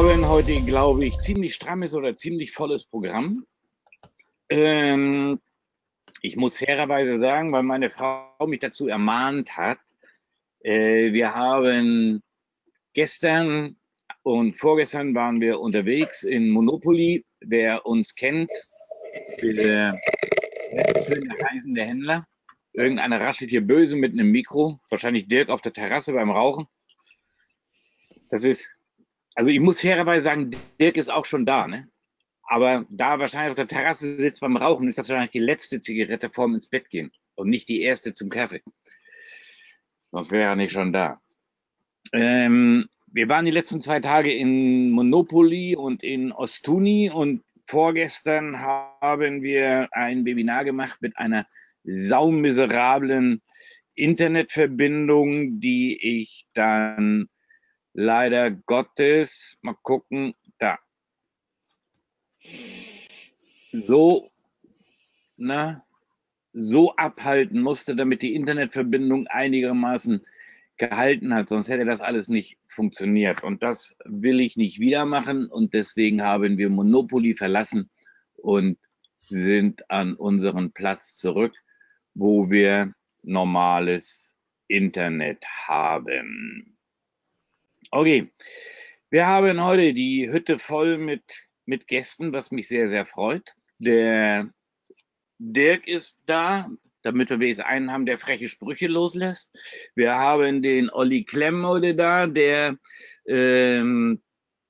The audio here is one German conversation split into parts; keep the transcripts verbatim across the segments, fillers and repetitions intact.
haben heute, glaube ich, ziemlich strammes oder ziemlich volles Programm. Ähm, ich muss fairerweise sagen, weil meine Frau mich dazu ermahnt hat, äh, wir haben gestern und vorgestern waren wir unterwegs in Monopoly. Wer uns kennt, der schöne heißende Händler. Irgendeiner raschelt hier böse mit einem Mikro. Wahrscheinlich Dirk auf der Terrasse beim Rauchen. Das ist, also ich muss fairerweise sagen, Dirk ist auch schon da, ne? Aber da wahrscheinlich auf der Terrasse sitzt beim Rauchen, ist das wahrscheinlich die letzte Zigarette vorm ins Bett gehen und nicht die erste zum Kaffee. Sonst wäre er nicht schon da. Ähm, wir waren die letzten zwei Tage in Monopoly und in Ostuni und vorgestern haben wir ein Webinar gemacht mit einer saumiserablen Internetverbindung, die ich dann leider Gottes, mal gucken, da, so, na, so abhalten musste, damit die Internetverbindung einigermaßen gehalten hat, sonst hätte das alles nicht funktioniert. Und das will ich nicht wieder machen und deswegen haben wir Monopoly verlassen und sind an unseren Platz zurück, wo wir normales Internet haben. Okay, wir haben heute die Hütte voll mit, mit Gästen, was mich sehr, sehr freut. Der Dirk ist da, damit wir wenigstens einen haben, der freche Sprüche loslässt. Wir haben den Olli Klemm heute da, der, ähm,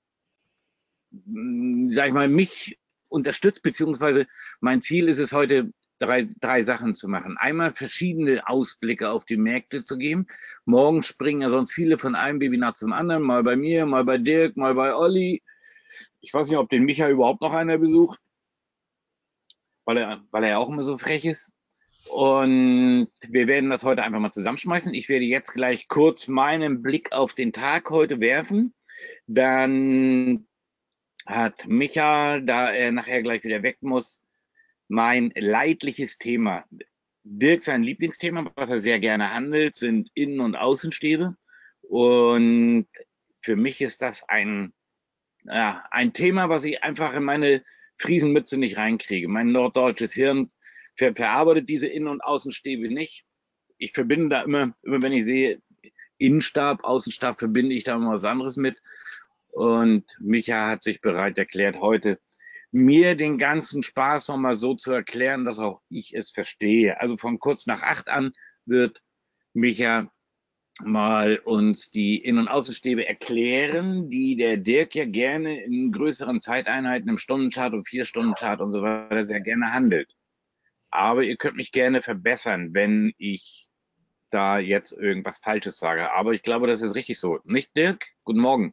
sag ich mal, mich unterstützt, beziehungsweise mein Ziel ist es heute, drei, drei Sachen zu machen. Einmal verschiedene Ausblicke auf die Märkte zu geben. Morgen springen ja sonst viele von einem Webinar zum anderen, mal bei mir, mal bei Dirk, mal bei Olli. Ich weiß nicht, ob den Micha überhaupt noch einer besucht, weil er, weil er auch immer so frech ist. Und wir werden das heute einfach mal zusammenschmeißen. Ich werde jetzt gleich kurz meinen Blick auf den Tag heute werfen. Dann hat Micha, da er nachher gleich wieder weg muss, mein leidliches Thema. Dirk sein Lieblingsthema, was er sehr gerne handelt, sind Innen- und Außenstäbe. Und für mich ist das ein, ja, ein Thema, was ich einfach in meine Friesenmütze nicht reinkriege. Mein norddeutsches Hirn ver verarbeitet diese Innen- und Außenstäbe nicht. Ich verbinde da immer, immer wenn ich sehe, Innenstab, Außenstab, verbinde ich da immer was anderes mit. Und Micha hat sich bereit erklärt, heute mir den ganzen Spaß nochmal so zu erklären, dass auch ich es verstehe. Also von kurz nach acht an wird Micha mal uns die Innen- und Außenstäbe erklären, die der Dirk ja gerne in größeren Zeiteinheiten, im Stundenchart und Vier-Stunden-Chart und so weiter sehr gerne handelt. Aber ihr könnt mich gerne verbessern, wenn ich da jetzt irgendwas Falsches sage. Aber ich glaube, das ist richtig so. Nicht, Dirk? Guten Morgen.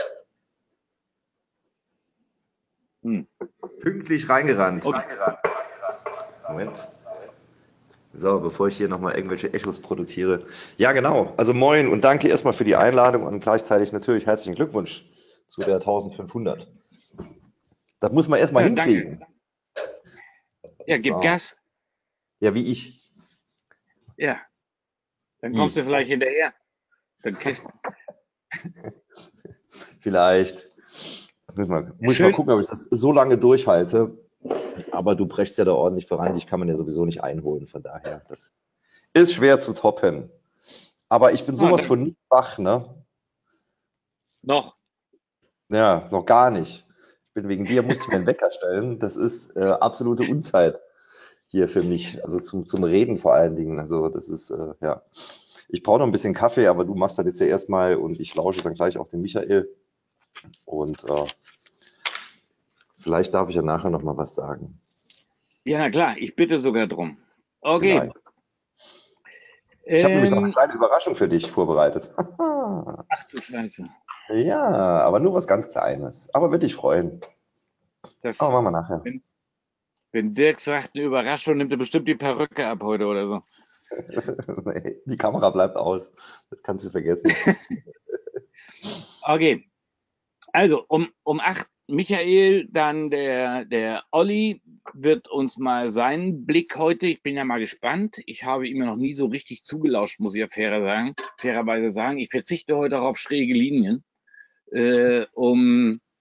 Hm. Pünktlich reingerannt. Okay. Moment. So, bevor ich hier nochmal irgendwelche Echos produziere. Ja, genau. Also moin und danke erstmal für die Einladung und gleichzeitig natürlich herzlichen Glückwunsch zu der eintausendfünfhundert. Das muss man erstmal Ja, hinkriegen. Danke. Ja, gib so. Gas. Ja, wie ich. Ja. Dann kommst wie? du vielleicht hinterher. Dann kriegst Vielleicht. Muss mal, muss Schön. mal gucken, ob ich das so lange durchhalte. Aber du brechst ja da ordentlich voran. Dich kann man ja sowieso nicht einholen. Von daher, das ist schwer zu toppen. Aber ich bin sowas ah, von nicht wach, ne? Noch. Ja, noch gar nicht. Ich bin wegen dir, musste ich mir einen Wecker stellen. Das ist äh, absolute Unzeit hier für mich. Also zum, zum Reden vor allen Dingen. Also das ist, äh, ja. Ich brauche noch ein bisschen Kaffee, aber du machst das jetzt ja erstmal und ich lausche dann gleich auch den Michael. Und äh, vielleicht darf ich ja nachher noch mal was sagen. Ja, na klar, ich bitte sogar drum. Okay. Vielleicht. Ich habe ähm, nämlich noch eine kleine Überraschung für dich vorbereitet. Ach du Scheiße. Ja, aber nur was ganz Kleines. Aber wird dich freuen. Das, aber machen wir nachher. Wenn, wenn Dirk sagt, eine Überraschung, nimmt er bestimmt die Perücke ab heute oder so. Nee, die Kamera bleibt aus. Das kannst du vergessen. Okay. Also um, um acht Michael, dann der, der Olli wird uns mal seinen Blick heute, ich bin ja mal gespannt, ich habe ihm ja noch nie so richtig zugelauscht, muss ich ja fairer sagen, fairerweise sagen, ich verzichte heute auf schräge Linien, äh, um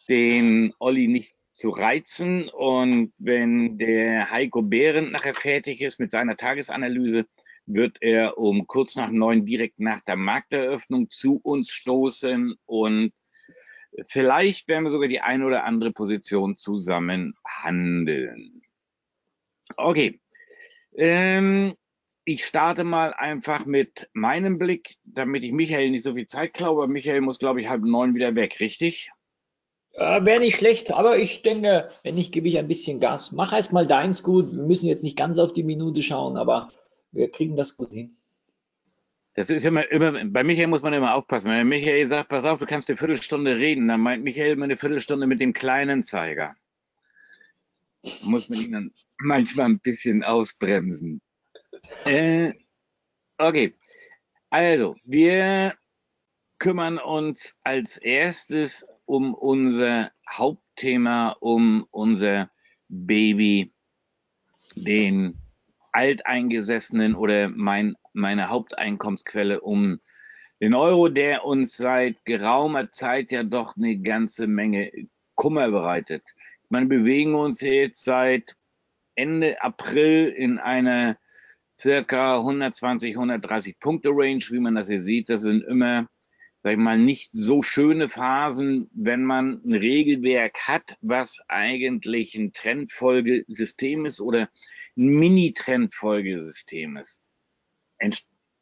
den Olli nicht zu reizen. Und wenn der Heiko Behrendt nachher fertig ist mit seiner Tagesanalyse, wird er um kurz nach neun direkt nach der Markteröffnung zu uns stoßen und vielleicht werden wir sogar die eine oder andere Position zusammen handeln. Okay, ähm, ich starte mal einfach mit meinem Blick, damit ich Michael nicht so viel Zeit klaue. Michael muss, glaube ich, halb neun wieder weg, richtig? Äh, Wäre nicht schlecht, aber ich denke, wenn nicht, gebe ich ein bisschen Gas. Mach erstmal deins gut. Wir müssen jetzt nicht ganz auf die Minute schauen, aber wir kriegen das gut hin. Das ist immer, immer, bei Michael muss man immer aufpassen. Wenn Michael sagt, pass auf, du kannst eine Viertelstunde reden, dann meint Michael immer eine Viertelstunde mit dem kleinen Zeiger. Muss man ihn dann manchmal ein bisschen ausbremsen. Äh, okay, also, wir kümmern uns als erstes um unser Hauptthema, um unser Baby, den Alteingesessenen oder mein, meine Haupteinkommensquelle, um den Euro, der uns seit geraumer Zeit ja doch eine ganze Menge Kummer bereitet. Man bewegen uns jetzt seit Ende April in einer circa hundertzwanzig, hundertdreißig Punkte Range, wie man das hier sieht. Das sind immer, sag ich mal, nicht so schöne Phasen, wenn man ein Regelwerk hat, was eigentlich ein Trendfolgesystem ist oder ein Mini-Trendfolgesystem ist. Entst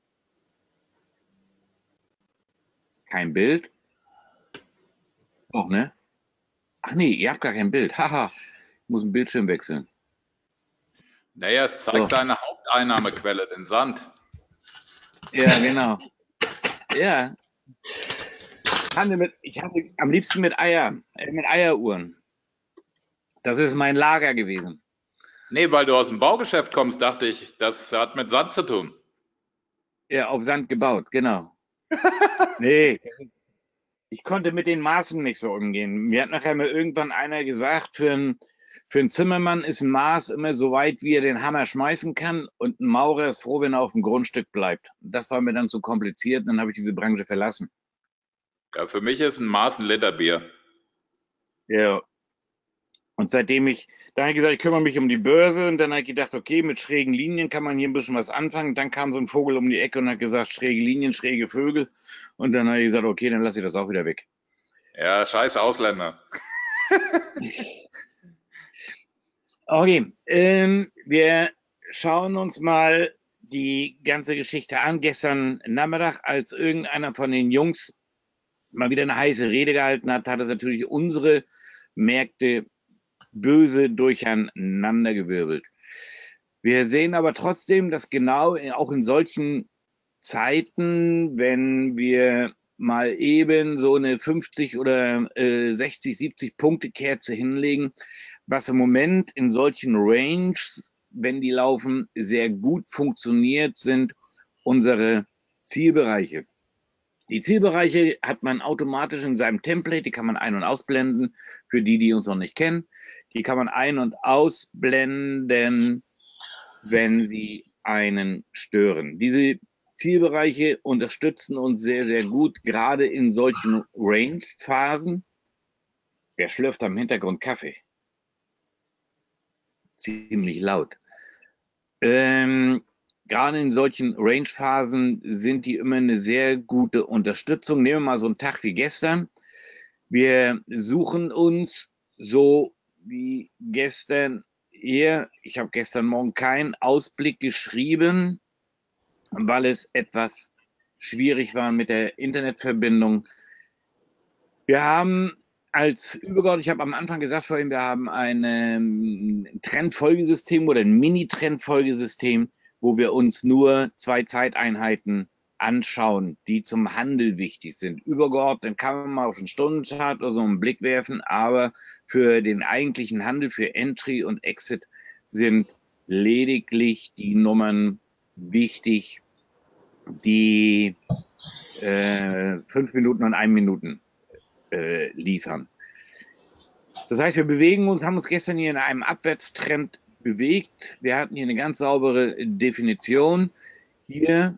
Kein Bild? Doch, ne? Ach nee, ihr habt gar kein Bild. Haha, ich muss einen Bildschirm wechseln. Naja, es zeigt So. deine Haupteinnahmequelle, den Sand. Ja, genau. Ja. Handel mit, ich handle am liebsten mit Eier, äh, mit Eieruhren. Das ist mein Lager gewesen. Nee, weil du aus dem Baugeschäft kommst, dachte ich, das hat mit Sand zu tun. Ja, auf Sand gebaut, genau. Nee, ich konnte mit den Maßen nicht so umgehen. Mir hat nachher mal irgendwann einer gesagt, für einen für einen Zimmermann ist ein Maß immer so weit, wie er den Hammer schmeißen kann, und ein Maurer ist froh, wenn er auf dem Grundstück bleibt. Das war mir dann zu kompliziert, und dann habe ich diese Branche verlassen. Ja, für mich ist ein Maß ein Liter Bier. Ja. Und seitdem ich, da habe ich gesagt, ich kümmere mich um die Börse, und dann habe ich gedacht, okay, mit schrägen Linien kann man hier ein bisschen was anfangen. Dann kam so ein Vogel um die Ecke und hat gesagt, schräge Linien, schräge Vögel. Und dann habe ich gesagt, okay, dann lasse ich das auch wieder weg. Ja, scheiß Ausländer. Okay, ähm, wir schauen uns mal die ganze Geschichte an. Gestern Nachmittag, als irgendeiner von den Jungs mal wieder eine heiße Rede gehalten hat, hat es natürlich unsere Märkte böse durcheinandergewirbelt. Wir sehen aber trotzdem, dass genau auch in solchen Zeiten, wenn wir mal eben so eine fünfzig oder äh, sechzig, siebzig Punkte Kerze hinlegen, was im Moment in solchen Ranges, wenn die laufen, sehr gut funktioniert, sind unsere Zielbereiche. Die Zielbereiche hat man automatisch in seinem Template, die kann man ein- und ausblenden, für die, die uns noch nicht kennen. Die kann man ein- und ausblenden, wenn sie einen stören. Diese Zielbereiche unterstützen uns sehr, sehr gut, gerade in solchen Range-Phasen. Wer schlürft am Hintergrund Kaffee? Ziemlich laut. Ähm, gerade in solchen Range-Phasen sind die immer eine sehr gute Unterstützung. Nehmen wir mal so einen Tag wie gestern. Wir suchen uns so wie gestern hier, ich habe gestern Morgen keinen Ausblick geschrieben, weil es etwas schwierig war mit der Internetverbindung. Wir haben als Übergott, ich habe am Anfang gesagt vorhin, wir haben ein ähm, Trendfolgesystem oder ein Mini-Trendfolgesystem, wo wir uns nur zwei Zeiteinheiten anschauen, die zum Handel wichtig sind. Übergeordnet kann man mal auf den Stundenchart oder so einen Blick werfen, aber für den eigentlichen Handel, für Entry und Exit sind lediglich die Nummern wichtig, die äh, fünf Minuten und ein Minuten äh, liefern. Das heißt, wir bewegen uns, haben uns gestern hier in einem Abwärtstrend bewegt. Wir hatten hier eine ganz saubere Definition. Hier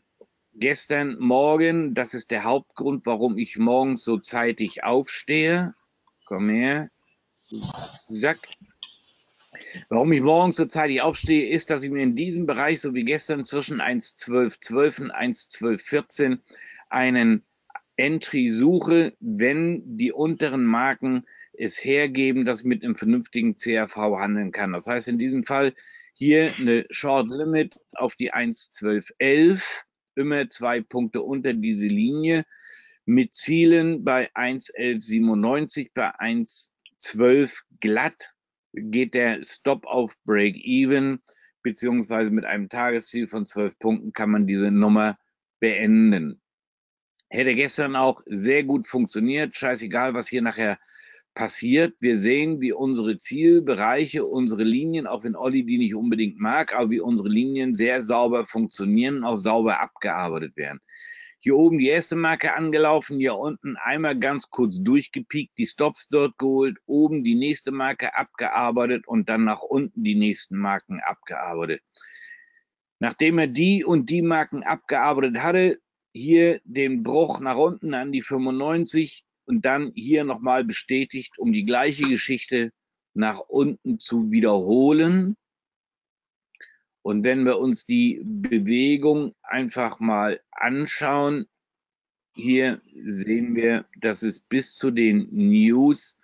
gestern Morgen, das ist der Hauptgrund, warum ich morgens so zeitig aufstehe. komm her. Zack. Warum ich morgens so zeitig aufstehe, ist, dass ich mir in diesem Bereich, so wie gestern, zwischen eins zwölf zwölf und eins zwölf vierzehn einen Entry suche, wenn die unteren Marken es hergeben, dass ich mit einem vernünftigen C R V handeln kann. Das heißt in diesem Fall hier eine Short Limit auf die eins zwölf elf, immer zwei Punkte unter diese Linie, mit Zielen bei eins elf siebenundneunzig, bei eins zwölf glatt geht der Stop auf Break-Even, beziehungsweise mit einem Tagesziel von zwölf Punkten kann man diese Nummer beenden. Hätte gestern auch sehr gut funktioniert, scheißegal, was hier nachher passiert. Wir sehen, wie unsere Zielbereiche, unsere Linien, auch wenn Olli die nicht unbedingt mag, aber wie unsere Linien sehr sauber funktionieren und auch sauber abgearbeitet werden. Hier oben die erste Marke angelaufen, hier unten einmal ganz kurz durchgepiekt, die Stops dort geholt, oben die nächste Marke abgearbeitet und dann nach unten die nächsten Marken abgearbeitet. Nachdem er die und die Marken abgearbeitet hatte, hier den Bruch nach unten an die fünfundneunzig und dann hier nochmal bestätigt, um die gleiche Geschichte nach unten zu wiederholen. Und wenn wir uns die Bewegung einfach mal anschauen, hier sehen wir, dass es bis zu den News,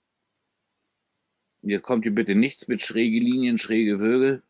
jetzt kommt hier bitte nichts mit schräge Linien, schräge Vögel,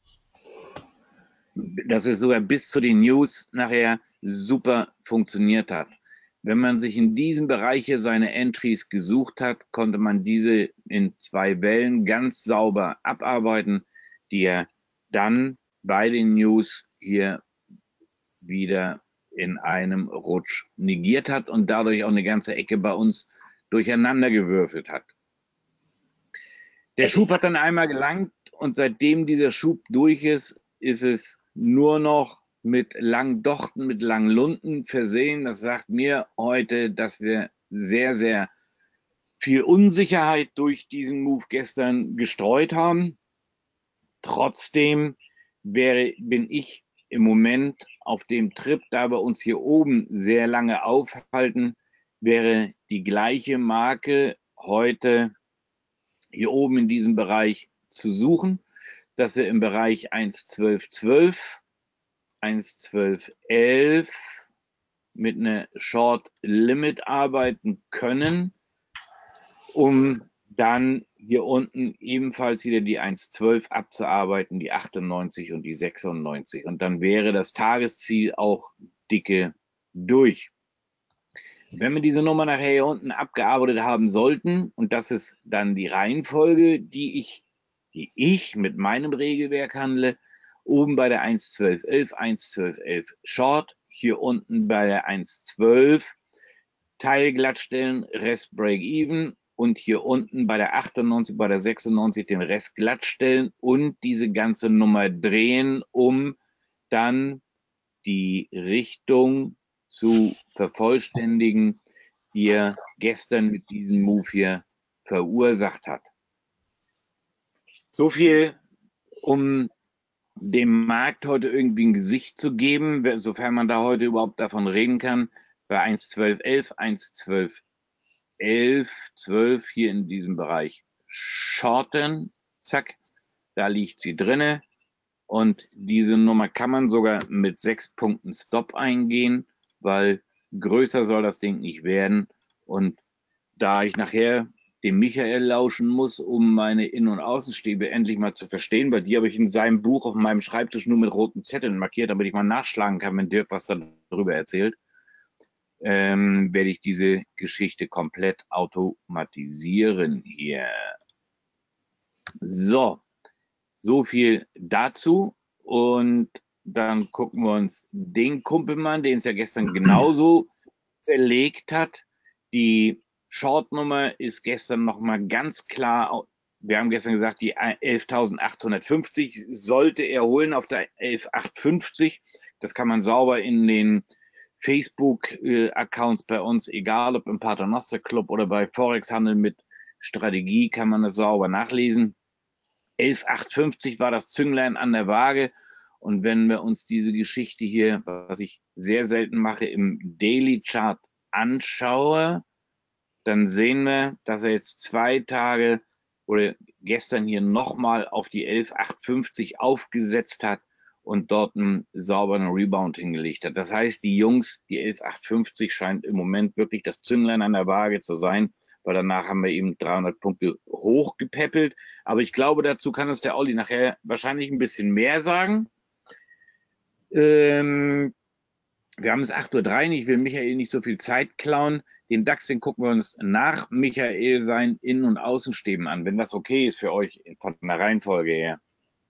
dass es sogar bis zu den News nachher super funktioniert hat. Wenn man sich in diesem Bereich hier seine Entries gesucht hat, konnte man diese in zwei Wellen ganz sauber abarbeiten, die er dann bei den News hier wieder in einem Rutsch negiert hat und dadurch auch eine ganze Ecke bei uns durcheinander gewürfelt hat. Der Schub hat dann einmal gelangt und seitdem dieser Schub durch ist, ist es nur noch mit langen Dochten, mit langen Lunden versehen. Das sagt mir heute, dass wir sehr, sehr viel Unsicherheit durch diesen Move gestern gestreut haben. Trotzdem wäre, bin ich im Moment auf dem Trip, da wir uns hier oben sehr lange aufhalten, wäre die gleiche Marke heute hier oben in diesem Bereich zu suchen, dass wir im Bereich eins zwölf zwölf, eins zwölf elf mit einer Short Limit arbeiten können, um dann hier unten ebenfalls wieder die eins zwölf abzuarbeiten, die achtundneunzig und die sechsundneunzig. Und dann wäre das Tagesziel auch dicke durch. Wenn wir diese Nummer nachher hier unten abgearbeitet haben sollten, und das ist dann die Reihenfolge, die ich, die ich mit meinem Regelwerk handle, oben bei der eins zwölf elf, eins zwölf elf Short, hier unten bei der eins zwölf Teil glattstellen, Rest Break-Even und hier unten bei der achtundneunzig, bei der sechsundneunzig den Rest glattstellen und diese ganze Nummer drehen, um dann die Richtung zu vervollständigen, die er gestern mit diesem Move hier verursacht hat. So viel, um dem Markt heute irgendwie ein Gesicht zu geben, sofern man da heute überhaupt davon reden kann, bei eins zwölf elf, eins zwölf elf, zwölf hier in diesem Bereich shorten, zack, da liegt sie drinne und diese Nummer kann man sogar mit sechs Punkten Stop eingehen, weil größer soll das Ding nicht werden und da ich nachher dem Michael lauschen muss, um meine Innen- und Außenstäbe endlich mal zu verstehen, weil die habe ich in seinem Buch auf meinem Schreibtisch nur mit roten Zetteln markiert, damit ich mal nachschlagen kann, wenn Dirk was darüber erzählt. Ähm, werde ich diese Geschichte komplett automatisieren hier. So, so viel dazu und dann gucken wir uns den Kumpelmann, den es ja gestern genauso verlegt hat. Die Shortnummer ist gestern nochmal ganz klar, wir haben gestern gesagt, die elftausendachthundertfünfzig sollte er holen auf der elftausendachthundertfünfzig. Das kann man sauber in den Facebook-Accounts bei uns, egal ob im Paternoster Club oder bei Forex-Handel mit Strategie, kann man das sauber nachlesen. elftausendachthundertfünfzig war das Zünglein an der Waage. Und wenn wir uns diese Geschichte hier, was ich sehr selten mache, im Daily Chart anschaue, dann sehen wir, dass er jetzt zwei Tage oder gestern hier nochmal auf die elf achtundfünfzig aufgesetzt hat und dort einen sauberen Rebound hingelegt hat. Das heißt, die Jungs, die elf achtundfünfzig scheint im Moment wirklich das Zünglein an der Waage zu sein, weil danach haben wir eben dreihundert Punkte hochgepäppelt. Aber ich glaube, dazu kann uns der Olli nachher wahrscheinlich ein bisschen mehr sagen. Ähm, wir haben es acht Uhr drei, ich will Michael nicht so viel Zeit klauen. Den DAX, den gucken wir uns nach Michael seinen Innen- und Außenstäben an, wenn das okay ist für euch von der Reihenfolge her.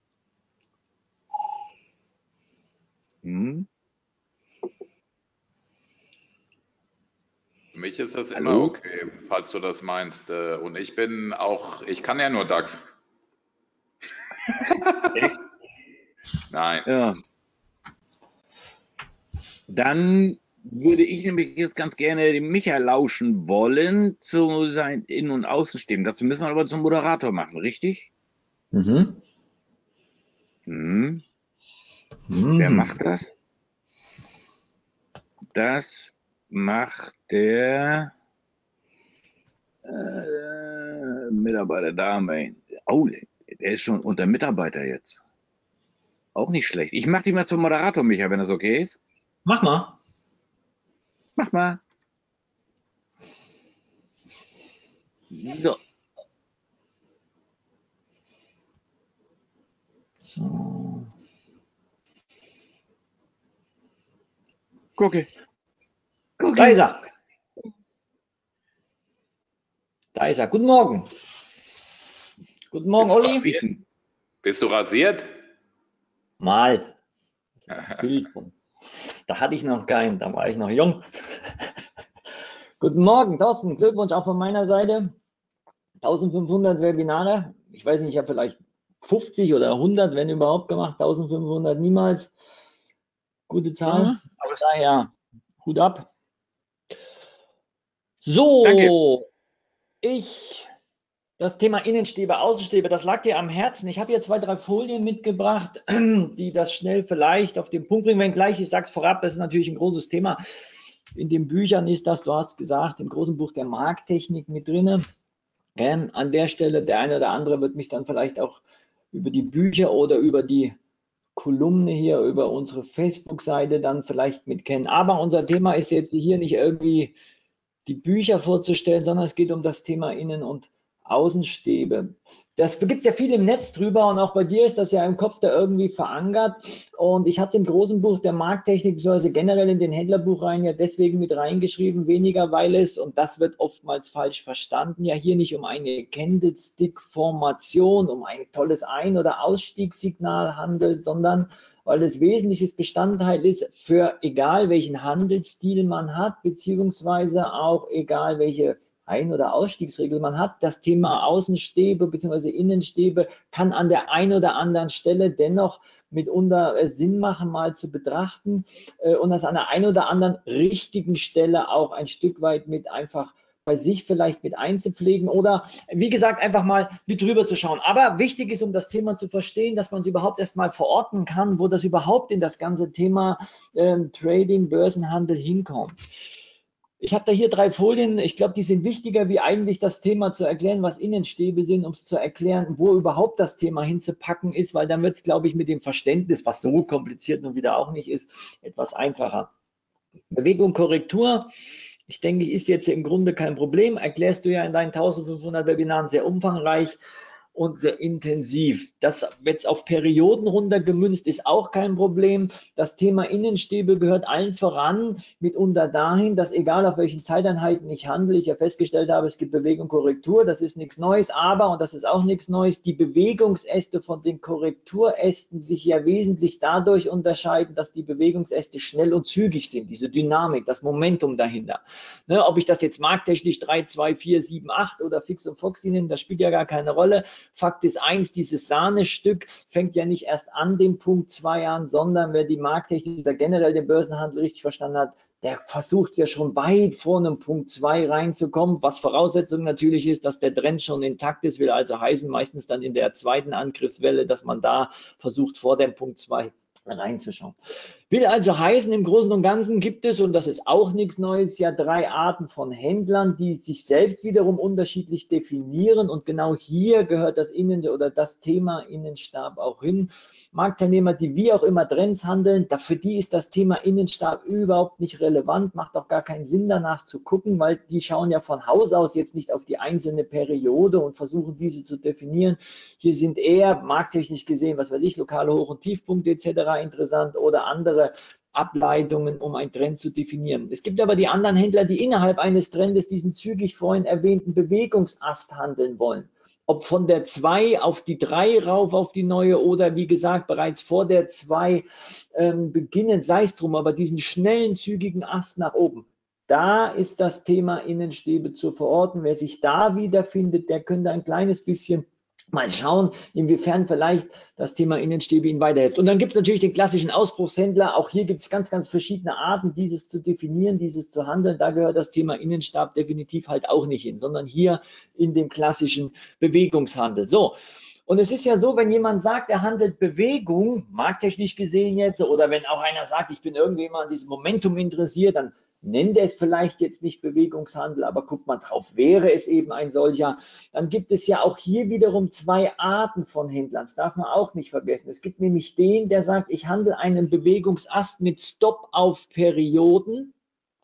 Hm? Für mich ist das Hallo? immer okay, falls du das meinst. Und ich bin auch, ich kann ja nur DAX. Nein. Ja. Dann würde ich nämlich jetzt ganz gerne dem Micha lauschen wollen zu seinen Innen- und Außenstäben. Dazu müssen wir aber zum Moderator machen, richtig? Mhm. Hm. Mhm. Wer macht das? Das macht der äh, Mitarbeiter Dame. Oh, der ist schon unter Mitarbeiter jetzt. Auch nicht schlecht. Ich mache dich mal zum Moderator, Micha, wenn das okay ist. Mach mal. Mach mal. So. So. Gucke. Gucke. Da ist er. Da ist er. Guten Morgen. Guten Morgen, Bist du Olli. rasiert? Bist du rasiert? Mal. Da hatte ich noch keinen, da war ich noch jung. Guten Morgen, Thorsten. Glückwunsch auch von meiner Seite. eintausendfünfhundert Webinare. Ich weiß nicht, ich habe vielleicht fünfzig oder hundert, wenn überhaupt, gemacht. eintausendfünfhundert niemals. Gute Zahl. Ja. Aber daher Hut ab. So, Danke. ich, das Thema Innenstäbe, Außenstäbe, das lag dir am Herzen. Ich habe hier zwei, drei Folien mitgebracht, die das schnell vielleicht auf den Punkt bringen. Wenn gleich, ich sage es vorab, das ist natürlich ein großes Thema. In den Büchern ist das, du hast gesagt, im großen Buch der Markttechnik mit drin. An der Stelle, der eine oder andere wird mich dann vielleicht auch über die Bücher oder über die Kolumne hier, über unsere Facebook-Seite dann vielleicht mit kennen. Aber unser Thema ist jetzt hier nicht irgendwie die Bücher vorzustellen, sondern es geht um das Thema Innen- und Außenstäbe. Das gibt es ja viel im Netz drüber und auch bei dir ist das ja im Kopf da irgendwie verankert. Und ich hatte es im großen Buch der Markttechnik, beziehungsweise generell in den Händlerbuchreihen ja deswegen mit reingeschrieben, weniger, weil es, und das wird oftmals falsch verstanden, ja hier nicht um eine Candlestick-Formation, um ein tolles Ein- oder Ausstiegssignal handelt, sondern weil es wesentliches Bestandteil ist für egal welchen Handelsstil man hat, beziehungsweise auch egal welche Ein- oder Ausstiegsregel man hat. Das Thema Außenstäbe bzw. Innenstäbe kann an der einen oder anderen Stelle dennoch mitunter Sinn machen, mal zu betrachten und das an der einen oder anderen richtigen Stelle auch ein Stück weit mit einfach bei sich vielleicht mit einzupflegen oder wie gesagt einfach mal mit drüber zu schauen. Aber wichtig ist, um das Thema zu verstehen, dass man es überhaupt erstmal verorten kann, wo das überhaupt in das ganze Thema ähm, Trading, Börsenhandel hinkommt. Ich habe da hier drei Folien, ich glaube, die sind wichtiger, wie eigentlich das Thema zu erklären, was Innenstäbe sind, um es zu erklären, wo überhaupt das Thema hinzupacken ist, weil dann wird es, glaube ich, mit dem Verständnis, was so kompliziert nun wieder auch nicht ist, etwas einfacher. Bewegung, Korrektur. Ich denke, ist jetzt im Grunde kein Problem. Erklärst du ja in deinen eintausendfünfhundert Webinaren sehr umfangreich und sehr intensiv. Das jetzt auf Perioden runtergemünzt ist auch kein Problem. Das Thema Innenstäbe gehört allen voran, mitunter dahin, dass egal auf welchen Zeiteinheiten ich handle, ich ja festgestellt habe, es gibt Bewegung, Korrektur, das ist nichts Neues, aber, und das ist auch nichts Neues, die Bewegungsäste von den Korrekturästen sich ja wesentlich dadurch unterscheiden, dass die Bewegungsäste schnell und zügig sind, diese Dynamik, das Momentum dahinter. Ne, ob ich das jetzt markttechnisch drei, zwei, vier, sieben, acht oder Fix und Foxy nehme, das spielt ja gar keine Rolle. Fakt ist eins, dieses Sahnestück fängt ja nicht erst an dem Punkt zwei an, sondern wer die Markttechnik oder generell den Börsenhandel richtig verstanden hat, der versucht ja schon weit vor einem Punkt zwei reinzukommen, was Voraussetzung natürlich ist, dass der Trend schon intakt ist, will also heißen, meistens dann in der zweiten Angriffswelle, dass man da versucht, vor dem Punkt zwei reinzuschauen. Will also heißen, im Großen und Ganzen gibt es, und das ist auch nichts Neues, ja drei Arten von Händlern, die sich selbst wiederum unterschiedlich definieren, und genau hier gehört das Innen- oder das Thema Innenstab auch hin. Marktteilnehmer, die wie auch immer Trends handeln, für die ist das Thema Innenstab überhaupt nicht relevant, macht auch gar keinen Sinn danach zu gucken, weil die schauen ja von Haus aus jetzt nicht auf die einzelne Periode und versuchen diese zu definieren. Hier sind eher markttechnisch gesehen, was weiß ich, lokale Hoch- und Tiefpunkte et cetera interessant oder andere Ableitungen, um einen Trend zu definieren. Es gibt aber die anderen Händler, die innerhalb eines Trendes diesen zügig vorhin erwähnten Bewegungsast handeln wollen. Ob von der zwei auf die drei rauf auf die neue oder wie gesagt bereits vor der zwei ähm, beginnen, sei es drum, aber diesen schnellen, zügigen Ast nach oben. Da ist das Thema Innenstäbe zu verorten. Wer sich da wiederfindet, der könnte ein kleines bisschen mal schauen, inwiefern vielleicht das Thema Innenstäbe Ihnen weiterhilft. Und dann gibt es natürlich den klassischen Ausbruchshändler. Auch hier gibt es ganz, ganz verschiedene Arten, dieses zu definieren, dieses zu handeln. Da gehört das Thema Innenstab definitiv halt auch nicht hin, sondern hier in dem klassischen Bewegungshandel. So. Und es ist ja so, wenn jemand sagt, er handelt Bewegung, markttechnisch gesehen jetzt, oder wenn auch einer sagt, ich bin irgendwie immer an diesem Momentum interessiert, dann nennt er es vielleicht jetzt nicht Bewegungshandel, aber guckt mal drauf, wäre es eben ein solcher. Dann gibt es ja auch hier wiederum zwei Arten von Händlern, das darf man auch nicht vergessen. Es gibt nämlich den, der sagt, ich handle einen Bewegungsast mit Stop auf Perioden.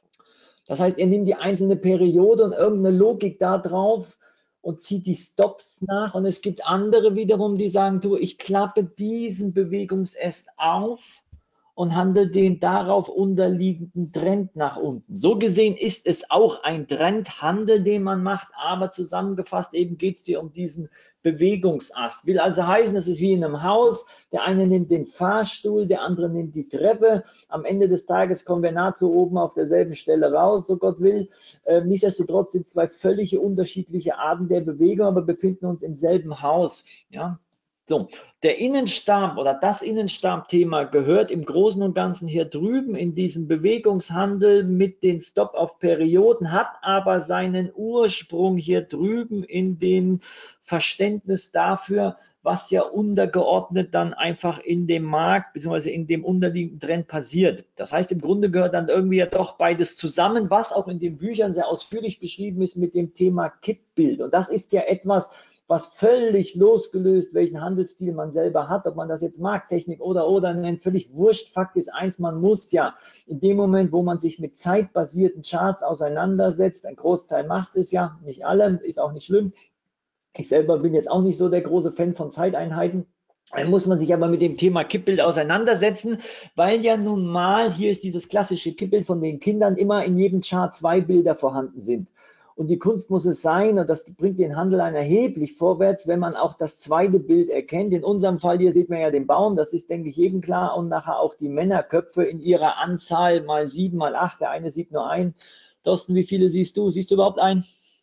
Das heißt, er nimmt die einzelne Periode und irgendeine Logik da drauf und zieht die Stops nach. Und es gibt andere wiederum, die sagen, du, ich klappe diesen Bewegungsast auf und handelt den darauf unterliegenden Trend nach unten. So gesehen ist es auch ein Trendhandel, den man macht, aber zusammengefasst eben geht es dir um diesen Bewegungsast. Will also heißen, es ist wie in einem Haus, der eine nimmt den Fahrstuhl, der andere nimmt die Treppe. Am Ende des Tages kommen wir nahezu oben auf derselben Stelle raus, so Gott will. Äh, nichtsdestotrotz sind zwei völlig unterschiedliche Arten der Bewegung, aber befinden uns im selben Haus. Ja. So, der Innenstab oder das Innenstab-Thema gehört im Großen und Ganzen hier drüben in diesem Bewegungshandel mit den Stop auf Perioden, hat aber seinen Ursprung hier drüben in dem Verständnis dafür, was ja untergeordnet dann einfach in dem Markt bzw. in dem unterliegenden Trend passiert. Das heißt, im Grunde gehört dann irgendwie ja doch beides zusammen, was auch in den Büchern sehr ausführlich beschrieben ist mit dem Thema Kippbild. Und das ist ja etwas, was völlig losgelöst, welchen Handelsstil man selber hat, ob man das jetzt Markttechnik oder oder nennt, völlig wurscht. Fakt ist eins, man muss ja in dem Moment, wo man sich mit zeitbasierten Charts auseinandersetzt, ein Großteil macht es ja, nicht alle, ist auch nicht schlimm. Ich selber bin jetzt auch nicht so der große Fan von Zeiteinheiten. Dann muss man sich aber mit dem Thema Kippbild auseinandersetzen, weil ja nun mal, hier ist dieses klassische Kippbild von den Kindern, immer in jedem Chart zwei Bilder vorhanden sind. Und die Kunst muss es sein, und das bringt den Handel ein erheblich vorwärts, wenn man auch das zweite Bild erkennt. In unserem Fall hier sieht man ja den Baum, das ist, denke ich, jedem klar. Und nachher auch die Männerköpfe in ihrer Anzahl, mal sieben, mal acht, der eine sieht nur einen. Thorsten, wie viele siehst du? Siehst du überhaupt einen?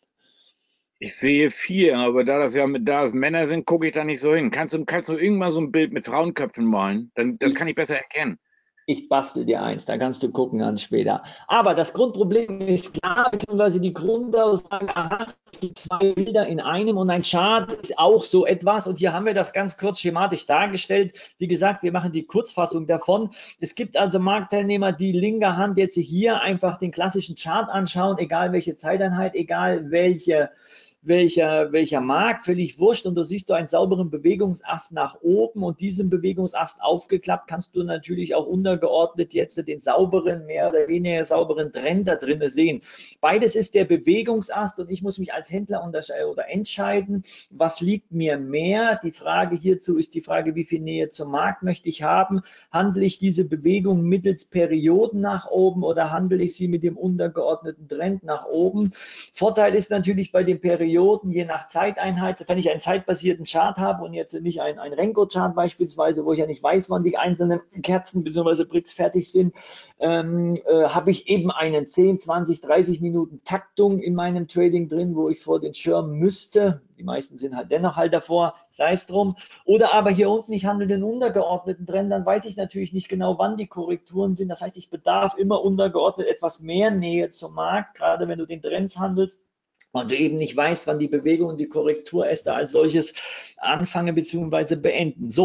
Ich sehe vier, aber da das ja mit da es Männer sind, gucke ich da nicht so hin. Kannst du, kannst du irgendwann so ein Bild mit Frauenköpfen malen? Dann, das kann ich besser erkennen. Ich bastel dir eins, da kannst du gucken dann später. Aber das Grundproblem ist klar, beziehungsweise die Grundaussage, aha, es gibt zwei Bilder in einem und ein Chart ist auch so etwas. Und hier haben wir das ganz kurz schematisch dargestellt. Wie gesagt, wir machen die Kurzfassung davon. Es gibt also Marktteilnehmer, die linker Hand jetzt hier einfach den klassischen Chart anschauen, egal welche Zeiteinheit, egal welche Welcher, welcher Markt, völlig wurscht, und du siehst du einen sauberen Bewegungsast nach oben, und diesen Bewegungsast aufgeklappt kannst du natürlich auch untergeordnet jetzt den sauberen, mehr oder weniger sauberen Trend da drin sehen. Beides ist der Bewegungsast, und ich muss mich als Händler unterscheiden oder entscheiden, was liegt mir mehr. Die Frage hierzu ist die Frage, wie viel Nähe zum Markt möchte ich haben? Handle ich diese Bewegung mittels Perioden nach oben oder handle ich sie mit dem untergeordneten Trend nach oben? Vorteil ist natürlich bei den Perioden, je nach Zeiteinheit, wenn ich einen zeitbasierten Chart habe und jetzt nicht ein, ein Renko-Chart beispielsweise, wo ich ja nicht weiß, wann die einzelnen Kerzen bzw. Bricks fertig sind, ähm, äh, habe ich eben einen zehn, zwanzig, dreißig Minuten Taktung in meinem Trading drin, wo ich vor den Schirm müsste. Die meisten sind halt dennoch halt davor, sei es drum. Oder aber hier unten, ich handle den untergeordneten Trend, dann weiß ich natürlich nicht genau, wann die Korrekturen sind. Das heißt, ich bedarf immer untergeordnet etwas mehr Nähe zum Markt, gerade wenn du den Trends handelst und du eben nicht weißt, wann die Bewegung und die Korrekturäste als solches anfangen bzw. beenden. So,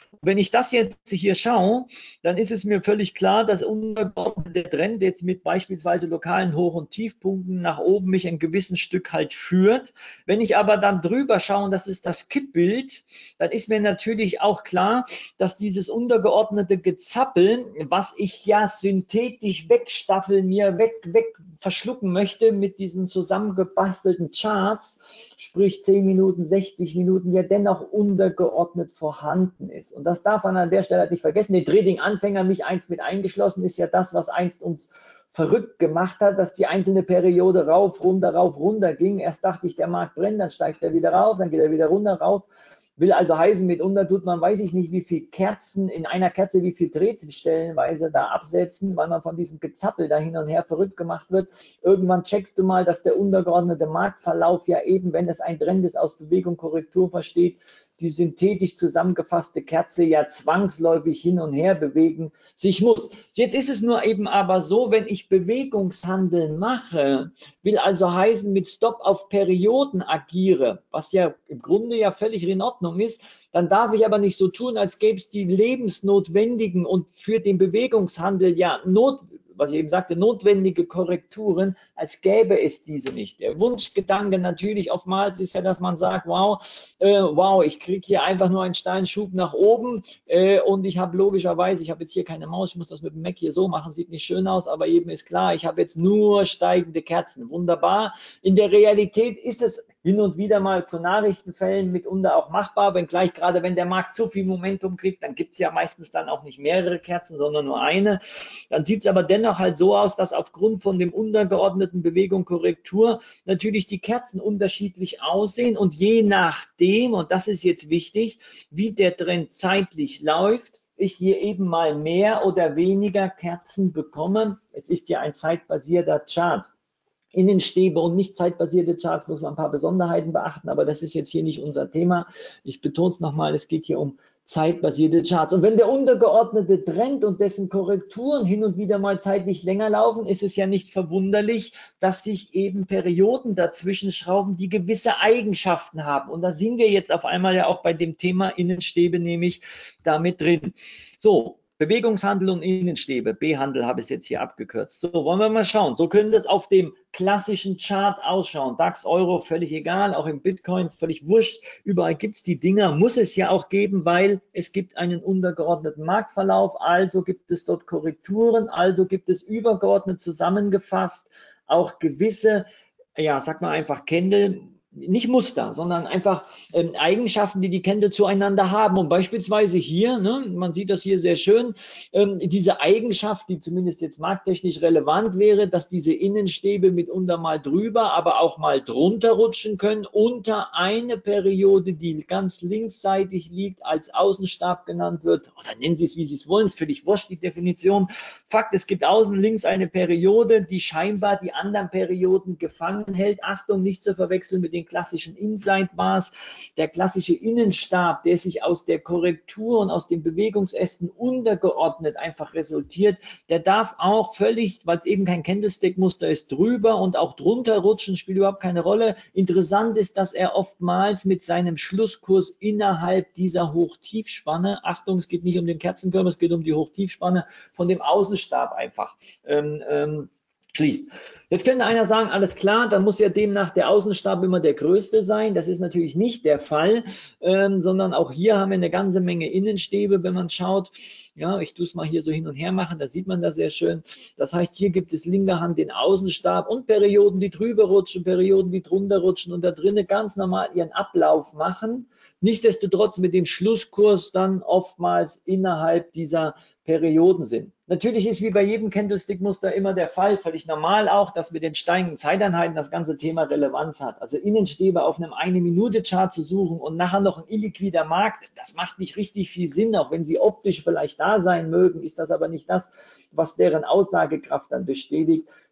Wenn ich das jetzt hier schaue, dann ist es mir völlig klar, dass untergeordnete Trend jetzt mit beispielsweise lokalen Hoch- und Tiefpunkten nach oben mich ein gewisses Stück halt führt. Wenn ich aber dann drüber schaue, und das ist das Kippbild, dann ist mir natürlich auch klar, dass dieses untergeordnete Gezappel, was ich ja synthetisch wegstaffeln, mir weg, weg verschlucken möchte mit diesen zusammengebastelten Charts, sprich zehn Minuten, sechzig Minuten, ja dennoch untergeordnet vorhanden ist. Und das darf man an der Stelle halt nicht vergessen. Den Trading-Anfänger, mich einst mit eingeschlossen, ist ja das, was einst uns verrückt gemacht hat, dass die einzelne Periode rauf, runter, rauf, runter ging. Erst dachte ich, der Markt brennt, dann steigt er wieder rauf, dann geht er wieder runter, rauf. Will also heißen, mitunter tut man, weiß ich nicht, wie viel Kerzen, in einer Kerze, wie viel Drehstellenweise da absetzen, weil man von diesem Gezappel da hin und her verrückt gemacht wird. Irgendwann checkst du mal, dass der untergeordnete Marktverlauf ja eben, wenn es ein Trend ist, aus Bewegung, Korrektur versteht, die synthetisch zusammengefasste Kerze ja zwangsläufig hin und her bewegen sich muss. Jetzt ist es nur eben aber so, wenn ich Bewegungshandel mache, will also heißen, mit Stop auf Perioden agiere, was ja im Grunde ja völlig in Ordnung ist, dann darf ich aber nicht so tun, als gäbe es die lebensnotwendigen und für den Bewegungshandel ja not, was ich eben sagte, notwendige Korrekturen, als gäbe es diese nicht. Der Wunschgedanke natürlich oftmals ist ja, dass man sagt, wow, äh, wow, ich kriege hier einfach nur einen Steinschub nach oben äh, und ich habe logischerweise, ich habe jetzt hier keine Maus, ich muss das mit dem Mac hier so machen, sieht nicht schön aus, aber eben ist klar, ich habe jetzt nur steigende Kerzen. Wunderbar. In der Realität ist es hin und wieder mal zu Nachrichtenfällen mitunter auch machbar, wenngleich gerade wenn der Markt zu viel Momentum kriegt, dann gibt es ja meistens dann auch nicht mehrere Kerzen, sondern nur eine. Dann sieht es aber dennoch halt so aus, dass aufgrund von dem untergeordneten Bewegung Korrektur natürlich die Kerzen unterschiedlich aussehen und je nachdem, und das ist jetzt wichtig, wie der Trend zeitlich läuft, ich hier eben mal mehr oder weniger Kerzen bekomme. Es ist ja ein zeitbasierter Chart. Innenstäbe und nicht zeitbasierte Charts muss man ein paar Besonderheiten beachten, aber das ist jetzt hier nicht unser Thema. Ich betone es nochmal, es geht hier um zeitbasierte Charts. Und wenn der untergeordnete Trend und dessen Korrekturen hin und wieder mal zeitlich länger laufen, ist es ja nicht verwunderlich, dass sich eben Perioden dazwischen schrauben, die gewisse Eigenschaften haben. Und da sind wir jetzt auf einmal ja auch bei dem Thema Innenstäbe nämlich damit drin. So. Bewegungshandel und Innenstäbe, B-Handel habe ich es jetzt hier abgekürzt. So, wollen wir mal schauen. So können das auf dem klassischen Chart ausschauen. DAX, Euro, völlig egal, auch im Bitcoin, völlig wurscht. Überall gibt es die Dinger, muss es ja auch geben, weil es gibt einen untergeordneten Marktverlauf, also gibt es dort Korrekturen, also gibt es übergeordnet zusammengefasst auch gewisse, ja, sag mal einfach Candle, nicht Muster, sondern einfach ähm, Eigenschaften, die die Candle zueinander haben. Und beispielsweise hier, ne, man sieht das hier sehr schön, ähm, diese Eigenschaft, die zumindest jetzt markttechnisch relevant wäre, dass diese Innenstäbe mitunter mal drüber, aber auch mal drunter rutschen können, unter eine Periode, die ganz linksseitig liegt, als Außenstab genannt wird. Oder nennen Sie es, wie Sie es wollen, ist völlig wurscht, die Definition. Fakt, es gibt außen links eine Periode, die scheinbar die anderen Perioden gefangen hält. Achtung, nicht zu verwechseln mit den klassischen Inside Bars. Der klassische Innenstab, der sich aus der Korrektur und aus den Bewegungsästen untergeordnet einfach resultiert, der darf auch völlig, weil es eben kein Candlestick-Muster ist, drüber und auch drunter rutschen, spielt überhaupt keine Rolle. Interessant ist, dass er oftmals mit seinem Schlusskurs innerhalb dieser Hoch-Tief-Spanne, Achtung, es geht nicht um den Kerzenkörper, es geht um die Hoch-Tief-Spanne, von dem Außenstab einfach ähm, ähm, schließt. Jetzt könnte einer sagen, alles klar, dann muss ja demnach der Außenstab immer der größte sein. Das ist natürlich nicht der Fall, ähm, sondern auch hier haben wir eine ganze Menge Innenstäbe, wenn man schaut. Ja, ich tue es mal hier so hin und her machen, da sieht man das sehr schön. Das heißt, hier gibt es linker Hand den Außenstab und Perioden, die drüber rutschen, Perioden, die drunter rutschen und da drinnen ganz normal ihren Ablauf machen. Nichtsdestotrotz mit dem Schlusskurs dann oftmals innerhalb dieser Perioden sind. Natürlich ist wie bei jedem Candlestick-Muster immer der Fall, völlig normal auch, dass mit den steigenden Zeiteinheiten das ganze Thema Relevanz hat. Also Innenstäbe auf einem eine-Minute-Chart zu suchen und nachher noch ein illiquider Markt, das macht nicht richtig viel Sinn, auch wenn sie optisch vielleicht da sein mögen, ist das aber nicht das, was deren Aussagekraft dann bestätigt.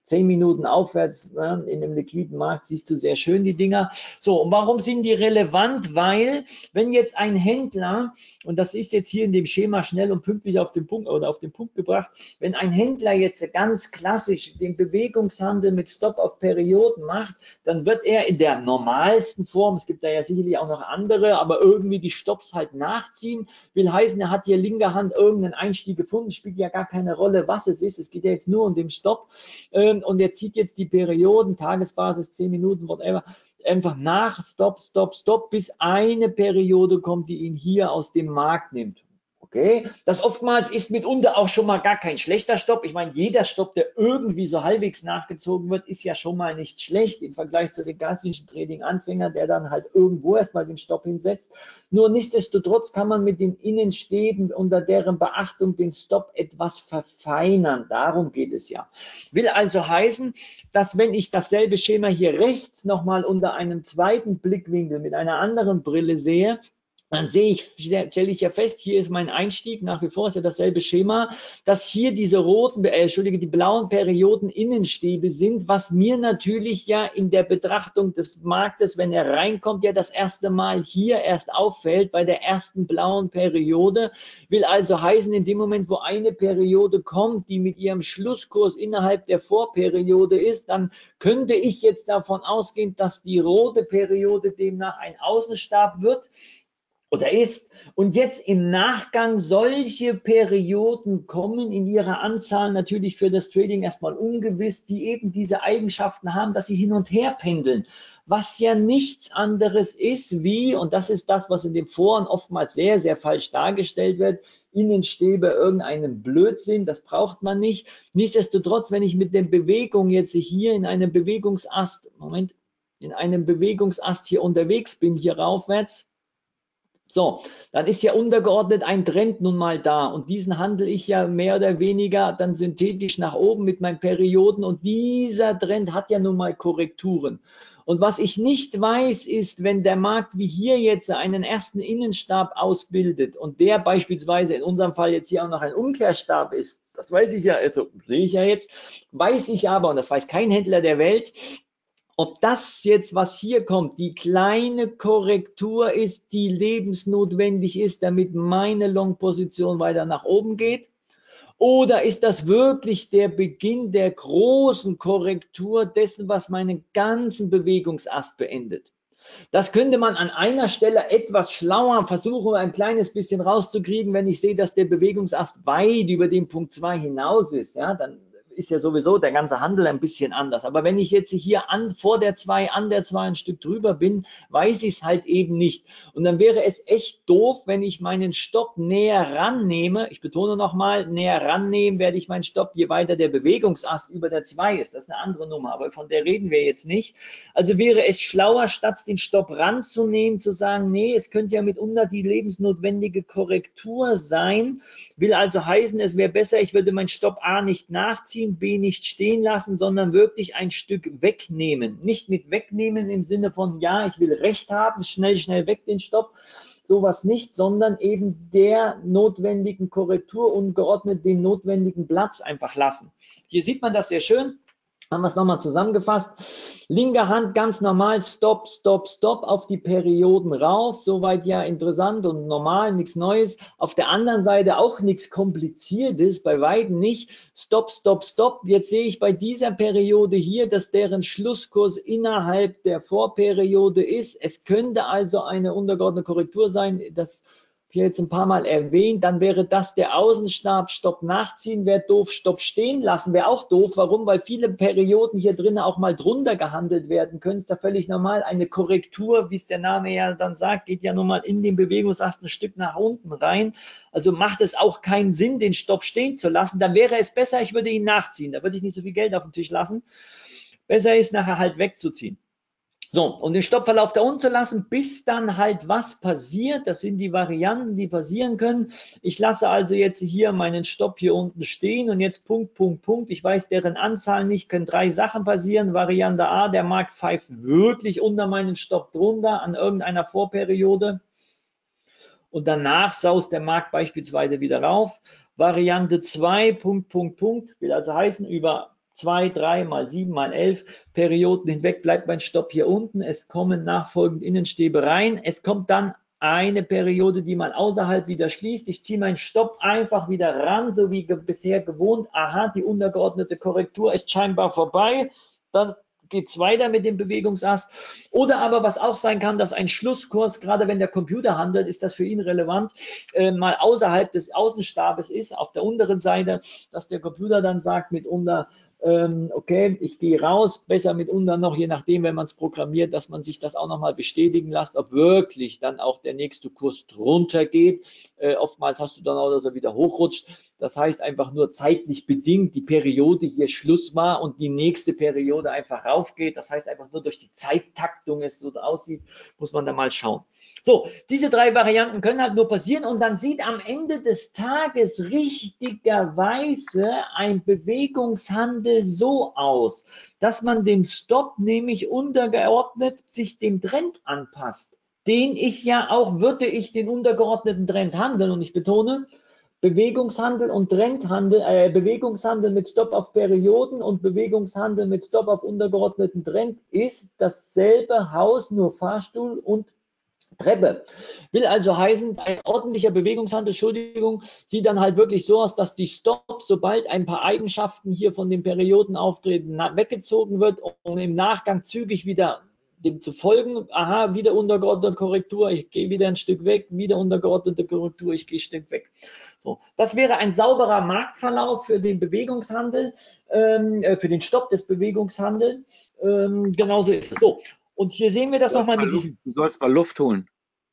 zehn Minuten aufwärts, ne, in dem liquiden Markt siehst du sehr schön die Dinger. So, und warum sind die relevant? Weil, wenn jetzt ein Händler, und das ist jetzt hier in dem Schema schnell und pünktlich auf den Punkt oder auf den Punkt gebracht, wenn ein Händler jetzt ganz klassisch den Bewegungshandel mit Stop auf Perioden macht, dann wird er in der normalsten Form, es gibt da ja sicherlich auch noch andere, aber irgendwie die Stops halt nachziehen, will heißen, er hat hier linker Hand irgendeinen Einstieg gefunden, spielt ja gar keine Rolle, was es ist, es geht ja jetzt nur um den Stopp. Und er zieht jetzt die Perioden, Tagesbasis, zehn Minuten, whatever, einfach nach, Stop, Stop, Stop, bis eine Periode kommt, die ihn hier aus dem Markt nimmt. Okay, das oftmals ist mitunter auch schon mal gar kein schlechter Stopp. Ich meine, jeder Stopp, der irgendwie so halbwegs nachgezogen wird, ist ja schon mal nicht schlecht im Vergleich zu den klassischen Trading-Anfänger, der dann halt irgendwo erstmal den Stopp hinsetzt. Nur nichtsdestotrotz kann man mit den Innenstäben unter deren Beachtung den Stopp etwas verfeinern. Darum geht es ja. Will also heißen, dass wenn ich dasselbe Schema hier rechts nochmal unter einem zweiten Blickwinkel mit einer anderen Brille sehe, dann sehe ich, stelle ich ja fest, hier ist mein Einstieg, nach wie vor ist ja dasselbe Schema, dass hier diese roten, äh, Entschuldige, die blauen Perioden Innenstäbe sind, was mir natürlich ja in der Betrachtung des Marktes, wenn er reinkommt, ja das erste Mal hier erst auffällt, bei der ersten blauen Periode, will also heißen, in dem Moment, wo eine Periode kommt, die mit ihrem Schlusskurs innerhalb der Vorperiode ist, dann könnte ich jetzt davon ausgehen, dass die rote Periode demnach ein Außenstab wird, oder ist. Und jetzt im Nachgang solche Perioden kommen in ihrer Anzahl natürlich für das Trading erstmal ungewiss, die eben diese Eigenschaften haben, dass sie hin und her pendeln. Was ja nichts anderes ist wie, und das ist das, was in den Foren oftmals sehr, sehr falsch dargestellt wird, Innenstäbe irgendeinen Blödsinn, das braucht man nicht. Nichtsdestotrotz, wenn ich mit der Bewegung jetzt hier in einem Bewegungsast, Moment, in einem Bewegungsast hier unterwegs bin, hier raufwärts, so, dann ist ja untergeordnet ein Trend nun mal da und diesen handle ich ja mehr oder weniger dann synthetisch nach oben mit meinen Perioden und dieser Trend hat ja nun mal Korrekturen. Und was ich nicht weiß, ist, wenn der Markt wie hier jetzt einen ersten Innenstab ausbildet und der beispielsweise in unserem Fall jetzt hier auch noch ein Umkehrstab ist, das weiß ich ja, also sehe ich ja jetzt, weiß ich aber, und das weiß kein Händler der Welt, ob das jetzt, was hier kommt, die kleine Korrektur ist, die lebensnotwendig ist, damit meine Long-Position weiter nach oben geht, oder ist das wirklich der Beginn der großen Korrektur dessen, was meinen ganzen Bewegungsast beendet? Das könnte man an einer Stelle etwas schlauer versuchen, ein kleines bisschen rauszukriegen, wenn ich sehe, dass der Bewegungsast weit über den Punkt zwei hinaus ist, ja, dann ist ja sowieso der ganze Handel ein bisschen anders. Aber wenn ich jetzt hier an, vor der zwei, an der zwei ein Stück drüber bin, weiß ich es halt eben nicht. Und dann wäre es echt doof, wenn ich meinen Stopp näher rannehme. Ich betone nochmal, näher rannehmen werde ich meinen Stopp, je weiter der Bewegungsast über der zwei ist. Das ist eine andere Nummer, aber von der reden wir jetzt nicht. Also wäre es schlauer, statt den Stopp ranzunehmen, zu sagen, nee, es könnte ja mitunter die lebensnotwendige Korrektur sein. Will also heißen, es wäre besser, ich würde meinen Stopp A nicht nachziehen, B nicht stehen lassen, sondern wirklich ein Stück wegnehmen. Nicht mit wegnehmen im Sinne von, ja, ich will Recht haben, schnell, schnell weg den Stopp, sowas nicht, sondern eben der notwendigen Korrektur ungeordnet den notwendigen Platz einfach lassen. Hier sieht man das sehr schön. Haben wir es nochmal zusammengefasst. Linke Hand ganz normal, Stop, Stop, Stop auf die Perioden rauf. Soweit ja interessant und normal, nichts Neues. Auf der anderen Seite auch nichts Kompliziertes, bei weitem nicht. Stop, Stop, Stop. Jetzt sehe ich bei dieser Periode hier, dass deren Schlusskurs innerhalb der Vorperiode ist. Es könnte also eine untergeordnete Korrektur sein, das hier jetzt ein paar Mal erwähnt, dann wäre das der Außenstab, Stopp nachziehen wäre doof, Stopp stehen lassen wäre auch doof. Warum? Weil viele Perioden hier drinnen auch mal drunter gehandelt werden können. Ist da völlig normal. Eine Korrektur, wie es der Name ja dann sagt, geht ja nun mal in den Bewegungsast ein Stück nach unten rein. Also macht es auch keinen Sinn, den Stopp stehen zu lassen. Dann wäre es besser, ich würde ihn nachziehen. Da würde ich nicht so viel Geld auf den Tisch lassen. Besser ist, nachher halt wegzuziehen. So, und den Stoppverlauf da unten zu lassen, bis dann halt was passiert. Das sind die Varianten, die passieren können. Ich lasse also jetzt hier meinen Stopp hier unten stehen und jetzt Punkt, Punkt, Punkt. Ich weiß deren Anzahl nicht, können drei Sachen passieren. Variante A, der Markt pfeift wirklich unter meinen Stopp drunter an irgendeiner Vorperiode. Und danach saust der Markt beispielsweise wieder rauf. Variante zwei, Punkt, Punkt, Punkt, will also heißen, über zwei, drei mal sieben mal elf Perioden hinweg bleibt mein Stopp hier unten. Es kommen nachfolgend Innenstäbe rein. Es kommt dann eine Periode, die man außerhalb wieder schließt. Ich ziehe meinen Stopp einfach wieder ran, so wie ge bisher gewohnt. Aha, die untergeordnete Korrektur ist scheinbar vorbei. Dann geht es weiter mit dem Bewegungsast. Oder aber, was auch sein kann, dass ein Schlusskurs, gerade wenn der Computer handelt, ist das für ihn relevant, äh, mal außerhalb des Außenstabes ist, auf der unteren Seite, dass der Computer dann sagt, mitunter, ähm, okay, ich gehe raus, besser mitunter noch, je nachdem, wenn man es programmiert, dass man sich das auch nochmal bestätigen lässt, ob wirklich dann auch der nächste Kurs drunter geht. Äh, oftmals hast du dann auch, dass er wieder hochrutscht. Das heißt einfach nur zeitlich bedingt, die Periode hier Schluss war und die nächste Periode einfach raufgeht. Das heißt einfach nur durch die Zeittaktung es so aussieht, muss man da mal schauen. So, diese drei Varianten können halt nur passieren und dann sieht am Ende des Tages richtigerweise ein Bewegungshandel so aus, dass man den Stop nämlich untergeordnet sich dem Trend anpasst, den ich ja auch, würde ich den untergeordneten Trend handeln, und ich betone, Bewegungshandel und Trendhandel, äh, Bewegungshandel mit Stop auf Perioden und Bewegungshandel mit Stop auf untergeordneten Trend ist dasselbe Haus, nur Fahrstuhl und Treppe. Will also heißen, ein ordentlicher Bewegungshandel, Entschuldigung, sieht dann halt wirklich so aus, dass die Stops, sobald ein paar Eigenschaften hier von den Perioden auftreten, weggezogen wird, um im Nachgang zügig wieder dem zu folgen. Aha, wieder untergeordnete Korrektur, ich gehe wieder ein Stück weg, wieder untergeordnete Korrektur, ich gehe ein Stück weg. So, das wäre ein sauberer Marktverlauf für den Bewegungshandel, ähm, für den Stopp des Bewegungshandels. Ähm, genauso ist es so. Und hier sehen wir das nochmal mit diesem. Du sollst mal Luft holen.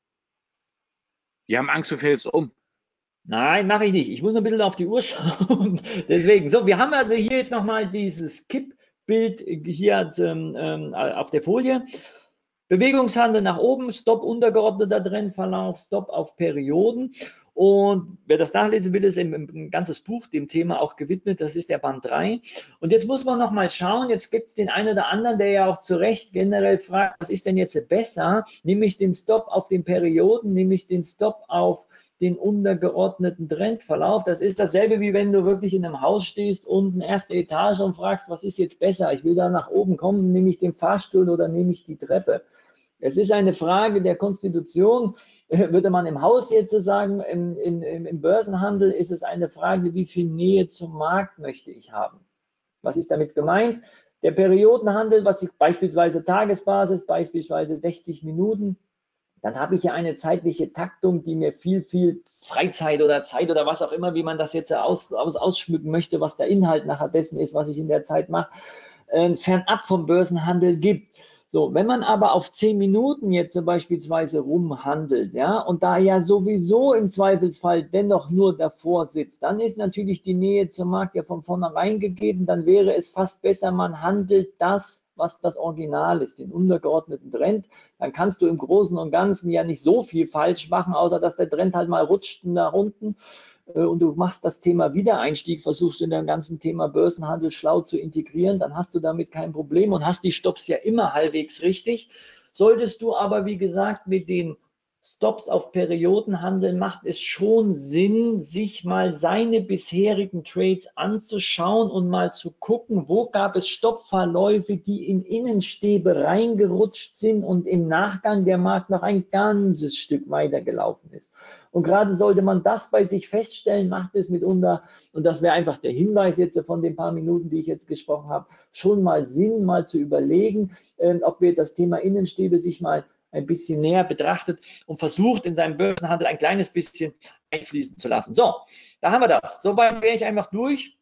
Die haben Angst, du fällst um. Nein, mache ich nicht. Ich muss ein bisschen auf die Uhr schauen. Deswegen. So, wir haben also hier jetzt nochmal dieses Kippbild hier ähm, auf der Folie. Bewegungshandel nach oben, Stop untergeordneter Trendverlauf, Stop auf Perioden. Und wer das nachlesen will, ist ein, ein ganzes Buch dem Thema auch gewidmet, das ist der Band drei. Und jetzt muss man noch mal schauen, jetzt gibt es den einen oder anderen, der ja auch zu Recht generell fragt, was ist denn jetzt besser? Nehme ich den Stop auf den Perioden, nehme ich den Stop auf den untergeordneten Trendverlauf? Das ist dasselbe, wie wenn du wirklich in einem Haus stehst, unten erste Etage und fragst, was ist jetzt besser? Ich will da nach oben kommen, nehme ich den Fahrstuhl oder nehme ich die Treppe? Es ist eine Frage der Konstitution. Würde man im Haus jetzt so sagen, im, im, im Börsenhandel ist es eine Frage, wie viel Nähe zum Markt möchte ich haben? Was ist damit gemeint? Der Periodenhandel, was ich beispielsweise Tagesbasis, beispielsweise sechzig Minuten, dann habe ich ja eine zeitliche Taktung, die mir viel, viel Freizeit oder Zeit oder was auch immer, wie man das jetzt aus, aus, ausschmücken möchte, was der Inhalt nachher dessen ist, was ich in der Zeit mache, äh, fernab vom Börsenhandel gibt. So, wenn man aber auf zehn Minuten jetzt so beispielsweise rumhandelt, ja, und da ja sowieso im Zweifelsfall dennoch nur davor sitzt, dann ist natürlich die Nähe zum Markt ja von vornherein gegeben, dann wäre es fast besser, man handelt das, was das Original ist, den untergeordneten Trend. Dann kannst du im Großen und Ganzen ja nicht so viel falsch machen, außer dass der Trend halt mal rutscht nach unten. Und du machst das Thema Wiedereinstieg, versuchst in deinem ganzen Thema Börsenhandel schlau zu integrieren, dann hast du damit kein Problem und hast die Stops ja immer halbwegs richtig. Solltest du aber, wie gesagt, mit den Stops auf Periodenhandel macht es schon Sinn, sich mal seine bisherigen Trades anzuschauen und mal zu gucken, wo gab es Stoppverläufe, die in Innenstäbe reingerutscht sind und im Nachgang der Markt noch ein ganzes Stück weiter gelaufen ist. Und gerade sollte man das bei sich feststellen, macht es mitunter, und das wäre einfach der Hinweis jetzt von den paar Minuten, die ich jetzt gesprochen habe, schon mal Sinn, mal zu überlegen, äh, ob wir das Thema Innenstäbe sich mal ein bisschen näher betrachtet und versucht, in seinem Börsenhandel ein kleines bisschen einfließen zu lassen. So, da haben wir das. Soweit wäre ich einfach durch.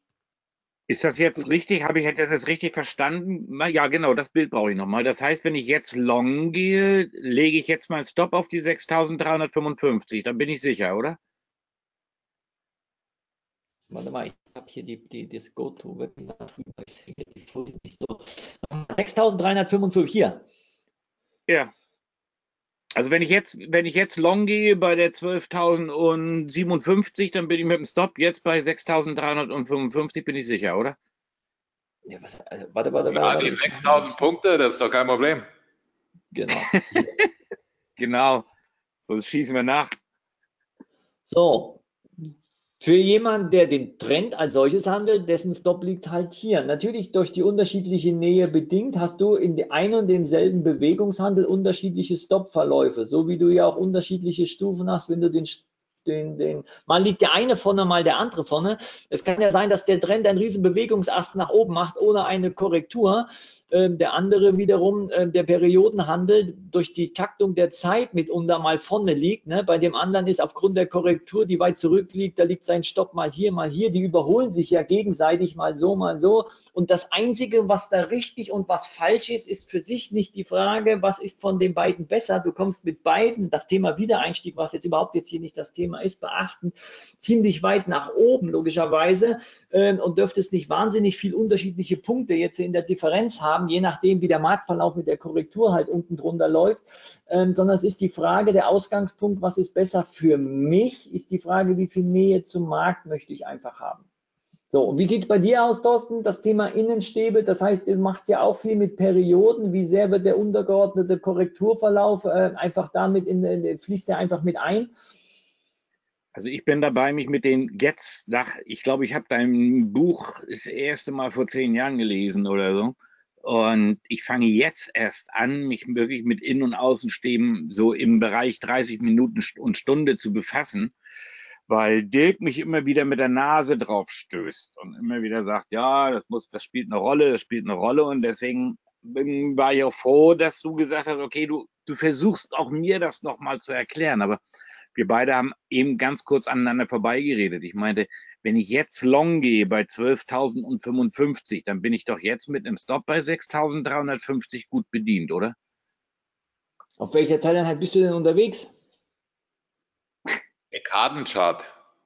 Ist das jetzt richtig? Habe ich das jetzt richtig verstanden? Ja, genau, das Bild brauche ich nochmal. Das heißt, wenn ich jetzt long gehe, lege ich jetzt meinen Stop auf die sechstausenddreihundertfünfundfünfzig. Dann bin ich sicher, oder? Warte mal, ich habe hier die, die, das Go-To-Webinar drüber. Ich sehe die Folie nicht so. sechstausenddreihundertfünfundfünfzig, hier. Ja. Also wenn ich jetzt, wenn ich jetzt long gehe bei der zwölftausendsiebenundfünfzig, dann bin ich mit dem Stop jetzt bei sechstausenddreihundertfünfundfünfzig, bin ich sicher, oder? Ja, was, also, warte, warte, Ja, warte. die sechstausend Punkte, das ist doch kein Problem. Genau. Genau. Sonst schießen wir nach. So. Für jemanden, der den Trend als solches handelt, dessen Stop liegt halt hier. Natürlich durch die unterschiedliche Nähe bedingt hast du in einem und demselben Bewegungshandel unterschiedliche Stop-Verläufe, so wie du ja auch unterschiedliche Stufen hast, wenn du den Den, den, mal liegt der eine vorne, mal der andere vorne. Es kann ja sein, dass der Trend einen riesen Bewegungsast nach oben macht, ohne eine Korrektur. Ähm, der andere wiederum, äh, der Periodenhandel, durch die Taktung der Zeit mitunter mal vorne liegt. Ne? Bei dem anderen ist aufgrund der Korrektur, die weit zurückliegt, da liegt sein Stopp mal hier, mal hier. Die überholen sich ja gegenseitig mal so, mal so. Und das Einzige, was da richtig und was falsch ist, ist für sich nicht die Frage, was ist von den beiden besser. Du kommst mit beiden, das Thema Wiedereinstieg, was jetzt überhaupt jetzt hier nicht das Thema ist, beachten, ziemlich weit nach oben, logischerweise, äh, und dürftest nicht wahnsinnig viel unterschiedliche Punkte jetzt in der Differenz haben, je nachdem, wie der Marktverlauf mit der Korrektur halt unten drunter läuft, ähm, sondern es ist die Frage, der Ausgangspunkt, was ist besser für mich, ist die Frage, wie viel Nähe zum Markt möchte ich einfach haben. So, und wie sieht es bei dir aus, Thorsten? Das Thema Innenstäbe, das heißt, ihr macht ja auch viel mit Perioden. Wie sehr wird der untergeordnete Korrekturverlauf äh, einfach damit, in, in, fließt der einfach mit ein? Also ich bin dabei, mich mit den jetzt, nach, ich glaube, ich habe dein Buch das erste Mal vor zehn Jahren gelesen oder so. Und ich fange jetzt erst an, mich wirklich mit Innen- und Außenstäben so im Bereich dreißig Minuten und Stunde zu befassen, weil Dirk mich immer wieder mit der Nase drauf stößt und immer wieder sagt, ja, das muss, das spielt eine Rolle, das spielt eine Rolle. Und deswegen bin, war ich auch froh, dass du gesagt hast, okay, du, du versuchst auch mir das nochmal zu erklären. Aber wir beide haben eben ganz kurz aneinander vorbeigeredet. Ich meinte, wenn ich jetzt long gehe bei zwölftausendfünfundfünfzig, dann bin ich doch jetzt mit einem Stop bei sechstausenddreihundertfünfzig gut bedient, oder? Auf welcher Zeiteinheit bist du denn unterwegs? Dekadenchart.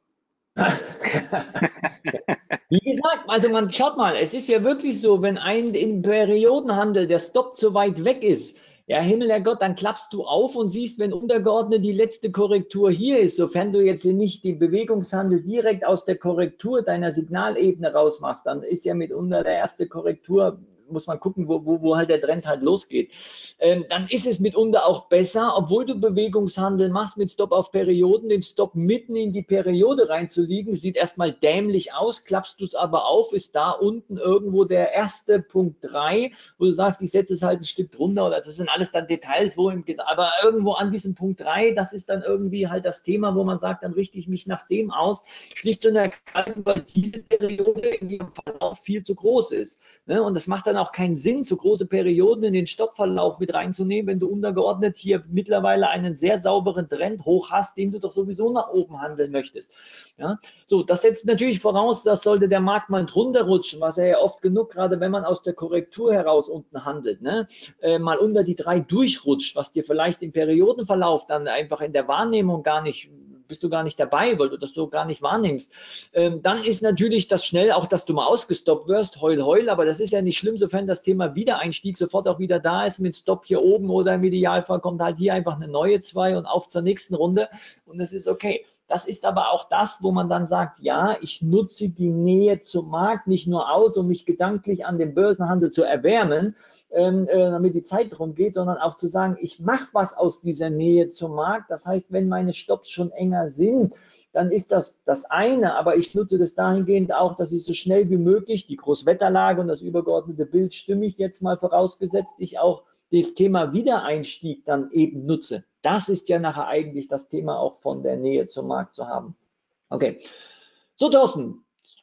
Wie gesagt, also man schaut mal, es ist ja wirklich so, wenn ein im Periodenhandel der Stop zu weit weg ist, ja, Himmel, Herrgott, dann klappst du auf und siehst, wenn untergeordnet die letzte Korrektur hier ist, sofern du jetzt nicht den Bewegungshandel direkt aus der Korrektur deiner Signalebene rausmachst, dann ist ja mitunter der erste Korrektur, muss man gucken, wo, wo, wo halt der Trend halt losgeht. Ähm, dann ist es mitunter auch besser, obwohl du Bewegungshandel machst mit Stop auf Perioden, den Stop mitten in die Periode reinzuliegen, sieht erstmal dämlich aus, klappst du es aber auf, ist da unten irgendwo der erste Punkt drei, wo du sagst, ich setze es halt ein Stück drunter, oder das sind alles dann Details, wo im, aber irgendwo an diesem Punkt drei, das ist dann irgendwie halt das Thema, wo man sagt, dann richte ich mich nach dem aus, schlicht und ergreifend, weil diese Periode in ihrem Verlauf viel zu groß ist. Ne? Und das macht dann auch keinen Sinn, so große Perioden in den Stoppverlauf mit reinzunehmen, wenn du untergeordnet hier mittlerweile einen sehr sauberen Trend hoch hast, den du doch sowieso nach oben handeln möchtest. Ja? So, das setzt natürlich voraus, dass sollte der Markt mal drunter rutschen, was er ja oft genug, gerade wenn man aus der Korrektur heraus unten handelt, ne? äh, mal unter die drei durchrutscht, was dir vielleicht im Periodenverlauf dann einfach in der Wahrnehmung gar nicht, bist du gar nicht dabei, weil du das so gar nicht wahrnimmst. Ähm, dann ist natürlich das schnell auch, dass du mal ausgestoppt wirst, heul, heul, aber das ist ja nicht schlimm, sofern das Thema Wiedereinstieg sofort auch wieder da ist mit Stop hier oben oder im Idealfall kommt halt hier einfach eine neue zwei und auf zur nächsten Runde und das ist okay. Das ist aber auch das, wo man dann sagt, ja, ich nutze die Nähe zum Markt nicht nur aus, um mich gedanklich an dem Börsenhandel zu erwärmen, ähm, äh, damit die Zeit drum geht, sondern auch zu sagen, ich mache was aus dieser Nähe zum Markt. Das heißt, wenn meine Stops schon enger sind, dann ist das das eine, aber ich nutze das dahingehend auch, dass ich so schnell wie möglich die Großwetterlage und das übergeordnete Bild stimmig jetzt mal vorausgesetzt, ich auch das Thema Wiedereinstieg dann eben nutze. Das ist ja nachher eigentlich das Thema auch von der Nähe zum Markt zu haben. Okay. So, Thorsten.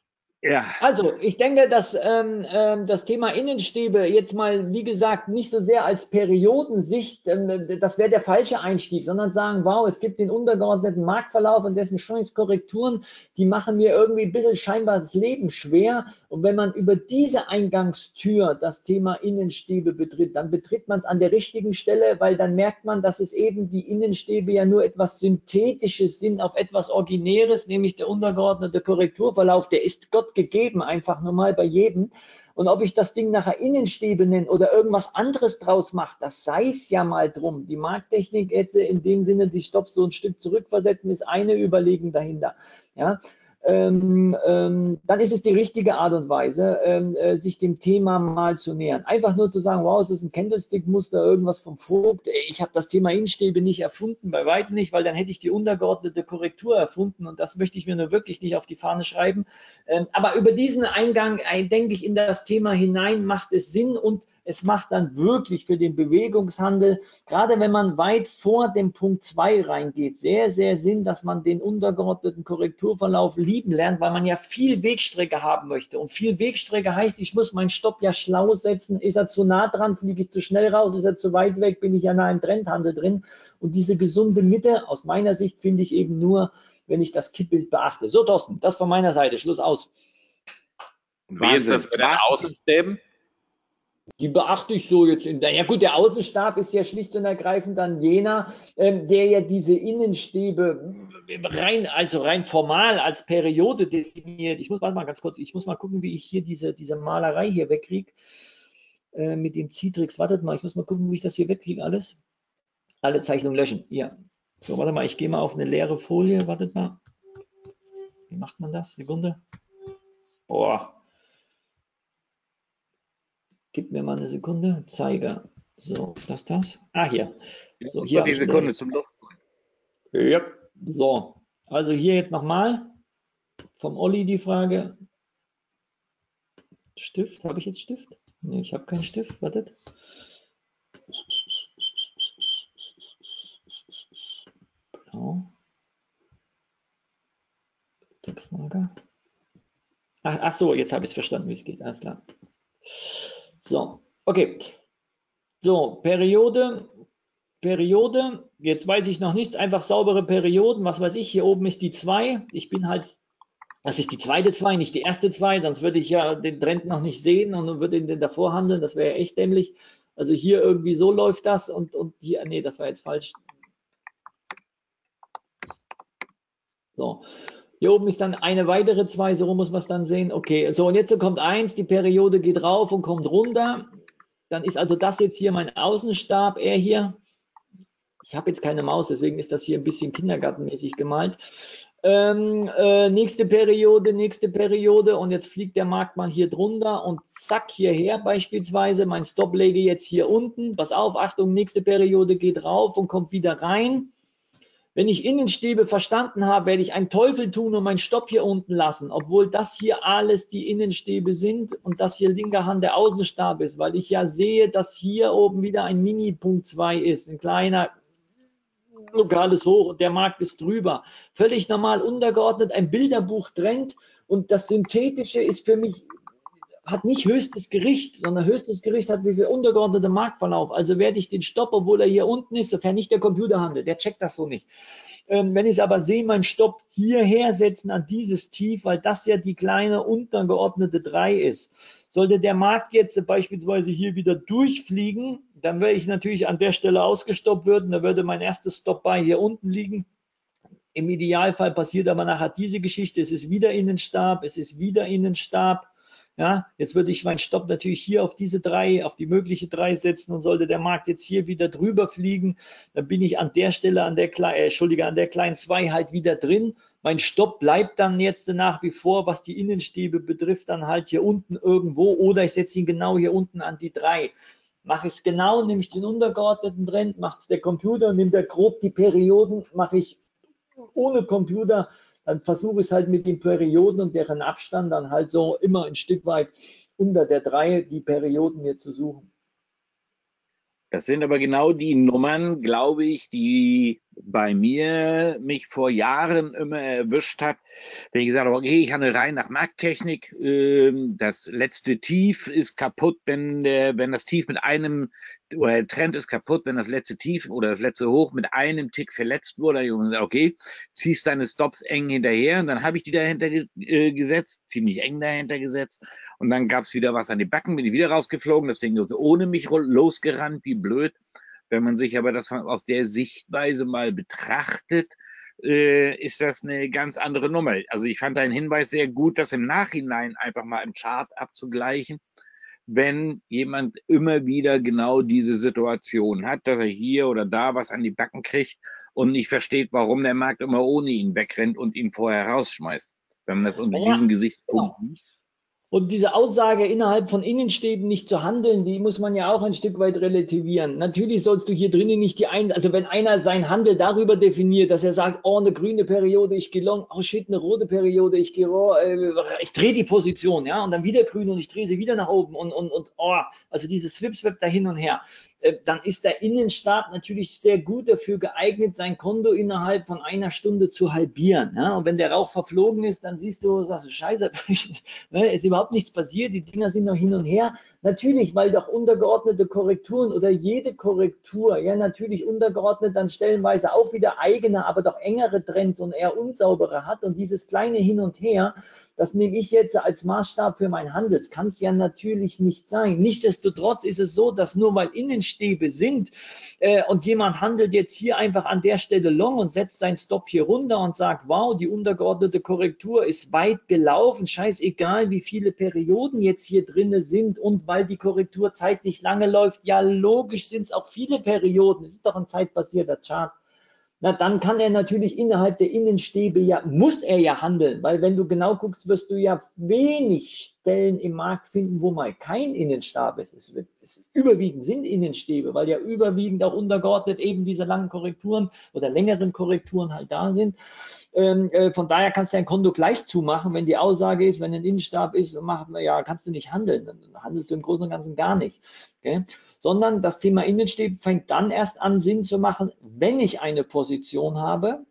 Ja. Also, ich denke, dass ähm, ähm, das Thema Innenstäbe jetzt mal, wie gesagt, nicht so sehr als Periodensicht, ähm, das wäre der falsche Einstieg, sondern sagen, wow, es gibt den untergeordneten Marktverlauf und dessen Chance-Korrekturen, die machen mir irgendwie ein bisschen scheinbar das Leben schwer. Und wenn man über diese Eingangstür das Thema Innenstäbe betritt, dann betritt man es an der richtigen Stelle, weil dann merkt man, dass es eben die Innenstäbe ja nur etwas Synthetisches sind auf etwas Originäres, nämlich der untergeordnete Korrekturverlauf, der ist Gott gegeben, einfach nur mal bei jedem. Und ob ich das Ding nachher Innenstäbe nenne oder irgendwas anderes draus mache, das sei es ja mal drum. Die Markttechnik jetzt in dem Sinne, die Stops so ein Stück zurückversetzen, ist eine Überlegung dahinter. Ja, ähm, ähm, dann ist es die richtige Art und Weise, ähm, äh, sich dem Thema mal zu nähern. Einfach nur zu sagen, wow, es ist ein Candlestick-Muster, irgendwas vom Vogt. Ich habe das Thema Innenstäbe nicht erfunden, bei weitem nicht, weil dann hätte ich die untergeordnete Korrektur erfunden und das möchte ich mir nur wirklich nicht auf die Fahne schreiben. Ähm, aber über diesen Eingang, äh, denke ich, in das Thema hinein macht es Sinn und es macht dann wirklich für den Bewegungshandel, gerade wenn man weit vor dem Punkt zwei reingeht, sehr, sehr Sinn, dass man den untergeordneten Korrekturverlauf lieben lernt, weil man ja viel Wegstrecke haben möchte. Und viel Wegstrecke heißt, ich muss meinen Stopp ja schlau setzen. Ist er zu nah dran, fliege ich zu schnell raus? Ist er zu weit weg, bin ich ja nah im Trendhandel drin? Und diese gesunde Mitte, aus meiner Sicht, finde ich eben nur, wenn ich das Kippbild beachte. So, Thorsten, das von meiner Seite. Schluss aus. Wie ist das mit den Außenstäben? Die beachte ich so jetzt in der, ja gut, der Außenstab ist ja schlicht und ergreifend dann jener, ähm, der ja diese Innenstäbe rein, also rein formal als Periode definiert. Ich muss, warte mal ganz kurz, ich muss mal gucken, wie ich hier diese, diese Malerei hier wegkriege, äh, mit dem Citrix. Wartet mal, ich muss mal gucken, wie ich das hier wegkriege alles. Alle Zeichnungen löschen, ja. So, warte mal, ich gehe mal auf eine leere Folie, wartet mal. Wie macht man das? Sekunde. Boah. Gib mir mal eine Sekunde. Zeiger. So, ist das das? Ah, hier. So, hier die Sekunde zum Luft. Ja. So, also hier jetzt nochmal vom Olli die Frage. Stift, habe ich jetzt Stift? Ne, ich habe keinen Stift. Wartet. Blau. Textmarker. Ach, ach so, jetzt habe ich es verstanden, wie es geht. Alles klar. So, okay. So, Periode, Periode, jetzt weiß ich noch nichts, einfach saubere Perioden, was weiß ich, hier oben ist die zwei, ich bin halt, das ist die zweite zwei, nicht die erste zwei, sonst würde ich ja den Trend noch nicht sehen und würde ihn davor handeln, das wäre ja echt dämlich. Also hier irgendwie so läuft das und, und hier, nee, das war jetzt falsch. So. Hier oben ist dann eine weitere zwei, so rum muss man es dann sehen. Okay, so und jetzt kommt eins, die Periode geht rauf und kommt runter. Dann ist also das jetzt hier mein Außenstab, er hier. Ich habe jetzt keine Maus, deswegen ist das hier ein bisschen kindergartenmäßig gemalt. Ähm, äh, nächste Periode, nächste Periode und jetzt fliegt der Markt mal hier drunter und zack hierher beispielsweise. Mein Stop lege jetzt hier unten. Pass auf, Achtung, nächste Periode geht rauf und kommt wieder rein. Wenn ich Innenstäbe verstanden habe, werde ich einen Teufel tun und meinen Stopp hier unten lassen, obwohl das hier alles die Innenstäbe sind und das hier linker Hand der Außenstab ist, weil ich ja sehe, dass hier oben wieder ein Mini-Punkt zwei ist, ein kleiner lokales Hoch und der Markt ist drüber. Völlig normal untergeordnet, ein Bilderbuch-Trend und das Synthetische ist für mich, hat nicht höchstes Gericht, sondern höchstes Gericht hat wie viel untergeordnete Marktverlauf. Also werde ich den Stopp, obwohl er hier unten ist, sofern nicht der Computer handelt, der checkt das so nicht. Ähm, wenn ich es aber sehe, meinen Stopp hierher setzen an dieses Tief, weil das ja die kleine untergeordnete drei ist. Sollte der Markt jetzt beispielsweise hier wieder durchfliegen, dann wäre ich natürlich an der Stelle ausgestoppt würden, da würde mein erstes Stop-Buy hier unten liegen. Im Idealfall passiert aber nachher diese Geschichte, es ist wieder Innenstab, es ist wieder Innenstab. Ja, jetzt würde ich meinen Stopp natürlich hier auf diese drei, auf die mögliche drei setzen und sollte der Markt jetzt hier wieder drüber fliegen, dann bin ich an der Stelle, an der kleinen, äh, Entschuldige, an der kleinen zwei halt wieder drin. Mein Stopp bleibt dann jetzt nach wie vor, was die Innenstäbe betrifft, dann halt hier unten irgendwo oder ich setze ihn genau hier unten an die drei. Mache ich es genau, nehme ich den untergeordneten Trend, macht es der Computer, nimmt er grob die Perioden, mache ich ohne Computer, dann versuche ich es halt mit den Perioden und deren Abstand dann halt so immer ein Stück weit unter der drei die Perioden mir zu suchen. Das sind aber genau die Nummern, glaube ich, die bei mir mich vor Jahren immer erwischt hat, wenn ich gesagt habe, okay, ich handle rein nach Markttechnik, das letzte Tief ist kaputt, wenn der, wenn das Tief mit einem, oder der Trend ist kaputt, wenn das letzte Tief oder das letzte Hoch mit einem Tick verletzt wurde, okay, ziehst deine Stops eng hinterher und dann habe ich die dahinter gesetzt, ziemlich eng dahinter gesetzt und dann gab es wieder was an die Backen, bin ich wieder rausgeflogen, das Ding ist ohne mich losgerannt, wie blöd. Wenn man sich aber das aus der Sichtweise mal betrachtet, äh, ist das eine ganz andere Nummer. Also ich fand deinen Hinweis sehr gut, das im Nachhinein einfach mal im Chart abzugleichen, wenn jemand immer wieder genau diese Situation hat, dass er hier oder da was an die Backen kriegt und nicht versteht, warum der Markt immer ohne ihn wegrennt und ihn vorher rausschmeißt. wenn man das unter Naja, diesem Gesichtspunkt genau. sieht. Und diese Aussage, innerhalb von Innenstäben nicht zu handeln, die muss man ja auch ein Stück weit relativieren. Natürlich sollst du hier drinnen nicht die ein, also wenn einer sein Handel darüber definiert, dass er sagt, oh, eine grüne Periode, ich gehe long, oh shit, eine rote Periode, ich gehe, oh, äh, ich drehe die Position, ja, und dann wieder grün und ich drehe sie wieder nach oben und, und, und, oh, also dieses Swip-Swap da hin und her. Äh, dann ist der Innenstab natürlich sehr gut dafür geeignet, sein Konto innerhalb von einer Stunde zu halbieren. Ja? Und wenn der Rauch verflogen ist, dann siehst du, sagst du, scheiße, ne, ist überhaupt nichts passiert, die Dinger sind noch hin und her. Natürlich, weil doch untergeordnete Korrekturen oder jede Korrektur, ja natürlich untergeordnet dann stellenweise auch wieder eigene, aber doch engere Trends und eher unsaubere hat. Und dieses kleine Hin und Her, das nehme ich jetzt als Maßstab für mein Handel. Das kann es ja natürlich nicht sein. Nichtsdestotrotz ist es so, dass nur weil Innenstäbe sind äh, und jemand handelt jetzt hier einfach an der Stelle long und setzt seinen Stop hier runter und sagt, wow, die untergeordnete Korrektur ist weit gelaufen, scheißegal, wie viele Perioden jetzt hier drinne sind und weil die Korrektur zeitlich lange läuft, ja logisch sind es auch viele Perioden, es ist doch ein zeitbasierter Chart. Na, dann kann er natürlich innerhalb der Innenstäbe ja, muss er ja handeln, weil wenn du genau guckst, wirst du ja wenig Stellen im Markt finden, wo mal kein Innenstab ist. Es wird, es überwiegend sind Innenstäbe, weil ja überwiegend auch untergeordnet eben diese langen Korrekturen oder längeren Korrekturen halt da sind. Ähm, äh, von daher kannst du dein Konto gleich zumachen, wenn die Aussage ist, wenn ein Innenstab ist, mach, ja, kannst du nicht handeln, dann handelst du im Großen und Ganzen gar nicht. Okay? Sondern das Thema Innenstäbe fängt dann erst an, Sinn zu machen, wenn ich eine Position habe.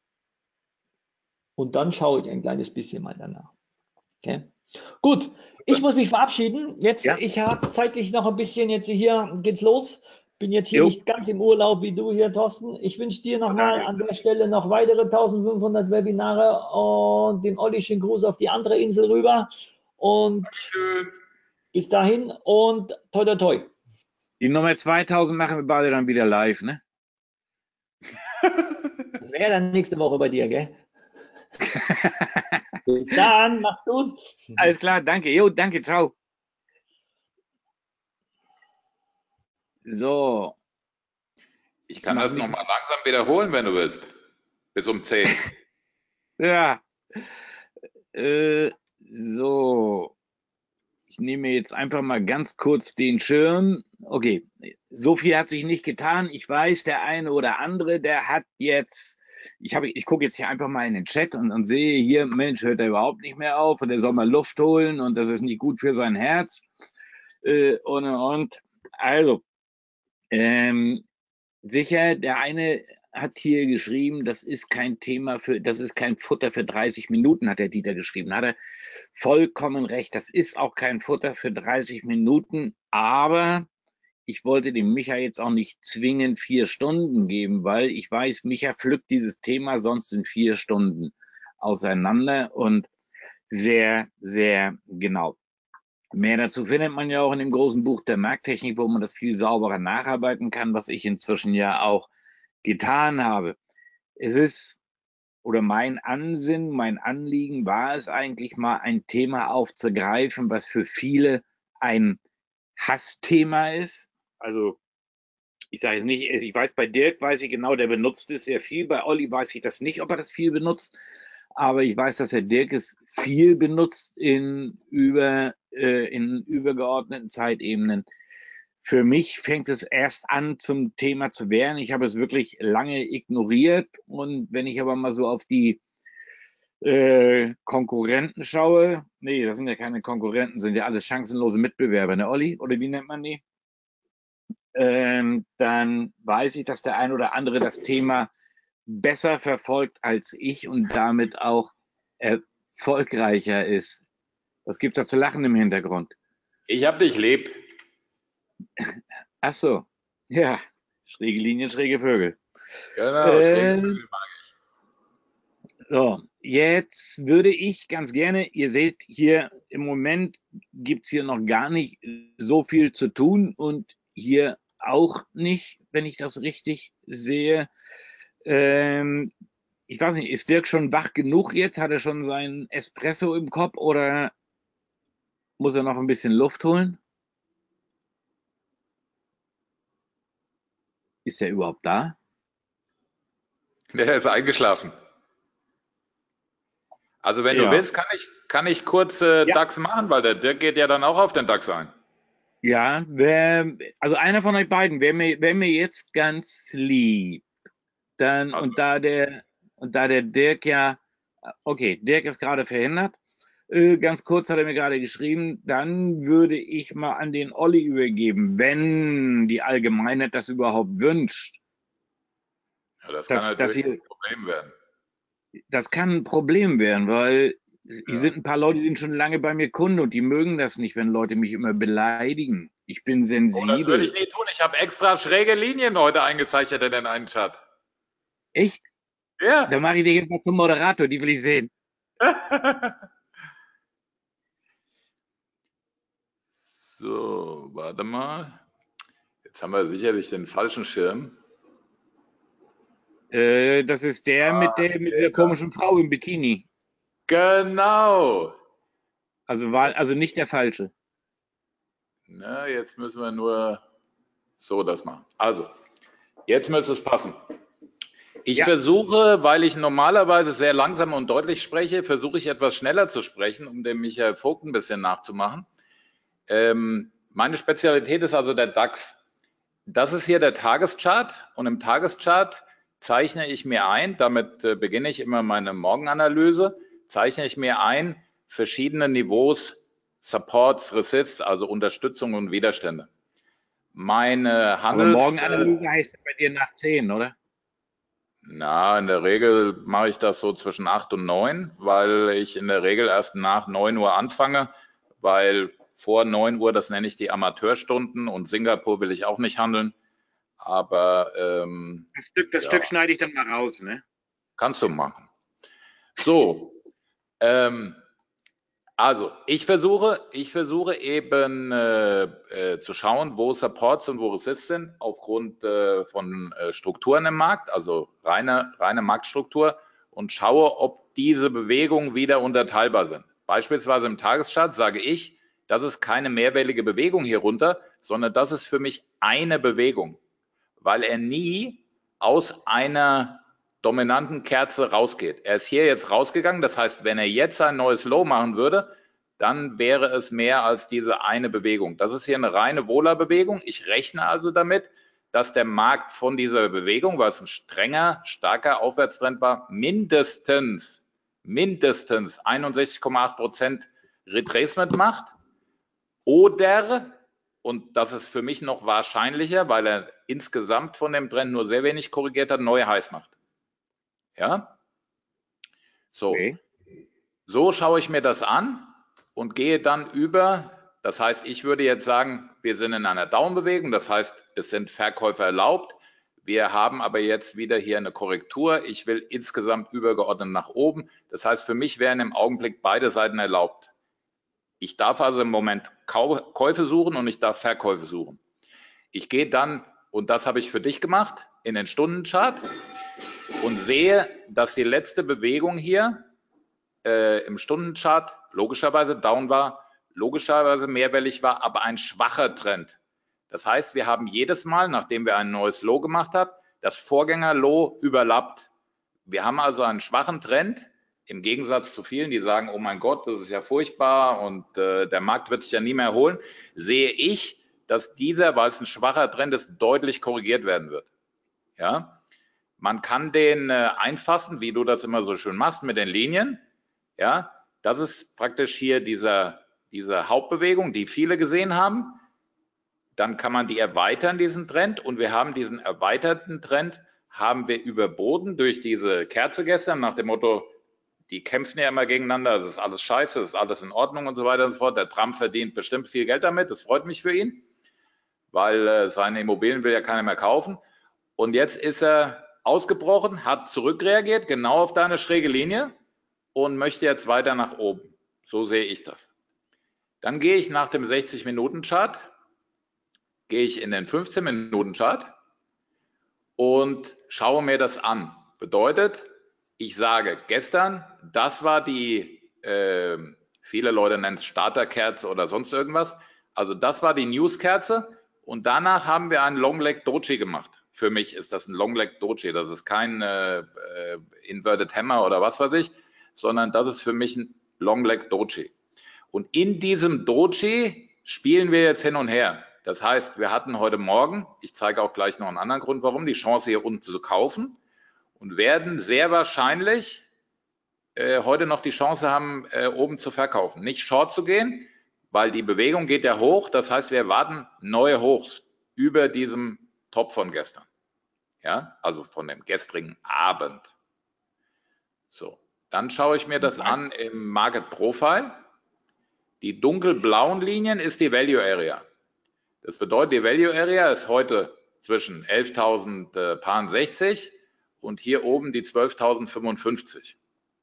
Und dann schaue ich ein kleines bisschen mal danach. Okay. Gut, ich muss mich verabschieden. Jetzt, Ja. ich habe zeitlich noch ein bisschen, jetzt hier geht's los. Bin jetzt hier Jo. nicht ganz im Urlaub wie du hier, Thorsten. Ich wünsche dir nochmal Danke. an der Stelle noch weitere eintausendfünfhundert Webinare und den Ollischen Gruß auf die andere Insel rüber. Und Schön. bis dahin und toi toi toi. Die Nummer zweitausend machen wir beide dann wieder live, ne? Das wäre dann nächste Woche bei dir, gell? Bis dann, macht's gut. Alles klar, danke. Jo, danke, ciao. So. Ich kann Mach das mich- nochmal langsam wiederholen, wenn du willst. Bis um zehn. Ja. Äh, so. Ich nehme jetzt einfach mal ganz kurz den Schirm. Okay, so viel hat sich nicht getan. Ich weiß, der eine oder andere, der hat jetzt, ich habe, ich gucke jetzt hier einfach mal in den Chat und, und sehe hier, Mensch, hört er überhaupt nicht mehr auf und der soll mal Luft holen und das ist nicht gut für sein Herz. Äh, und, und, also, ähm, sicher, der eine hat hier geschrieben, das ist kein Thema für, das ist kein Futter für dreißig Minuten, hat der Dieter geschrieben. Hat er vollkommen recht. Das ist auch kein Futter für dreißig Minuten, aber ich wollte dem Micha jetzt auch nicht zwingend vier Stunden geben, weil ich weiß, Micha pflückt dieses Thema sonst in vier Stunden auseinander und sehr, sehr genau. Mehr dazu findet man ja auch in dem großen Buch der Markttechnik, wo man das viel sauberer nacharbeiten kann, was ich inzwischen ja auch getan habe. Es ist, oder mein Ansinnen, mein Anliegen war es eigentlich mal, ein Thema aufzugreifen, was für viele ein Hassthema ist. Also ich sage jetzt nicht, ich weiß, bei Dirk weiß ich genau, der benutzt es sehr viel. Bei Olli weiß ich das nicht, ob er das viel benutzt. Aber ich weiß, dass Herr Dirk es viel benutzt in, über, äh, in übergeordneten Zeitebenen. Für mich fängt es erst an, zum Thema zu werden. Ich habe es wirklich lange ignoriert. Und wenn ich aber mal so auf die äh, Konkurrenten schaue, nee, das sind ja keine Konkurrenten, sind ja alles chancenlose Mitbewerber, ne, Olli? Oder wie nennt man die? Ähm, dann weiß ich, dass der ein oder andere das Thema besser verfolgt als ich und damit auch erfolgreicher ist. Was gibt's da zu lachen im Hintergrund? Ich hab dich lieb. Ach so, ja, schräge Linien, schräge Vögel. Genau, Äh, schräge Vögel mag ich. So, jetzt würde ich ganz gerne, ihr seht hier, im Moment gibt's hier noch gar nicht so viel zu tun und hier auch nicht, wenn ich das richtig sehe. Ähm, ich weiß nicht, ist Dirk schon wach genug jetzt? Hat er schon seinen Espresso im Kopf oder muss er noch ein bisschen Luft holen? Ist er überhaupt da? Der ist eingeschlafen. Also wenn Ja. du willst, kann ich, kann ich kurz äh, Ja. DAX machen, weil der Dirk geht ja dann auch auf den DAX ein. Ja, wer, also einer von euch beiden, wäre mir, wär mir jetzt ganz lieb. Dann, Also. und da der, und da der Dirk ja, okay, Dirk ist gerade verhindert. Äh, ganz kurz hat er mir gerade geschrieben, dann würde ich mal an den Olli übergeben, wenn die Allgemeinheit das überhaupt wünscht. Ja, das Das- kann das natürlich hier- ein Problem werden. Das kann ein Problem werden, weil Ja. hier sind ein paar Leute, die sind schon lange bei mir Kunde und die mögen das nicht, wenn Leute mich immer beleidigen. Ich bin Oh, das würde sensibel. ich nie tun. Ich habe extra schräge Linien heute eingezeichnet in den einen Chat. Echt? Ja. Dann mache ich dich jetzt mal zum Moderator, die will ich sehen. So, warte mal. Jetzt haben wir sicherlich den falschen Schirm. Äh, das ist der Ah, mit der mit dieser genau. komischen Frau im Bikini. Genau. Also war also nicht der falsche. Na, jetzt müssen wir nur so das machen. Also, jetzt müsste es passen. Ich Ja. versuche, weil ich normalerweise sehr langsam und deutlich spreche, versuche ich etwas schneller zu sprechen, um dem Michael Vogt ein bisschen nachzumachen. Ähm, meine Spezialität ist also der DAX. Das ist hier der Tageschart und im Tageschart zeichne ich mir ein, damit äh, beginne ich immer meine Morgenanalyse, zeichne ich mir ein verschiedene Niveaus, Supports, Resists, also Unterstützung und Widerstände. Meine Aber Handels... Morgenanalyse heißt bei dir nach zehn, oder? Na, in der Regel mache ich das so zwischen acht und neun, weil ich in der Regel erst nach neun Uhr anfange, weil vor neun Uhr, das nenne ich die Amateurstunden, und Singapur will ich auch nicht handeln. Aber ähm, Das Stück, das Ja. Stück schneide ich dann mal raus, ne? kannst du machen. So, ähm, also ich versuche, ich versuche eben äh, äh, zu schauen, wo Supports und wo Resists sind, aufgrund äh, von äh, Strukturen im Markt, also reine, reine Marktstruktur, und schaue, ob diese Bewegungen wieder unterteilbar sind. Beispielsweise im Tageschart sage ich, das ist keine mehrwellige Bewegung hier runter, sondern das ist für mich eine Bewegung, weil er nie aus einer dominanten Kerze rausgeht. Er ist hier jetzt rausgegangen, das heißt, wenn er jetzt ein neues Low machen würde, dann wäre es mehr als diese eine Bewegung. Das ist hier eine reine Wohlerbewegung. Ich rechne also damit, dass der Markt von dieser Bewegung, weil es ein strenger, starker Aufwärtstrend war, mindestens, mindestens einundsechzig Komma acht Prozent Retracement macht oder, und das ist für mich noch wahrscheinlicher, weil er insgesamt von dem Trend nur sehr wenig korrigiert hat, neue Highs macht. Ja? So. Okay. So schaue ich mir das an und gehe dann über. Das heißt, ich würde jetzt sagen, wir sind in einer Down-Bewegung. Das heißt, es sind Verkäufe erlaubt. Wir haben aber jetzt wieder hier eine Korrektur. Ich will insgesamt übergeordnet nach oben. Das heißt, für mich wären im Augenblick beide Seiten erlaubt. Ich darf also im Moment Kau- Käufe suchen und ich darf Verkäufe suchen. Ich gehe dann, und das habe ich für dich gemacht, in den Stundenchart und sehe, dass die letzte Bewegung hier äh, im Stundenchart logischerweise down war, logischerweise mehrwellig war, aber ein schwacher Trend. Das heißt, wir haben jedes Mal, nachdem wir ein neues Low gemacht haben, das Vorgänger-Low überlappt. Wir haben also einen schwachen Trend, im Gegensatz zu vielen, die sagen, oh mein Gott, das ist ja furchtbar und äh, der Markt wird sich ja nie mehr erholen, sehe ich, dass dieser, weil es ein schwacher Trend ist, deutlich korrigiert werden wird. Ja? Man kann den äh, einfassen, wie du das immer so schön machst, mit den Linien. Ja? Das ist praktisch hier dieser, diese Hauptbewegung, die viele gesehen haben. Dann kann man die erweitern, diesen Trend, und wir haben diesen erweiterten Trend, haben wir überboten durch diese Kerze gestern nach dem Motto, die kämpfen ja immer gegeneinander, das ist alles scheiße, das ist alles in Ordnung und so weiter und so fort. Der Trump verdient bestimmt viel Geld damit, das freut mich für ihn, weil äh, seine Immobilien will ja keiner mehr kaufen. Und jetzt ist er ausgebrochen, hat zurückreagiert, genau auf deine schräge Linie und möchte jetzt weiter nach oben. So sehe ich das. Dann gehe ich nach dem sechzig Minuten Chart, gehe ich in den fünfzehn Minuten Chart und schaue mir das an. Bedeutet, ich sage gestern, das war die, äh, viele Leute nennen es Starterkerze oder sonst irgendwas, also das war die Newskerze und danach haben wir einen Long Leg Doji gemacht. Für mich ist das ein Long Leg Doji, das ist kein äh, äh, Inverted Hammer oder was weiß ich, sondern das ist für mich ein Long Leg Doji. Und in diesem Doji spielen wir jetzt hin und her. Das heißt, wir hatten heute Morgen, ich zeige auch gleich noch einen anderen Grund, warum, die Chance hier unten zu kaufen und werden sehr wahrscheinlich äh, heute noch die Chance haben, äh, oben zu verkaufen. Nicht short zu gehen, weil die Bewegung geht ja hoch. Das heißt, wir erwarten neue Hochs über diesem Top von gestern. Ja, also von dem gestrigen Abend. So, dann schaue ich mir das an im Market Profile. Die dunkelblauen Linien ist die Value Area. Das bedeutet, die Value Area ist heute zwischen elftausendsechzig und hier oben die zwölftausendfünfundfünfzig.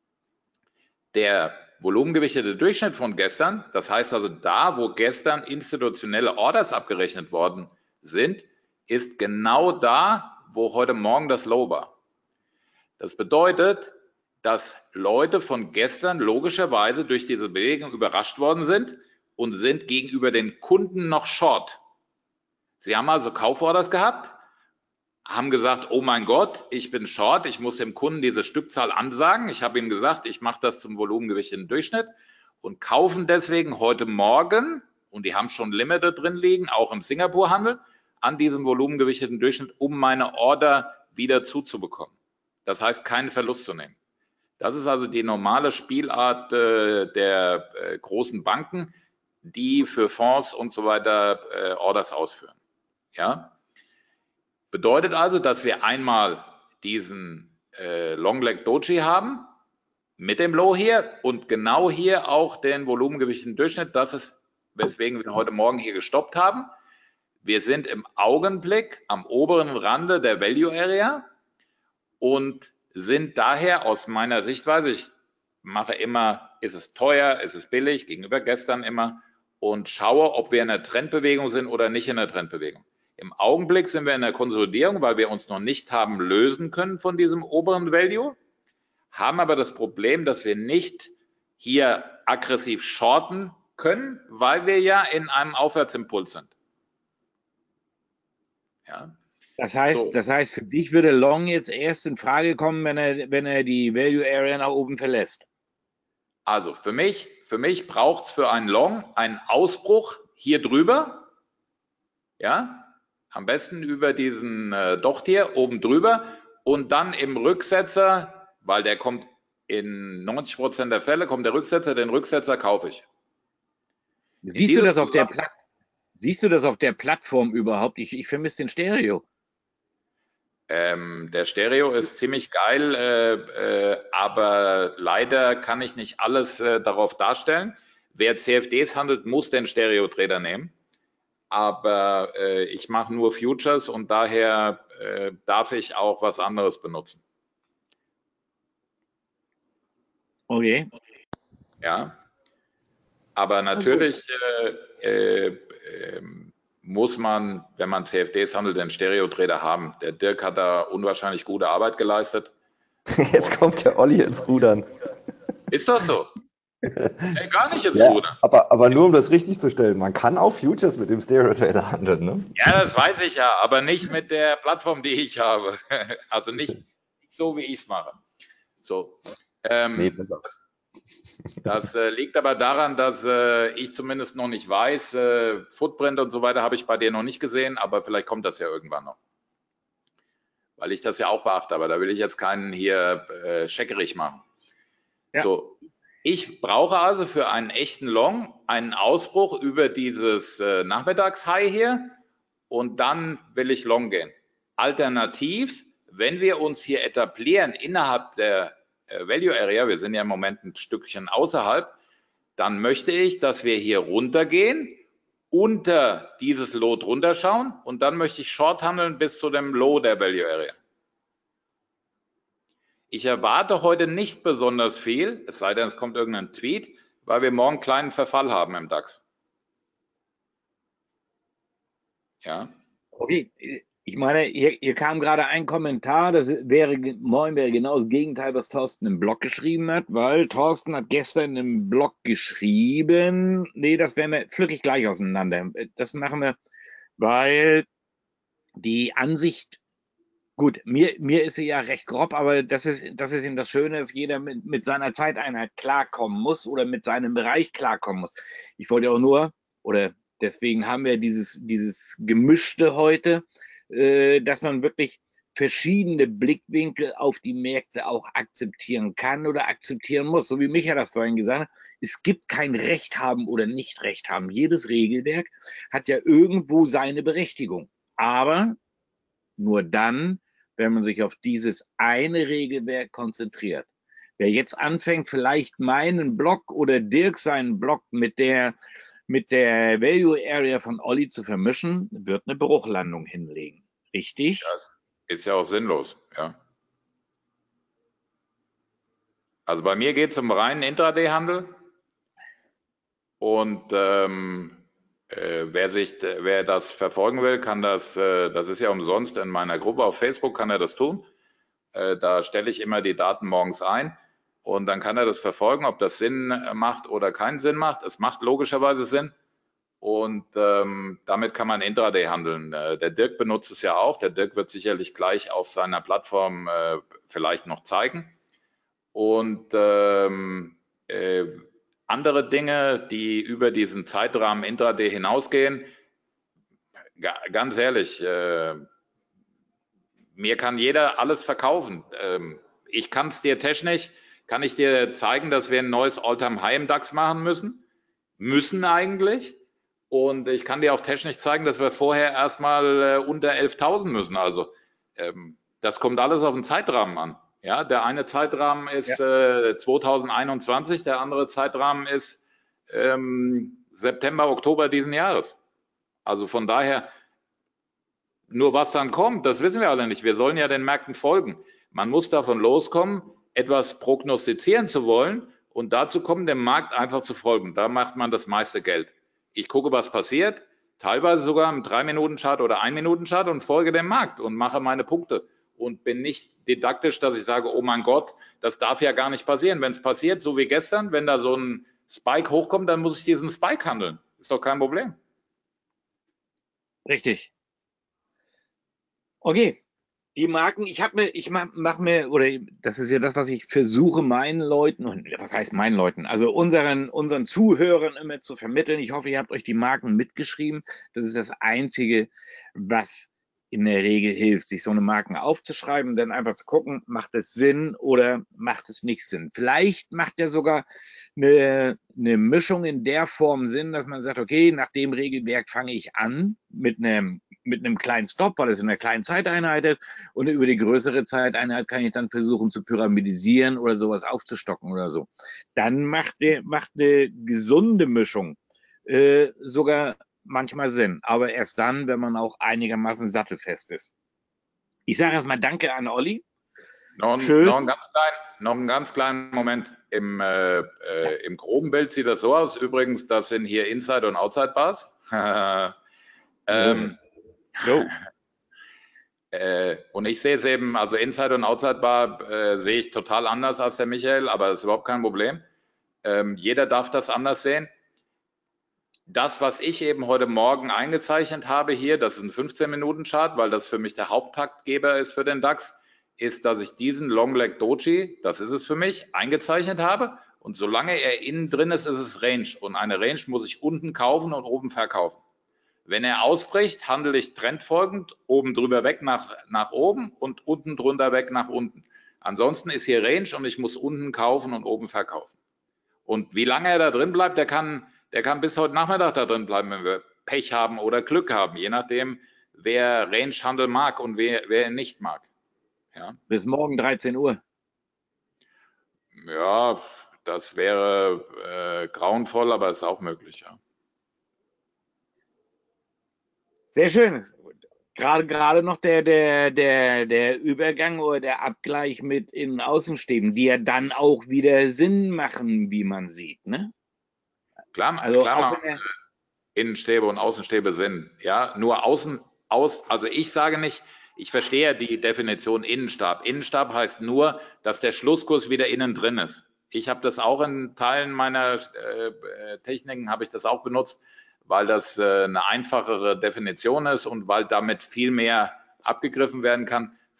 Der volumengewichtete Durchschnitt von gestern, das heißt also da, wo gestern institutionelle Orders abgerechnet worden sind, ist genau da, wo heute Morgen das Low war. Das bedeutet, dass Leute von gestern logischerweise durch diese Bewegung überrascht worden sind und sind gegenüber den Kunden noch short. Sie haben also Kauforders gehabt, haben gesagt, oh mein Gott, ich bin short, ich muss dem Kunden diese Stückzahl ansagen. Ich habe ihm gesagt, ich mache das zum volumengewichteten Durchschnitt und kaufen deswegen heute Morgen, und die haben schon Limite drin liegen, auch im Singapur-Handel, an diesem volumengewichteten Durchschnitt, um meine Order wieder zuzubekommen. Das heißt, keinen Verlust zu nehmen. Das ist also die normale Spielart äh, der äh, großen Banken, die für Fonds und so weiter äh, Orders ausführen. Ja? Bedeutet also, dass wir einmal diesen äh, Long Leg Doji haben mit dem Low hier und genau hier auch den volumengewichteten Durchschnitt. Das ist, weswegen wir heute Morgen hier gestoppt haben. Wir sind im Augenblick am oberen Rande der Value Area und sind daher aus meiner Sichtweise, ich mache immer, ist es teuer, ist es billig, gegenüber gestern immer, und schaue, ob wir in einer Trendbewegung sind oder nicht in einer Trendbewegung. Im Augenblick sind wir in der Konsolidierung, weil wir uns noch nicht haben lösen können von diesem oberen Value, haben aber das Problem, dass wir nicht hier aggressiv shorten können, weil wir ja in einem Aufwärtsimpuls sind. Ja. Das heißt, so. das heißt, für dich würde Long jetzt erst in Frage kommen, wenn er, wenn er die Value Area nach oben verlässt. Also für mich, für mich braucht es für einen Long einen Ausbruch hier drüber. Ja, am besten über diesen äh, Docht hier oben drüber und dann im Rücksetzer, weil der kommt in neunzig Prozent der Fälle, kommt der Rücksetzer, den Rücksetzer kaufe ich. Siehst du das auf der Pla- Siehst du das auf der Plattform überhaupt? Ich, ich vermisse den Stereo. Ähm, der Stereo ist ziemlich geil, äh, äh, aber leider kann ich nicht alles äh, darauf darstellen. Wer C F Ds handelt, muss den Stereo-Trader nehmen. Aber äh, ich mache nur Futures und daher äh, darf ich auch was anderes benutzen. Okay. Ja. Aber natürlich äh, äh, äh, muss man, wenn man C F Ds handelt, den Stereo-Trader haben. Der Dirk hat da unwahrscheinlich gute Arbeit geleistet. Jetzt und kommt der Olli ins Rudern. Ist das so? Hey, gar nicht ins ja, Rudern. Aber, aber nur um das richtig zu stellen, man kann auch Futures mit dem Stereo-Trader handeln, ne? Ja, das weiß ich ja, aber nicht mit der Plattform, die ich habe. Also nicht, nicht so, wie ich es mache. So. Ähm, nee, das das äh, liegt aber daran, dass äh, ich zumindest noch nicht weiß, äh, Footprint und so weiter habe ich bei dir noch nicht gesehen, aber vielleicht kommt das ja irgendwann noch. Weil ich das ja auch beachte, aber da will ich jetzt keinen hier äh, scheckerig machen. Ja. So. Ich brauche also für einen echten Long einen Ausbruch über dieses äh, Nachmittags-High hier und dann will ich Long gehen. Alternativ, wenn wir uns hier etablieren innerhalb der äh, Value Area, wir sind ja im Moment ein Stückchen außerhalb, dann möchte ich, dass wir hier runtergehen, unter dieses Low drunter schauen und dann möchte ich Short handeln bis zu dem Low der Value Area. Ich erwarte heute nicht besonders viel, es sei denn, es kommt irgendein Tweet, weil wir morgen einen kleinen Verfall haben im DAX. Ja. Okay, ich meine, hier, hier kam gerade ein Kommentar, das wäre, moin wäre genau das Gegenteil, was Thorsten im Blog geschrieben hat, weil Thorsten hat gestern im Blog geschrieben, nee, das werden wir pflück ich gleich auseinander. Das machen wir, weil die Ansicht Gut, mir, mir ist sie ja recht grob, aber das ist, das ist eben das Schöne, dass jeder mit, mit seiner Zeiteinheit klarkommen muss oder mit seinem Bereich klarkommen muss. Ich wollte auch nur, oder deswegen haben wir dieses, dieses Gemischte heute, äh, dass man wirklich verschiedene Blickwinkel auf die Märkte auch akzeptieren kann oder akzeptieren muss. So wie Micha das vorhin gesagt hat, es gibt kein Recht haben oder nicht Recht haben. Jedes Regelwerk hat ja irgendwo seine Berechtigung. Aber nur dann, wenn man sich auf dieses eine Regelwerk konzentriert. Wer jetzt anfängt, vielleicht meinen Block oder Dirk seinen Block mit der, mit der Value Area von Olli zu vermischen, wird eine Bruchlandung hinlegen. Richtig? Das ist ja auch sinnlos, ja. Also bei mir geht es um reinen Intraday-Handel und ähm, äh, wer sich, wer das verfolgen will, kann das, äh, das ist ja umsonst in meiner Gruppe auf Facebook, kann er das tun. Äh, da stelle ich immer die Daten morgens ein und dann kann er das verfolgen, ob das Sinn macht oder keinen Sinn macht. Es macht logischerweise Sinn. Und ähm, damit kann man Intraday handeln. Äh, der Dirk benutzt es ja auch. Der Dirk wird sicherlich gleich auf seiner Plattform äh, vielleicht noch zeigen. Und ähm, äh, andere Dinge, die über diesen Zeitrahmen Intraday hinausgehen, ga, ganz ehrlich, äh, mir kann jeder alles verkaufen. Ähm, ich kann es dir technisch, kann ich dir zeigen, dass wir ein neues All-Time-High im DAX machen müssen? Müssen eigentlich. Und ich kann dir auch technisch zeigen, dass wir vorher erstmal äh, unter elftausend müssen. Also ähm, das kommt alles auf den Zeitrahmen an. Ja, der eine Zeitrahmen ist ja. äh, zweitausendeinundzwanzig, der andere Zeitrahmen ist ähm, September, Oktober diesen Jahres. Also von daher, nur was dann kommt, das wissen wir alle nicht. Wir sollen ja den Märkten folgen. Man muss davon loskommen, etwas prognostizieren zu wollen und dazu kommen, dem Markt einfach zu folgen. Da macht man das meiste Geld. Ich gucke, was passiert, teilweise sogar im drei Minuten Chart oder ein Minuten Chart und folge dem Markt und mache meine Punkte und bin nicht didaktisch, dass ich sage, oh mein Gott, das darf ja gar nicht passieren. Wenn es passiert, so wie gestern, wenn da so ein Spike hochkommt, dann muss ich diesen Spike handeln. Ist doch kein Problem. Richtig. Okay. Die Marken, ich habe mir, ich mache mach mir, oder das ist ja das, was ich versuche, meinen Leuten, und was heißt meinen Leuten, also unseren, unseren Zuhörern immer zu vermitteln. Ich hoffe, ihr habt euch die Marken mitgeschrieben. Das ist das Einzige, was in der Regel hilft, sich so eine Marken aufzuschreiben, dann einfach zu gucken, macht es Sinn oder macht es nicht Sinn. Vielleicht macht ja sogar eine, eine Mischung in der Form Sinn, dass man sagt, okay, nach dem Regelwerk fange ich an mit einem mit einem kleinen Stop, weil es in einer kleinen Zeiteinheit ist, und über die größere Zeiteinheit kann ich dann versuchen zu pyramidisieren oder sowas aufzustocken oder so. Dann macht, der, macht eine gesunde Mischung äh, sogar manchmal Sinn, aber erst dann, wenn man auch einigermaßen sattelfest ist. Ich sage erstmal Danke an Olli. Noch, Schön. Noch, einen ganz kleinen, noch einen ganz kleinen Moment. Im, äh, äh, Im groben Bild sieht das so aus. Übrigens, das sind hier Inside- und Outside-Bars. ähm, No. äh, und ich sehe es eben, also Inside- und Outside-Bar äh, sehe ich total anders als der Michael, aber das ist überhaupt kein Problem. Ähm, jeder darf das anders sehen. Das, was ich eben heute Morgen eingezeichnet habe hier, das ist ein fünfzehn Minuten Chart, weil das für mich der Haupttaktgeber ist für den DAX, ist, dass ich diesen Long Leg Doji, das ist es für mich, eingezeichnet habe. Und solange er innen drin ist, ist es Range. Und eine Range muss ich unten kaufen und oben verkaufen. Wenn er ausbricht, handle ich trendfolgend, oben drüber weg nach, nach oben und unten drunter weg nach unten. Ansonsten ist hier Range und ich muss unten kaufen und oben verkaufen. Und wie lange er da drin bleibt, der kann, der kann bis heute Nachmittag da drin bleiben, wenn wir Pech haben oder Glück haben, je nachdem, wer Range-Handel mag und wer, wer ihn nicht mag. Ja. Bis morgen dreizehn Uhr. Ja, das wäre äh, grauenvoll, aber ist auch möglich, ja. Sehr schön. Gerade, gerade noch der, der, der, der Übergang oder der Abgleich mit Innen- und Außenstäben, die ja dann auch wieder Sinn machen, wie man sieht, ne? Klar, Also klar auch wenn er, Innenstäbe und Außenstäbe sind, ja, nur außen, aus, also ich sage nicht, ich verstehe ja die Definition Innenstab. Innenstab heißt nur, dass der Schlusskurs wieder innen drin ist. Ich habe das auch in Teilen meiner äh, Techniken, habe ich das auch benutzt, weil das äh, eine einfachere Definition ist und weil damit viel mehr abgegriffen werden kann.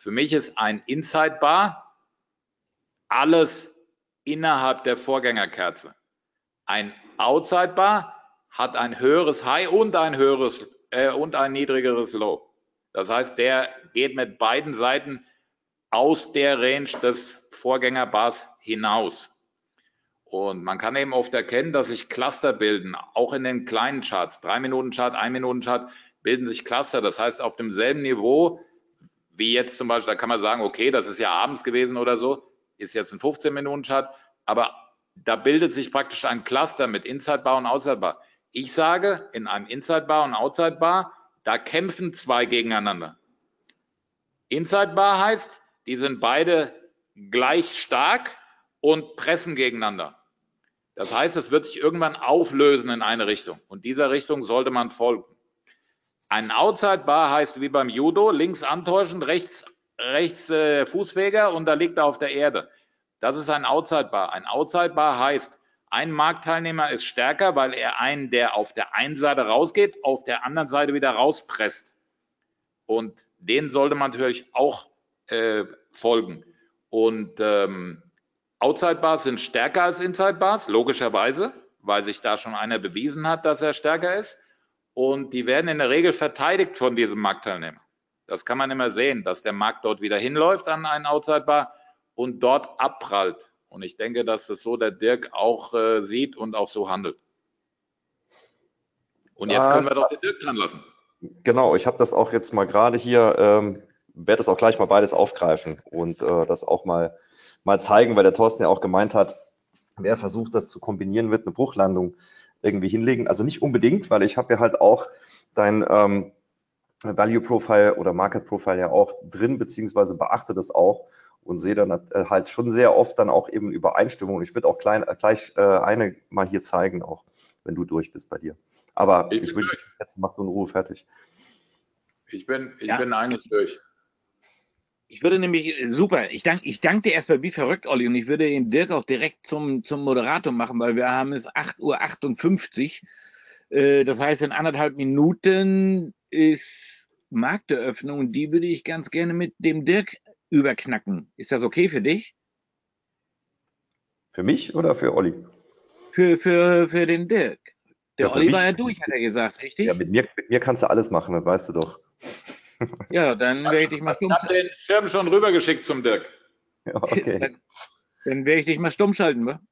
Für mich ist ein Inside Bar alles innerhalb der Vorgängerkerze. Ein Outside Bar hat ein höheres High und ein höheres äh, und ein niedrigeres Low. Das heißt, der geht mit beiden Seiten aus der Range des Vorgängerbars hinaus. Und man kann eben oft erkennen, dass sich Cluster bilden, auch in den kleinen Charts, drei Minuten Chart, ein Minuten Chart, bilden sich Cluster. Das heißt, auf demselben Niveau, wie jetzt zum Beispiel, da kann man sagen, okay, das ist ja abends gewesen oder so, ist jetzt ein fünfzehn Minuten Chart, aber da bildet sich praktisch ein Cluster mit Inside Bar und Outside Bar. Ich sage, in einem Inside Bar und Outside Bar, da kämpfen zwei gegeneinander. Inside Bar heißt, die sind beide gleich stark und pressen gegeneinander. Das heißt, es wird sich irgendwann auflösen in eine Richtung. Und dieser Richtung sollte man folgen. Ein Outside Bar heißt wie beim Judo, links antäuschend, rechts, rechts äh, Fußfeger und da liegt er auf der Erde. Das ist ein Outside Bar. Ein Outside Bar heißt, ein Marktteilnehmer ist stärker, weil er einen, der auf der einen Seite rausgeht, auf der anderen Seite wieder rauspresst. Und den sollte man natürlich auch äh, folgen. Und ähm, Outside Bars sind stärker als Inside Bars, logischerweise, weil sich da schon einer bewiesen hat, dass er stärker ist. Und die werden in der Regel verteidigt von diesem Marktteilnehmer. Das kann man immer sehen, dass der Markt dort wieder hinläuft an einen Outside Bar und dort abprallt. Und ich denke, dass das so der Dirk auch äh, sieht und auch so handelt. Und jetzt können wir doch den Dirk dran lassen. Genau, ich habe das auch jetzt mal gerade hier, ähm, werde das auch gleich mal beides aufgreifen und äh, das auch mal, mal zeigen, weil der Thorsten ja auch gemeint hat, wer versucht, das zu kombinieren, wird eine Bruchlandung irgendwie hinlegen. Also nicht unbedingt, weil ich habe ja halt auch dein ähm, Value Profile oder Market Profile ja auch drin, beziehungsweise beachte das auch und sehe dann halt schon sehr oft dann auch eben Übereinstimmung. Ich würde auch klein, gleich äh, eine mal hier zeigen, auch wenn du durch bist bei dir. Aber ich, ich will dich jetzt, mach du in Ruhe fertig. Ich bin, ich ja. bin eigentlich durch. Ich würde nämlich, super, ich danke ich dank dir erstmal wie verrückt, Olli, und ich würde den Dirk auch direkt zum, zum Moderator machen, weil wir haben es acht Uhr achtundfünfzig. Äh, das heißt, in anderthalb Minuten ist Markteröffnung und die würde ich ganz gerne mit dem Dirk überknacken. Ist das okay für dich? Für mich oder für Olli? Für, für, für den Dirk. Der ja, Olli mich, war ja durch, hat er gesagt, richtig? Ja, mit mir, mit mir kannst du alles machen, das weißt du doch. Ja, dann werde ich dich mal stumm schalten. Ich habe den Schirm schon rübergeschickt zum Dirk. Ja, okay. Dann, dann werde ich dich mal stumm schalten, wa?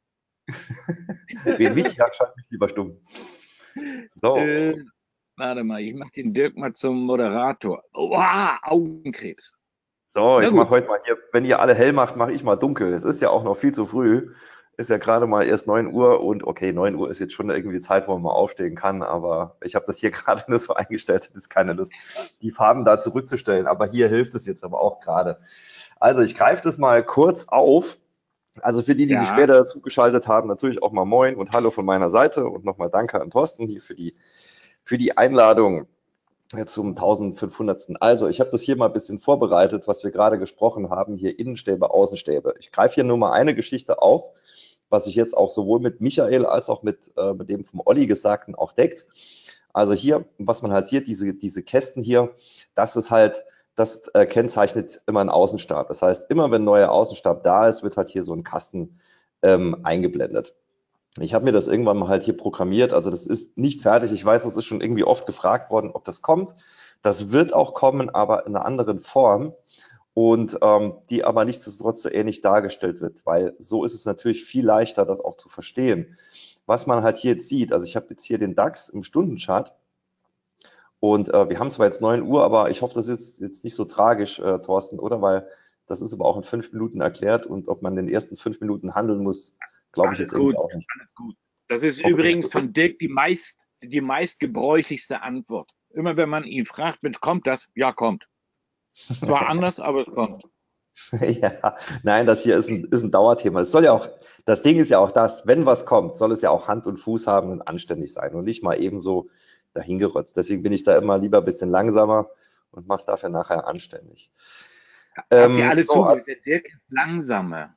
Wen mich? Ja, schalt mich lieber stumm. So. Äh, warte mal, ich mache den Dirk mal zum Moderator. Oha, Augenkrebs. So, ich mache heute mal hier, wenn ihr alle hell macht, mache ich mal dunkel. Es ist ja auch noch viel zu früh. Ist ja gerade mal erst neun Uhr und okay, neun Uhr ist jetzt schon irgendwie die Zeit, wo man mal aufstehen kann, aber ich habe das hier gerade nur so eingestellt, es ist keine Lust, die Farben da zurückzustellen, aber hier hilft es jetzt aber auch gerade. Also ich greife das mal kurz auf. Also für die, die ja. sich später zugeschaltet haben, natürlich auch mal Moin und Hallo von meiner Seite und nochmal Danke an Thorsten hier für die, für die Einladung zum eintausendfünfhundertsten. Also ich habe das hier mal ein bisschen vorbereitet, was wir gerade gesprochen haben, hier Innenstäbe, Außenstäbe. Ich greife hier nur mal eine Geschichte auf, was sich jetzt auch sowohl mit Michael als auch mit, äh, mit dem vom Olli Gesagten auch deckt. Also hier, was man halt sieht, diese, diese Kästen hier, das ist halt, das äh, kennzeichnet immer einen Außenstab. Das heißt, immer wenn ein neuer Außenstab da ist, wird halt hier so ein Kasten ähm, eingeblendet. Ich habe mir das irgendwann mal halt hier programmiert, also das ist nicht fertig. Ich weiß, das ist schon irgendwie oft gefragt worden, ob das kommt. Das wird auch kommen, aber in einer anderen Form und ähm, die aber nichtsdestotrotz so ähnlich dargestellt wird, weil so ist es natürlich viel leichter, das auch zu verstehen. Was man halt hier jetzt sieht, also ich habe jetzt hier den DAX im Stundenchart und äh, wir haben zwar jetzt neun Uhr, aber ich hoffe, das ist jetzt nicht so tragisch, äh, Thorsten, oder? Weil das ist aber auch in fünf Minuten erklärt und ob man in den ersten fünf Minuten handeln muss, glaube ich jetzt gut, irgendwie auch nicht. Alles gut. Das ist okay. übrigens von Dirk die meist, die meistgebräuchlichste Antwort. Immer wenn man ihn fragt, Mensch, kommt das? Ja, kommt. Zwar anders, aber es kommt. Ja, nein, das hier ist ein, ist ein Dauerthema. Es soll ja auch, das Ding ist ja auch das, wenn was kommt, soll es ja auch Hand und Fuß haben und anständig sein und nicht mal eben so dahingerotzt. Deswegen bin ich da immer lieber ein bisschen langsamer und mache es dafür nachher anständig. Habt ähm, ihr alle so, zugehört? Also, der Dirk ist langsamer.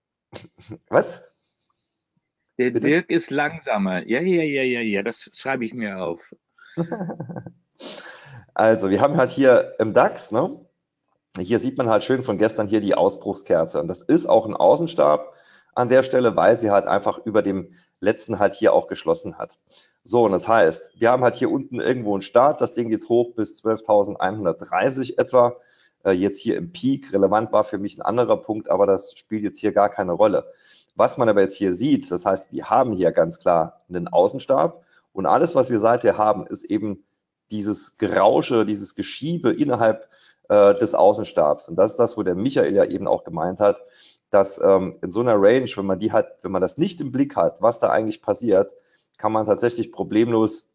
Was? Der Bitte? Dirk ist langsamer. Ja, ja, ja, ja, ja, das schreibe ich mir auf. Also, wir haben halt hier im DAX, ne, hier sieht man halt schön von gestern hier die Ausbruchskerze. Und das ist auch ein Außenstab an der Stelle, weil sie halt einfach über dem letzten halt hier auch geschlossen hat. So, und das heißt, wir haben halt hier unten irgendwo einen Start. Das Ding geht hoch bis zwölftausendeinhundertdreißig etwa. Äh, jetzt hier im Peak. Relevant war für mich ein anderer Punkt, aber das spielt jetzt hier gar keine Rolle. Was man aber jetzt hier sieht, das heißt, wir haben hier ganz klar einen Außenstab. Und alles, was wir seither haben, ist eben dieses Gerausche, dieses Geschiebe innerhalb äh, des Außenstabs. Und das ist das, wo der Michael ja eben auch gemeint hat, dass ähm, in so einer Range, wenn man die hat, wenn man das nicht im Blick hat, was da eigentlich passiert, kann man tatsächlich problemlos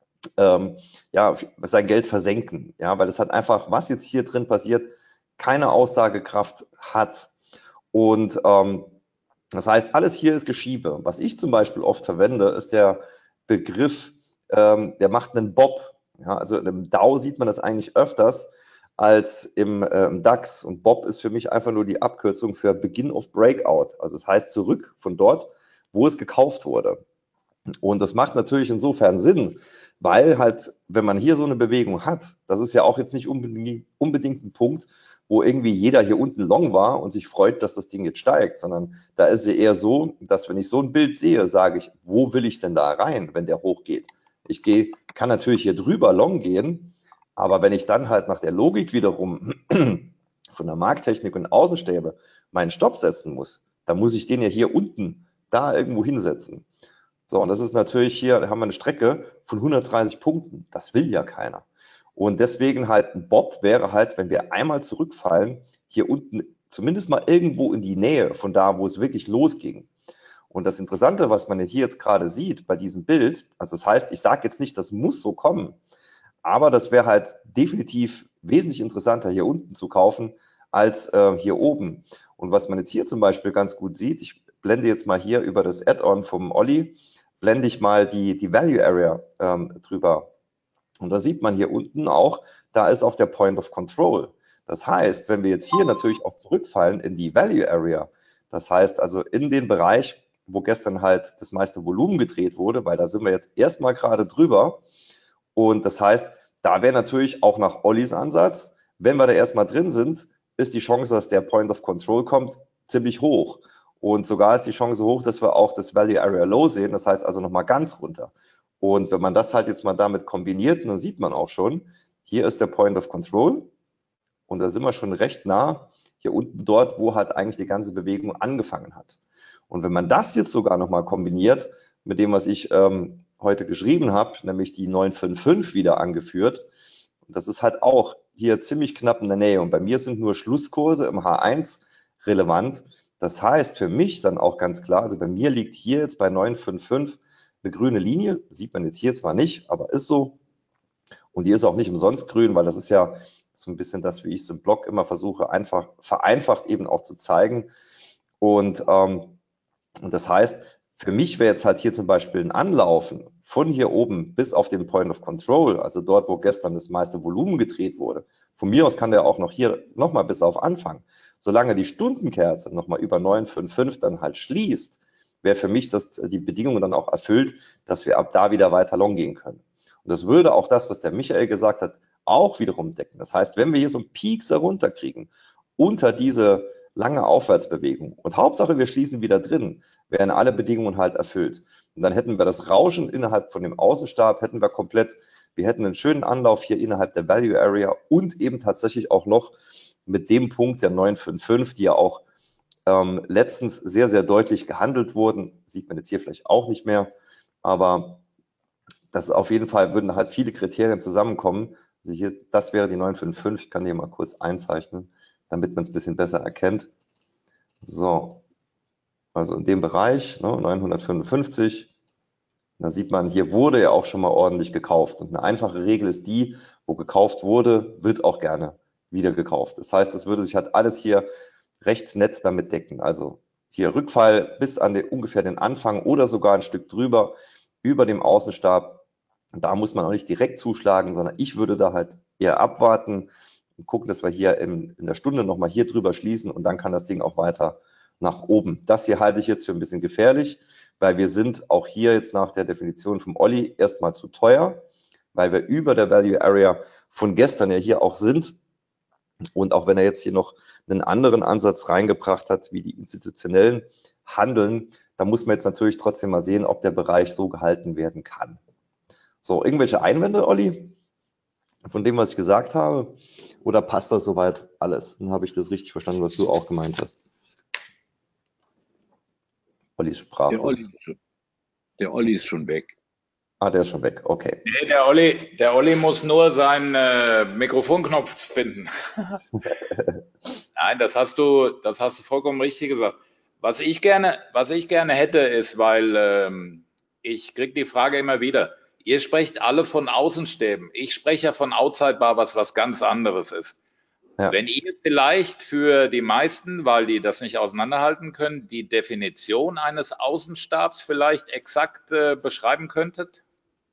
ähm, ja, sein Geld versenken. Ja, weil es hat einfach, was jetzt hier drin passiert, keine Aussagekraft hat. Und ähm, das heißt, alles hier ist Geschiebe. Was ich zum Beispiel oft verwende, ist der Begriff, ähm, der macht einen Bob. Ja, also im Dow sieht man das eigentlich öfters als im, äh, im DAX. Und Bob ist für mich einfach nur die Abkürzung für Begin of Breakout. Also das heißt zurück von dort, wo es gekauft wurde. Und das macht natürlich insofern Sinn, weil halt, wenn man hier so eine Bewegung hat, das ist ja auch jetzt nicht unbedingt, unbedingt ein Punkt, wo irgendwie jeder hier unten long war und sich freut, dass das Ding jetzt steigt, sondern da ist es eher so, dass wenn ich so ein Bild sehe, sage ich, wo will ich denn da rein, wenn der hochgeht? Ich gehe, kann natürlich hier drüber long gehen, aber wenn ich dann halt nach der Logik wiederum von der Markttechnik und Außenstäbe meinen Stopp setzen muss, dann muss ich den ja hier unten da irgendwo hinsetzen. So, und das ist natürlich hier, da haben wir eine Strecke von hundertdreißig Punkten. Das will ja keiner. Und deswegen halt ein Bob wäre halt, wenn wir einmal zurückfallen, hier unten zumindest mal irgendwo in die Nähe von da, wo es wirklich losging. Und das Interessante, was man hier jetzt gerade sieht bei diesem Bild, also das heißt, ich sage jetzt nicht, das muss so kommen, aber das wäre halt definitiv wesentlich interessanter, hier unten zu kaufen, als äh, hier oben. Und was man jetzt hier zum Beispiel ganz gut sieht, ich blende jetzt mal hier über das Add-on vom Olli, blende ich mal die, die Value Area ähm, drüber. Und da sieht man hier unten auch, da ist auch der Point of Control. Das heißt, wenn wir jetzt hier natürlich auch zurückfallen in die Value Area, das heißt also in den Bereich, wo gestern halt das meiste Volumen gedreht wurde, weil da sind wir jetzt erstmal gerade drüber. Und das heißt, da wäre natürlich auch nach Ollis Ansatz, wenn wir da erstmal drin sind, ist die Chance, dass der Point of Control kommt, ziemlich hoch. Und sogar ist die Chance hoch, dass wir auch das Value Area Low sehen, das heißt also nochmal ganz runter. Und wenn man das halt jetzt mal damit kombiniert, dann sieht man auch schon, hier ist der Point of Control und da sind wir schon recht nah, hier unten dort, wo halt eigentlich die ganze Bewegung angefangen hat. Und wenn man das jetzt sogar nochmal kombiniert mit dem, was ich ähm, heute geschrieben habe, nämlich die neun fünf fünf wieder angeführt, und das ist halt auch hier ziemlich knapp in der Nähe. Und bei mir sind nur Schlusskurse im H eins relevant. Das heißt für mich dann auch ganz klar, also bei mir liegt hier jetzt bei neun fünf fünf eine grüne Linie, sieht man jetzt hier zwar nicht, aber ist so. Und die ist auch nicht umsonst grün, weil das ist ja so ein bisschen das, wie ich es im Blog immer versuche, einfach vereinfacht eben auch zu zeigen. Und, ähm, und das heißt, für mich wäre jetzt halt hier zum Beispiel ein Anlaufen von hier oben bis auf den Point of Control, also dort, wo gestern das meiste Volumen gedreht wurde. Von mir aus kann der auch noch hier nochmal bis auf Anfang. Solange die Stundenkerze nochmal über neun fünf fünf dann halt schließt, wäre für mich das, die Bedingung dann auch erfüllt, dass wir ab da wieder weiter long gehen können. Und das würde auch das, was der Michael gesagt hat, auch wiederum decken. Das heißt, wenn wir hier so einen Peaks herunterkriegen, unter diese lange Aufwärtsbewegung und Hauptsache wir schließen wieder drin, wären alle Bedingungen halt erfüllt. Und dann hätten wir das Rauschen innerhalb von dem Außenstab, hätten wir komplett, wir hätten einen schönen Anlauf hier innerhalb der Value Area und eben tatsächlich auch noch mit dem Punkt der neun fünf fünf, die ja auch ähm, letztens sehr, sehr deutlich gehandelt wurden, sieht man jetzt hier vielleicht auch nicht mehr, aber das ist auf jeden Fall, würden halt viele Kriterien zusammenkommen. Also hier, das wäre die neun fünf fünf, ich kann die mal kurz einzeichnen, damit man es ein bisschen besser erkennt. So, also in dem Bereich, ne, neunhundertfünfundfünfzig, da sieht man, hier wurde ja auch schon mal ordentlich gekauft. Und eine einfache Regel ist die, wo gekauft wurde, wird auch gerne wieder gekauft. Das heißt, es würde sich halt alles hier recht nett damit decken. Also hier Rückfall bis an den, ungefähr den Anfang oder sogar ein Stück drüber, über dem Außenstab. Da muss man auch nicht direkt zuschlagen, sondern ich würde da halt eher abwarten und gucken, dass wir hier in, in der Stunde nochmal hier drüber schließen und dann kann das Ding auch weiter nach oben. Das hier halte ich jetzt für ein bisschen gefährlich, weil wir sind auch hier jetzt nach der Definition vom Olli erstmal zu teuer, weil wir über der Value Area von gestern ja hier auch sind. Und auch wenn er jetzt hier noch einen anderen Ansatz reingebracht hat, wie die institutionellen handeln, da muss man jetzt natürlich trotzdem mal sehen, ob der Bereich so gehalten werden kann. So, irgendwelche Einwände, Olli, von dem, was ich gesagt habe? Oder passt das soweit alles? Dann habe ich das richtig verstanden, was du auch gemeint hast. Olli ist sprachlos. Der Olli ist schon, der Olli ist schon weg. Ah, der ist schon weg, okay. Nee, der Olli, der Olli muss nur seinen äh, Mikrofonknopf finden. Nein, das hast du, das hast du vollkommen richtig gesagt. Was ich gerne, was ich gerne hätte, ist, weil ähm, ich kriege die Frage immer wieder. Ihr sprecht alle von Außenstäben. Ich spreche ja von Outside Bar, was was ganz anderes ist. Ja. Wenn ihr vielleicht für die meisten, weil die das nicht auseinanderhalten können, die Definition eines Außenstabs vielleicht exakt äh, beschreiben könntet?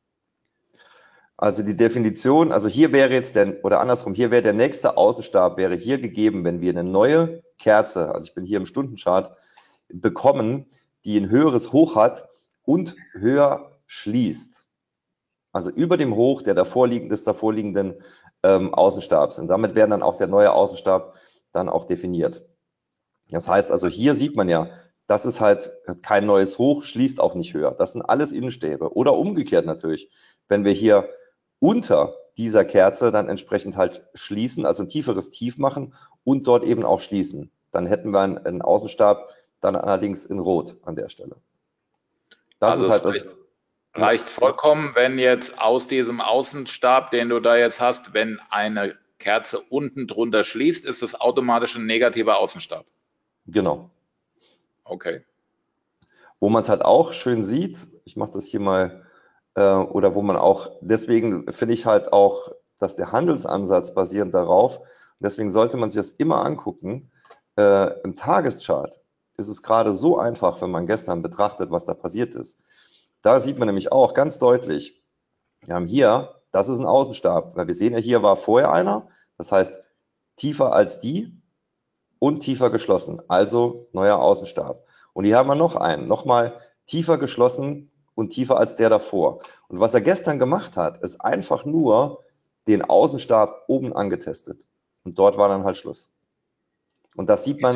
Also die Definition, also hier wäre jetzt der, oder andersrum, hier wäre der nächste Außenstab, wäre hier gegeben, wenn wir eine neue Kerze, also ich bin hier im Stundenchart, bekommen, die ein höheres Hoch hat und höher schließt. Also über dem Hoch der davorliegenden, des davorliegenden ähm, Außenstabs. Und damit wäre dann auch der neue Außenstab dann auch definiert. Das heißt also, hier sieht man ja, das ist halt kein neues Hoch, schließt auch nicht höher. Das sind alles Innenstäbe. Oder umgekehrt natürlich, wenn wir hier unter dieser Kerze dann entsprechend halt schließen, also ein tieferes Tief machen und dort eben auch schließen. Dann hätten wir einen, einen Außenstab, dann allerdings in Rot an der Stelle. Das also ist halt reicht, reicht vollkommen, wenn jetzt aus diesem Außenstab, den du da jetzt hast, wenn eine Kerze unten drunter schließt, ist es automatisch ein negativer Außenstab. Genau. Okay. Wo man es halt auch schön sieht, ich mache das hier mal, äh, oder wo man auch, deswegen finde ich halt auch, dass der Handelsansatz basierend darauf, deswegen sollte man sich das immer angucken, äh, im Tageschart ist es gerade so einfach, wenn man gestern betrachtet, was da passiert ist. Da sieht man nämlich auch ganz deutlich, wir haben hier, das ist ein Außenstab, weil wir sehen ja, hier war vorher einer, das heißt tiefer als die und tiefer geschlossen, also neuer Außenstab. Und hier haben wir noch einen, nochmal tiefer geschlossen und tiefer als der davor. Und was er gestern gemacht hat, ist einfach nur den Außenstab oben angetestet. Und dort war dann halt Schluss. Und das sieht man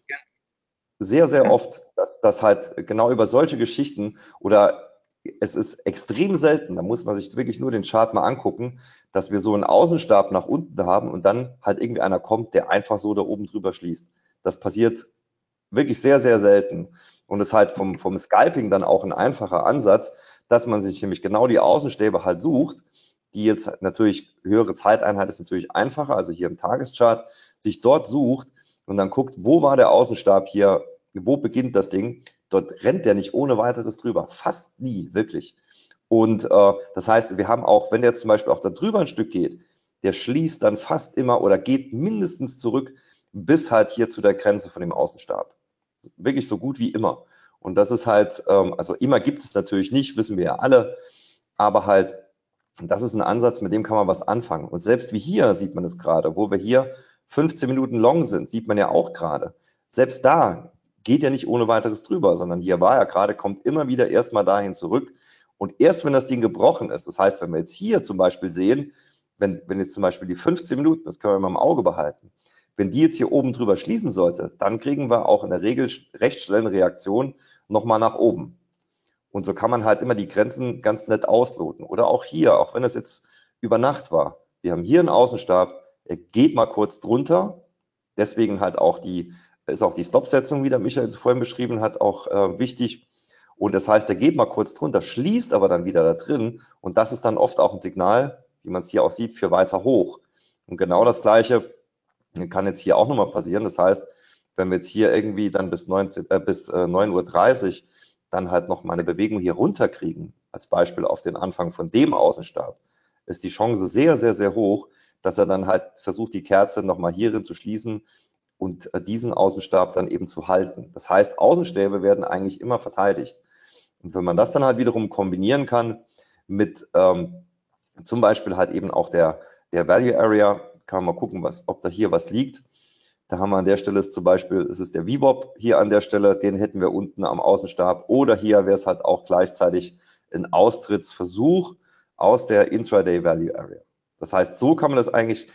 sehr, sehr oft, dass das halt genau über solche Geschichten oder es ist extrem selten, da muss man sich wirklich nur den Chart mal angucken, dass wir so einen Außenstab nach unten haben und dann halt irgendwie einer kommt, der einfach so da oben drüber schließt. Das passiert wirklich sehr, sehr selten. Und es ist halt vom, vom Scalping dann auch ein einfacher Ansatz, dass man sich nämlich genau die Außenstäbe halt sucht, die jetzt natürlich, höhere Zeiteinheit ist natürlich einfacher, also hier im Tageschart, sich dort sucht und dann guckt, wo war der Außenstab hier, wo beginnt das Ding? Dort rennt der nicht ohne weiteres drüber, fast nie, wirklich. Und äh, das heißt, wir haben auch, wenn der zum Beispiel auch da drüber ein Stück geht, der schließt dann fast immer oder geht mindestens zurück bis halt hier zu der Grenze von dem Außenstab. Wirklich so gut wie immer. Und das ist halt, ähm, also immer gibt es natürlich nicht, wissen wir ja alle, aber halt, das ist ein Ansatz, mit dem kann man was anfangen. Und selbst wie hier sieht man es gerade, wo wir hier fünfzehn Minuten long sind, sieht man ja auch gerade. Selbst da geht ja nicht ohne weiteres drüber, sondern hier war ja gerade, kommt immer wieder erstmal dahin zurück. Und erst wenn das Ding gebrochen ist, das heißt, wenn wir jetzt hier zum Beispiel sehen, wenn, wenn jetzt zum Beispiel die fünfzehn Minuten, das können wir mal im Auge behalten, wenn die jetzt hier oben drüber schließen sollte, dann kriegen wir auch in der Regel recht schnell eine Reaktion nochmal nach oben. Und so kann man halt immer die Grenzen ganz nett ausloten. Oder auch hier, auch wenn das jetzt über Nacht war. Wir haben hier einen Außenstab, er geht mal kurz drunter. Deswegen halt auch die, ist auch die Stop-Setzung, wie der Michael es vorhin beschrieben hat, auch äh, wichtig. Und das heißt, er geht mal kurz drunter, schließt aber dann wieder da drin. Und das ist dann oft auch ein Signal, wie man es hier auch sieht, für weiter hoch. Und genau das Gleiche kann jetzt hier auch nochmal passieren. Das heißt, wenn wir jetzt hier irgendwie dann bis, neunzehn, äh, bis äh, neun Uhr dreißig dann halt noch mal eine Bewegung hier runterkriegen, als Beispiel auf den Anfang von dem Außenstab, ist die Chance sehr, sehr, sehr hoch, dass er dann halt versucht, die Kerze nochmal hierin zu schließen und äh, diesen Außenstab dann eben zu halten. Das heißt, Außenstäbe werden eigentlich immer verteidigt. Und wenn man das dann halt wiederum kombinieren kann mit ähm, zum Beispiel halt eben auch der, der Value Area, kann man mal gucken, was, ob da hier was liegt. Da haben wir an der Stelle ist zum Beispiel, es ist der V WAP hier an der Stelle, den hätten wir unten am Außenstab. Oder hier wäre es halt auch gleichzeitig ein Austrittsversuch aus der Intraday Value Area. Das heißt, so kann man das eigentlich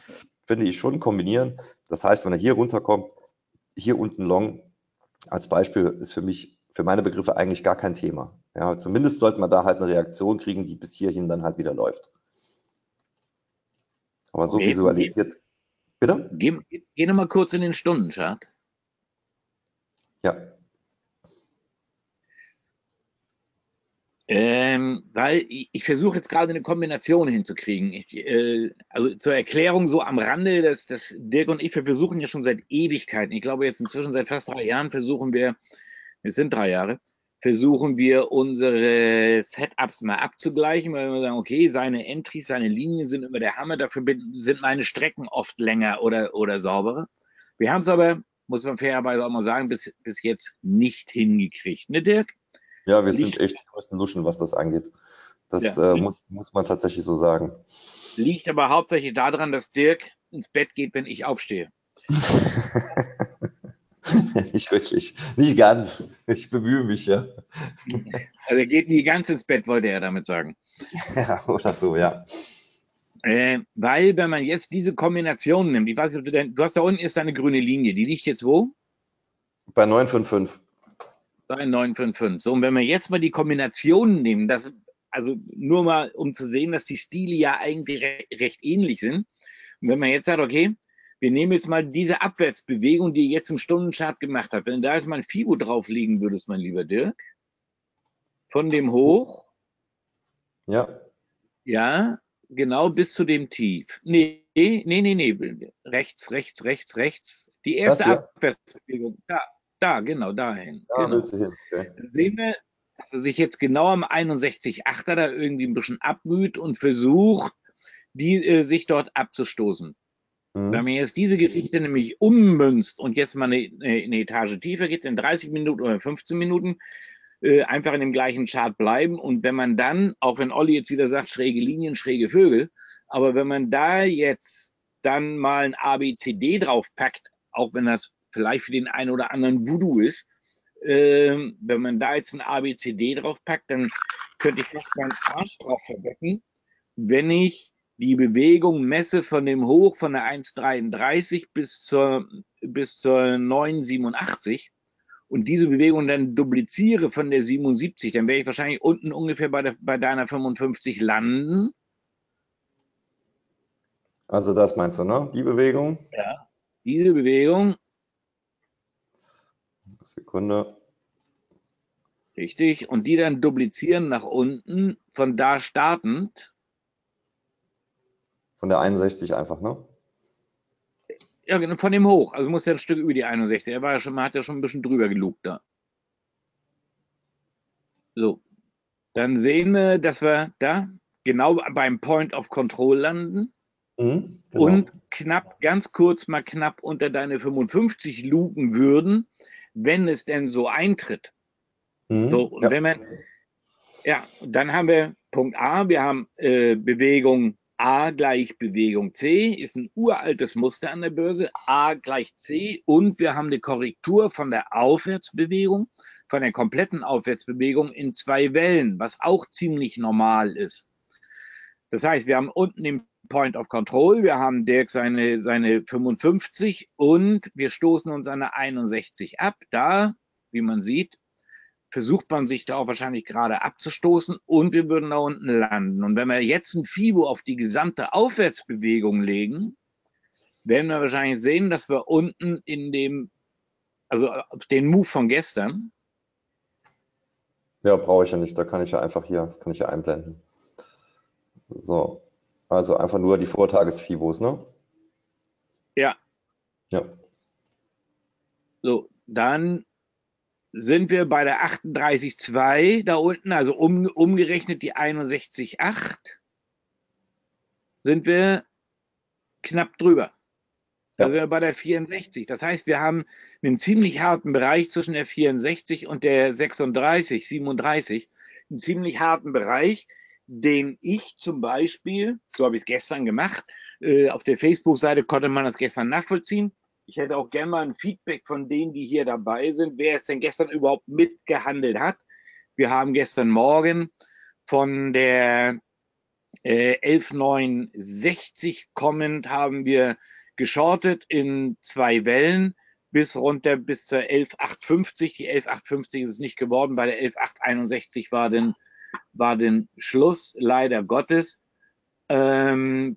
finde ich schon, kombinieren. Das heißt, wenn er hier runterkommt, hier unten Long als Beispiel ist für mich, für meine Begriffe eigentlich gar kein Thema. Ja, zumindest sollte man da halt eine Reaktion kriegen, die bis hierhin dann halt wieder läuft. Aber so Okay, visualisiert. Bitte? Geh, geh nochmal kurz in den Stundenchart. Ja. Ähm, weil ich, ich versuche jetzt gerade eine Kombination hinzukriegen. Ich, äh, also zur Erklärung so am Rande, dass, dass Dirk und ich, wir versuchen ja schon seit Ewigkeiten, ich glaube jetzt inzwischen seit fast drei Jahren versuchen wir, es sind drei Jahre, versuchen wir unsere Setups mal abzugleichen, weil wir sagen, okay, seine Entries, seine Linien sind immer der Hammer, dafür sind meine Strecken oft länger oder, oder sauberer. Wir haben es aber, muss man fairerweise auch mal sagen, bis, bis jetzt nicht hingekriegt. Ne, Dirk? Ja, wir liegt, sind echt die größten Luschen, was das angeht. Das ja, äh, muss, muss man tatsächlich so sagen. Liegt aber hauptsächlich daran, dass Dirk ins Bett geht, wenn ich aufstehe. Nicht wirklich. Nicht ganz. Ich bemühe mich, ja. Also er geht nie ganz ins Bett, wollte er damit sagen. Ja, oder so, ja. Äh, weil, wenn man jetzt diese Kombination nimmt, ich weiß nicht, ob du denn, du hast da unten ist eine grüne Linie, die liegt jetzt wo? Bei neun fünf fünf. Bei neun fünf fünf. So, und wenn wir jetzt mal die Kombinationen nehmen, das, also nur mal, um zu sehen, dass die Stile ja eigentlich re recht ähnlich sind. Und wenn man jetzt sagt, okay, wir nehmen jetzt mal diese Abwärtsbewegung, die ihr jetzt im Stundenchart gemacht habt. Wenn da jetzt mal ein Fibo drauflegen würdest, mein lieber Dirk, von dem Hoch. Ja. Ja, genau bis zu dem Tief. Nee, nee, nee, nee. Rechts, rechts, rechts, rechts. Die erste Abwärtsbewegung. Da, da, genau, dahin. Da genau. willst du hin. Okay. Dann sehen wir, dass er sich jetzt genau am einundsechzig Komma achter da irgendwie ein bisschen abmüht und versucht, die, äh, sich dort abzustoßen. Mhm. Wenn man jetzt diese Geschichte nämlich ummünzt und jetzt mal eine, eine Etage tiefer geht, in dreißig Minuten oder fünfzehn Minuten, äh, einfach in dem gleichen Chart bleiben. Und wenn man dann, auch wenn Olli jetzt wieder sagt, schräge Linien, schräge Vögel, aber wenn man da jetzt dann mal ein A B C D draufpackt, auch wenn das vielleicht für den einen oder anderen Voodoo ist, äh, wenn man da jetzt ein A B C D draufpackt, dann könnte ich fast meinen Arsch drauf verwetten, wenn ich die Bewegung messe von dem Hoch von der eins Komma dreiunddreißig bis zur, bis zur neun Komma siebenundachtzig und diese Bewegung dann dupliziere von der siebenundsiebzig, dann werde ich wahrscheinlich unten ungefähr bei, der, bei deiner fünfundfünfzig landen. Also das meinst du, ne? Die Bewegung? Ja, diese Bewegung. Sekunde. Richtig, und die dann duplizieren nach unten, von da startend. Von der einundsechzig einfach, ne? Ja, genau, von dem Hoch. Also muss ja ein Stück über die einundsechzig. Er war ja schon, man hat ja schon ein bisschen drüber gelugt da. So. Dann sehen wir, dass wir da genau beim Point of Control landen. Mhm, genau. Und knapp, ganz kurz mal knapp unter deine fünfundfünfzig lugen würden, wenn es denn so eintritt. Mhm, so, und ja. wenn man, ja, dann haben wir Punkt A, wir haben äh, Bewegung A gleich Bewegung C, ist ein uraltes Muster an der Börse, A gleich C, und wir haben eine Korrektur von der Aufwärtsbewegung, von der kompletten Aufwärtsbewegung in zwei Wellen, was auch ziemlich normal ist. Das heißt, wir haben unten den Point of Control, wir haben Dirk seine, seine fünfundfünfzig und wir stoßen uns an der einundsechzig ab. Da, wie man sieht, versucht man sich da auch wahrscheinlich gerade abzustoßen und wir würden da unten landen. Und wenn wir jetzt ein Fibo auf die gesamte Aufwärtsbewegung legen, werden wir wahrscheinlich sehen, dass wir unten in dem, also auf den Move von gestern. Ja, brauche ich ja nicht, da kann ich ja einfach hier, das kann ich ja einblenden. So, also einfach nur die Vortages-Fibos, ne? Ja. Ja. So, dann sind wir bei der achtunddreißig Komma zwei da unten, also um, umgerechnet die einundsechzig Komma acht, sind wir knapp drüber. Da ja. sind wir bei der vierundsechzig. Das heißt, wir haben einen ziemlich harten Bereich zwischen der vierundsechzig und der sechsunddreißig, siebenunddreißig. Einen ziemlich harten Bereich, den ich zum Beispiel, so habe ich es gestern gemacht, äh, auf der Facebook-Seite konnte man das gestern nachvollziehen. Ich hätte auch gerne mal ein Feedback von denen, die hier dabei sind, wer es denn gestern überhaupt mitgehandelt hat. Wir haben gestern Morgen von der äh, elf Komma neunundsechzig kommend haben wir geschortet in zwei Wellen bis runter bis zur elf Komma achtundfünfzig. Die elf Komma achtundfünfzig ist es nicht geworden, bei der elf Komma achthunderteinundsechzig war den, war den Schluss, leider Gottes. Ähm,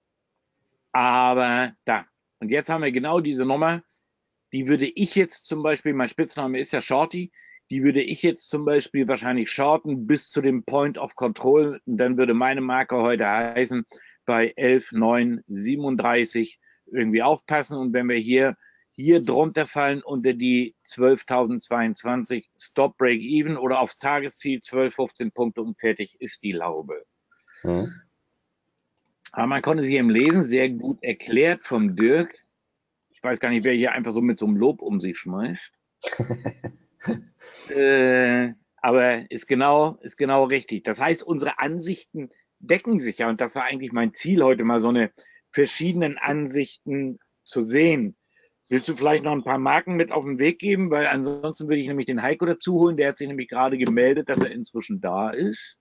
aber da. Und jetzt haben wir genau diese Nummer, die würde ich jetzt zum Beispiel, mein Spitzname ist ja Shorty, die würde ich jetzt zum Beispiel wahrscheinlich shorten bis zu dem Point of Control. Und dann würde meine Marke heute heißen, bei elf Komma neunhundertsiebenunddreißig irgendwie aufpassen. Und wenn wir hier, hier drunter fallen unter die zwölftausendzweiundzwanzig, Stop Break Even oder aufs Tagesziel zwölf, fünfzehn Punkte und fertig ist die Laube. Mhm. Aber man konnte sie im Lesen sehr gut erklärt vom Dirk. Ich weiß gar nicht, wer hier einfach so mit so einem Lob um sich schmeißt. äh, aber ist genau, ist genau richtig. Das heißt, unsere Ansichten decken sich ja. Und das war eigentlich mein Ziel heute, mal so eine verschiedenen Ansichten zu sehen. Willst du vielleicht noch ein paar Marken mit auf den Weg geben? Weil ansonsten würde ich nämlich den Heiko dazu holen. Der hat sich nämlich gerade gemeldet, dass er inzwischen da ist.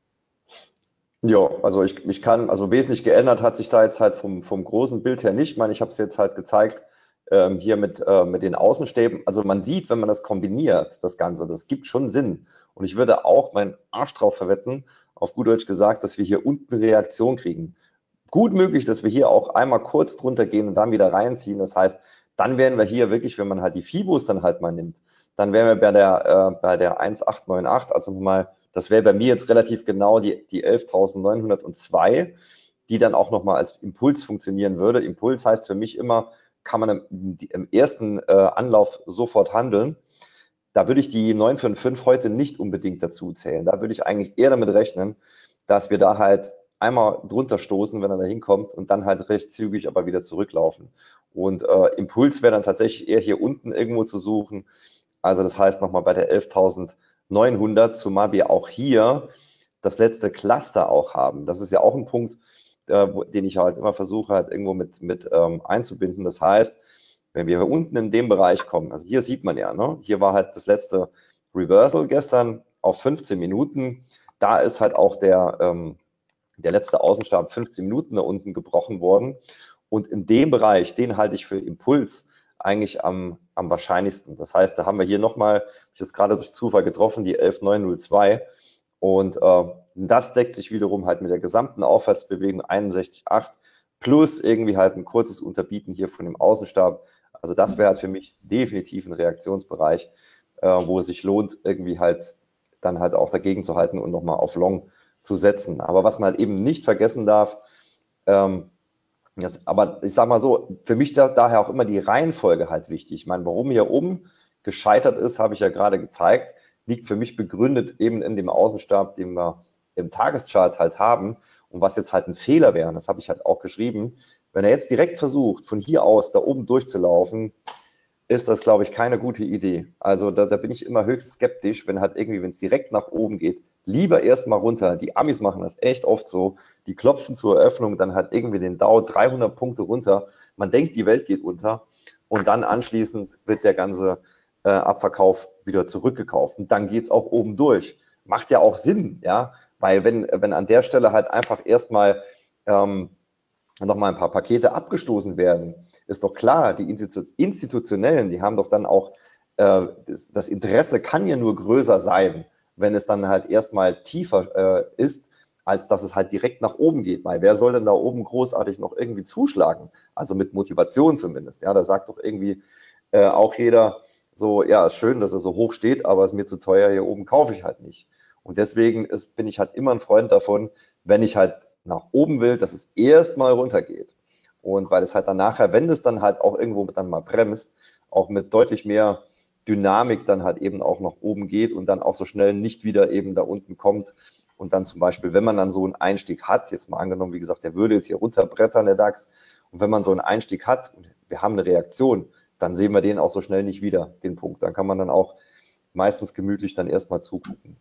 Ja, also ich, ich kann, also wesentlich geändert hat sich da jetzt halt vom, vom großen Bild her nicht. Ich meine, ich habe es jetzt halt gezeigt, ähm, hier mit, äh, mit den Außenstäben. Also man sieht, wenn man das kombiniert, das Ganze, das gibt schon Sinn. Und ich würde auch meinen Arsch drauf verwetten, auf gut Deutsch gesagt, dass wir hier unten Reaktion kriegen. Gut möglich, dass wir hier auch einmal kurz drunter gehen und dann wieder reinziehen. Das heißt, dann wären wir hier wirklich, wenn man halt die Fibos dann halt mal nimmt, dann wären wir bei der, äh, bei der eins Komma acht neun acht, also nochmal, das wäre bei mir jetzt relativ genau die, die elftausendneunhundertzwei, die dann auch nochmal als Impuls funktionieren würde. Impuls heißt für mich immer, kann man im, im ersten äh, Anlauf sofort handeln. Da würde ich die neun fünf fünf heute nicht unbedingt dazu zählen. Da würde ich eigentlich eher damit rechnen, dass wir da halt einmal drunter stoßen, wenn er da hinkommt und dann halt recht zügig aber wieder zurücklaufen. Und äh, Impuls wäre dann tatsächlich eher hier unten irgendwo zu suchen. Also das heißt nochmal bei der elftausendneunhundert, zumal wir auch hier das letzte Cluster auch haben. Das ist ja auch ein Punkt, äh, wo, den ich halt immer versuche halt irgendwo mit, mit ähm, einzubinden. Das heißt, wenn wir unten in dem Bereich kommen, also hier sieht man ja, ne, hier war halt das letzte Reversal gestern auf fünfzehn Minuten. Da ist halt auch der, ähm, der letzte Außenstab fünfzehn Minuten da unten gebrochen worden. Und in dem Bereich, den halte ich für Impuls eigentlich am, am wahrscheinlichsten. Das heißt, da haben wir hier nochmal, ich habe es gerade durch Zufall getroffen, die elf neunhundertzwei. Und äh, das deckt sich wiederum halt mit der gesamten Aufwärtsbewegung einundsechzig Komma acht plus irgendwie halt ein kurzes Unterbieten hier von dem Außenstab. Also das wäre halt für mich definitiv ein Reaktionsbereich, äh, wo es sich lohnt, irgendwie halt dann halt auch dagegen zu halten und nochmal auf Long zu setzen. Aber was man halt eben nicht vergessen darf, ähm, das, aber ich sage mal so, für mich da, daher auch immer die Reihenfolge halt wichtig. Ich meine, warum hier oben gescheitert ist, habe ich ja gerade gezeigt, liegt für mich begründet eben in dem Außenstab, den wir im Tageschart halt haben und was jetzt halt ein Fehler wäre, das habe ich halt auch geschrieben, wenn er jetzt direkt versucht, von hier aus da oben durchzulaufen, ist das, glaube ich, keine gute Idee. Also da, da bin ich immer höchst skeptisch, wenn halt irgendwie, wenn es direkt nach oben geht, lieber erstmal runter. Die Amis machen das echt oft so. Die klopfen zur Eröffnung, dann hat irgendwie den Dow dreihundert Punkte runter. Man denkt, die Welt geht unter und dann anschließend wird der ganze äh, Abverkauf wieder zurückgekauft. Und dann geht es auch oben durch. Macht ja auch Sinn, ja, weil wenn, wenn an der Stelle halt einfach erstmal ähm, nochmal ein paar Pakete abgestoßen werden, ist doch klar, die Institutionellen, die haben doch dann auch, äh, das, das Interesse kann ja nur größer sein, wenn es dann halt erstmal tiefer äh, ist, als dass es halt direkt nach oben geht. Weil wer soll denn da oben großartig noch irgendwie zuschlagen? Also mit Motivation zumindest. Ja, da sagt doch irgendwie äh, auch jeder so, ja, ist schön, dass er so hoch steht, aber ist mir zu teuer, hier oben kaufe ich halt nicht. Und deswegen ist, bin ich halt immer ein Freund davon, wenn ich halt nach oben will, dass es erstmal runtergeht. Und weil es halt dann nachher, wenn es dann halt auch irgendwo dann mal bremst, auch mit deutlich mehr Dynamik dann halt eben auch nach oben geht und dann auch so schnell nicht wieder eben da unten kommt. Und dann zum Beispiel, wenn man dann so einen Einstieg hat, jetzt mal angenommen, wie gesagt, der würde jetzt hier runterbrettern, der DAX, und wenn man so einen Einstieg hat und wir haben eine Reaktion, dann sehen wir den auch so schnell nicht wieder, den Punkt. Dann kann man dann auch meistens gemütlich dann erstmal zugucken.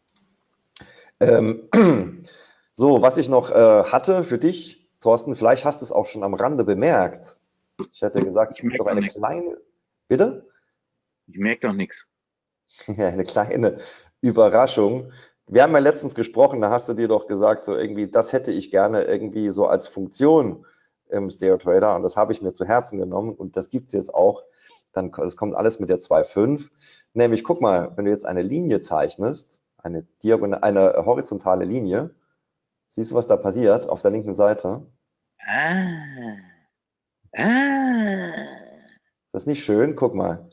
Ähm, so, was ich noch äh, hatte für dich, Thorsten, vielleicht hast du es auch schon am Rande bemerkt. Ich hätte gesagt, es gibt doch eine kleine, bitte? Ich merke doch nichts. Ja, eine kleine Überraschung. Wir haben ja letztens gesprochen, da hast du dir doch gesagt, so irgendwie, das hätte ich gerne irgendwie so als Funktion im Stereo Trader und das habe ich mir zu Herzen genommen und das gibt es jetzt auch. Dann, es kommt alles mit der zwei Komma fünf. Nämlich, guck mal, wenn du jetzt eine Linie zeichnest, eine, diagonale, eine horizontale Linie, siehst du, was da passiert auf der linken Seite? Ah. Ah. Ist das nicht schön? Guck mal.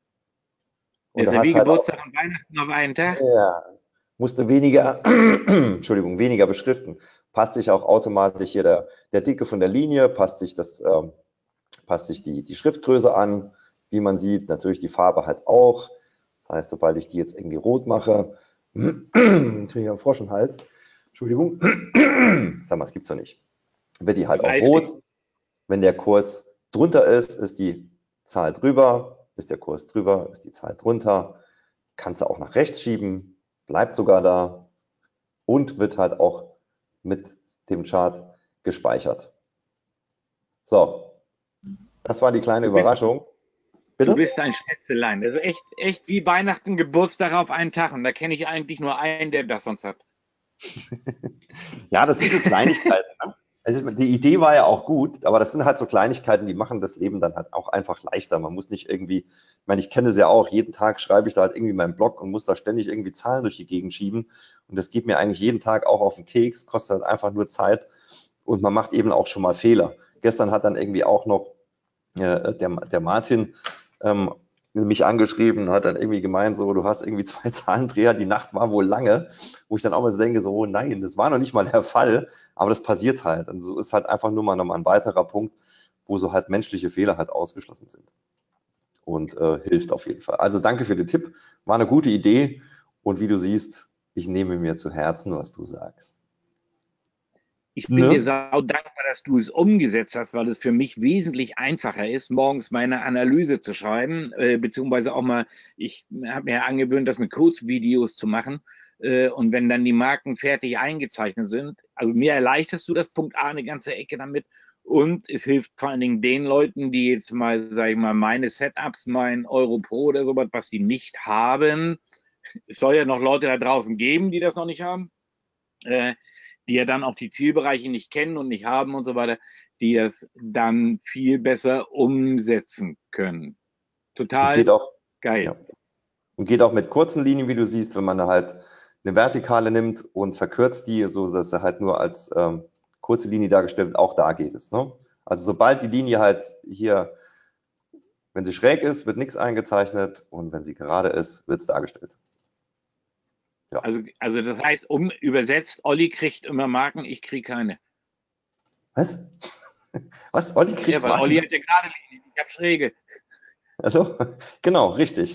Und ist ja wie halt Geburtstag und Weihnachten auf einen Tag. Ja, musste weniger, Entschuldigung, weniger beschriften. Passt sich auch automatisch hier der, der Dicke von der Linie, passt sich, das, ähm, passt sich die, die Schriftgröße an, wie man sieht, natürlich die Farbe halt auch. Das heißt, sobald ich die jetzt irgendwie rot mache, kriege ich einen Frosch im Hals. Entschuldigung. Sag mal, das gibt's doch nicht. Wird die halt auch rot. Wenn der Kurs drunter ist, ist die Zahl drüber. Ist der Kurs drüber, ist die Zahl drunter. Kannst du auch nach rechts schieben, bleibt sogar da und wird halt auch mit dem Chart gespeichert. So, das war die kleine du bist, Überraschung. Bitte? Du bist ein Schätzelein. Das ist echt, echt wie Weihnachten, Geburtstag auf einen Tag. Und da kenne ich eigentlich nur einen, der das sonst hat. Ja, das sind so Kleinigkeiten. Ne? Also die Idee war ja auch gut, aber das sind halt so Kleinigkeiten, die machen das Leben dann halt auch einfach leichter. Man muss nicht irgendwie, ich meine, ich kenne es ja auch, jeden Tag schreibe ich da halt irgendwie meinen Blog und muss da ständig irgendwie Zahlen durch die Gegend schieben. Und das geht mir eigentlich jeden Tag auch auf den Keks, kostet halt einfach nur Zeit und man macht eben auch schon mal Fehler. Gestern hat dann irgendwie auch noch äh, der, der Martin ähm, mich angeschrieben und hat dann irgendwie gemeint, so, du hast irgendwie zwei Zahlendreher, die Nacht war wohl lange, wo ich dann auch mal so denke, so, oh nein, das war noch nicht mal der Fall, aber das passiert halt. Und so ist halt einfach nur mal nochmal ein weiterer Punkt, wo so halt menschliche Fehler halt ausgeschlossen sind. Und äh, hilft auf jeden Fall. Also danke für den Tipp, war eine gute Idee und wie du siehst, ich nehme mir zu Herzen, was du sagst. Ich bin ne? dir sau dankbar, dass du es umgesetzt hast, weil es für mich wesentlich einfacher ist, morgens meine Analyse zu schreiben, äh, beziehungsweise auch mal, ich habe mir angewöhnt, das mit Kurzvideos zu machen. Äh, und wenn dann die Marken fertig eingezeichnet sind, also mir erleichterst du das Punkt A eine ganze Ecke damit. Und es hilft vor allen Dingen den Leuten, die jetzt mal, sage ich mal, meine Setups, mein Euro Pro oder sowas, was die nicht haben. Es soll ja noch Leute da draußen geben, die das noch nicht haben. Äh, die ja dann auch die Zielbereiche nicht kennen und nicht haben und so weiter, die das dann viel besser umsetzen können. Total geht auch, geil. Ja. Und geht auch mit kurzen Linien, wie du siehst, wenn man halt eine Vertikale nimmt und verkürzt die, so dass er halt nur als ähm, kurze Linie dargestellt wird, auch da geht es. Ne? Also sobald die Linie halt hier, wenn sie schräg ist, wird nichts eingezeichnet und wenn sie gerade ist, wird es dargestellt. Ja. Also, also das heißt, um übersetzt, Olli kriegt immer Marken, ich kriege keine. Was? Was? Olli kriegt ja, weil Marken? Olli hat ja gerade Linien, ich habe schräge. Also, genau, richtig.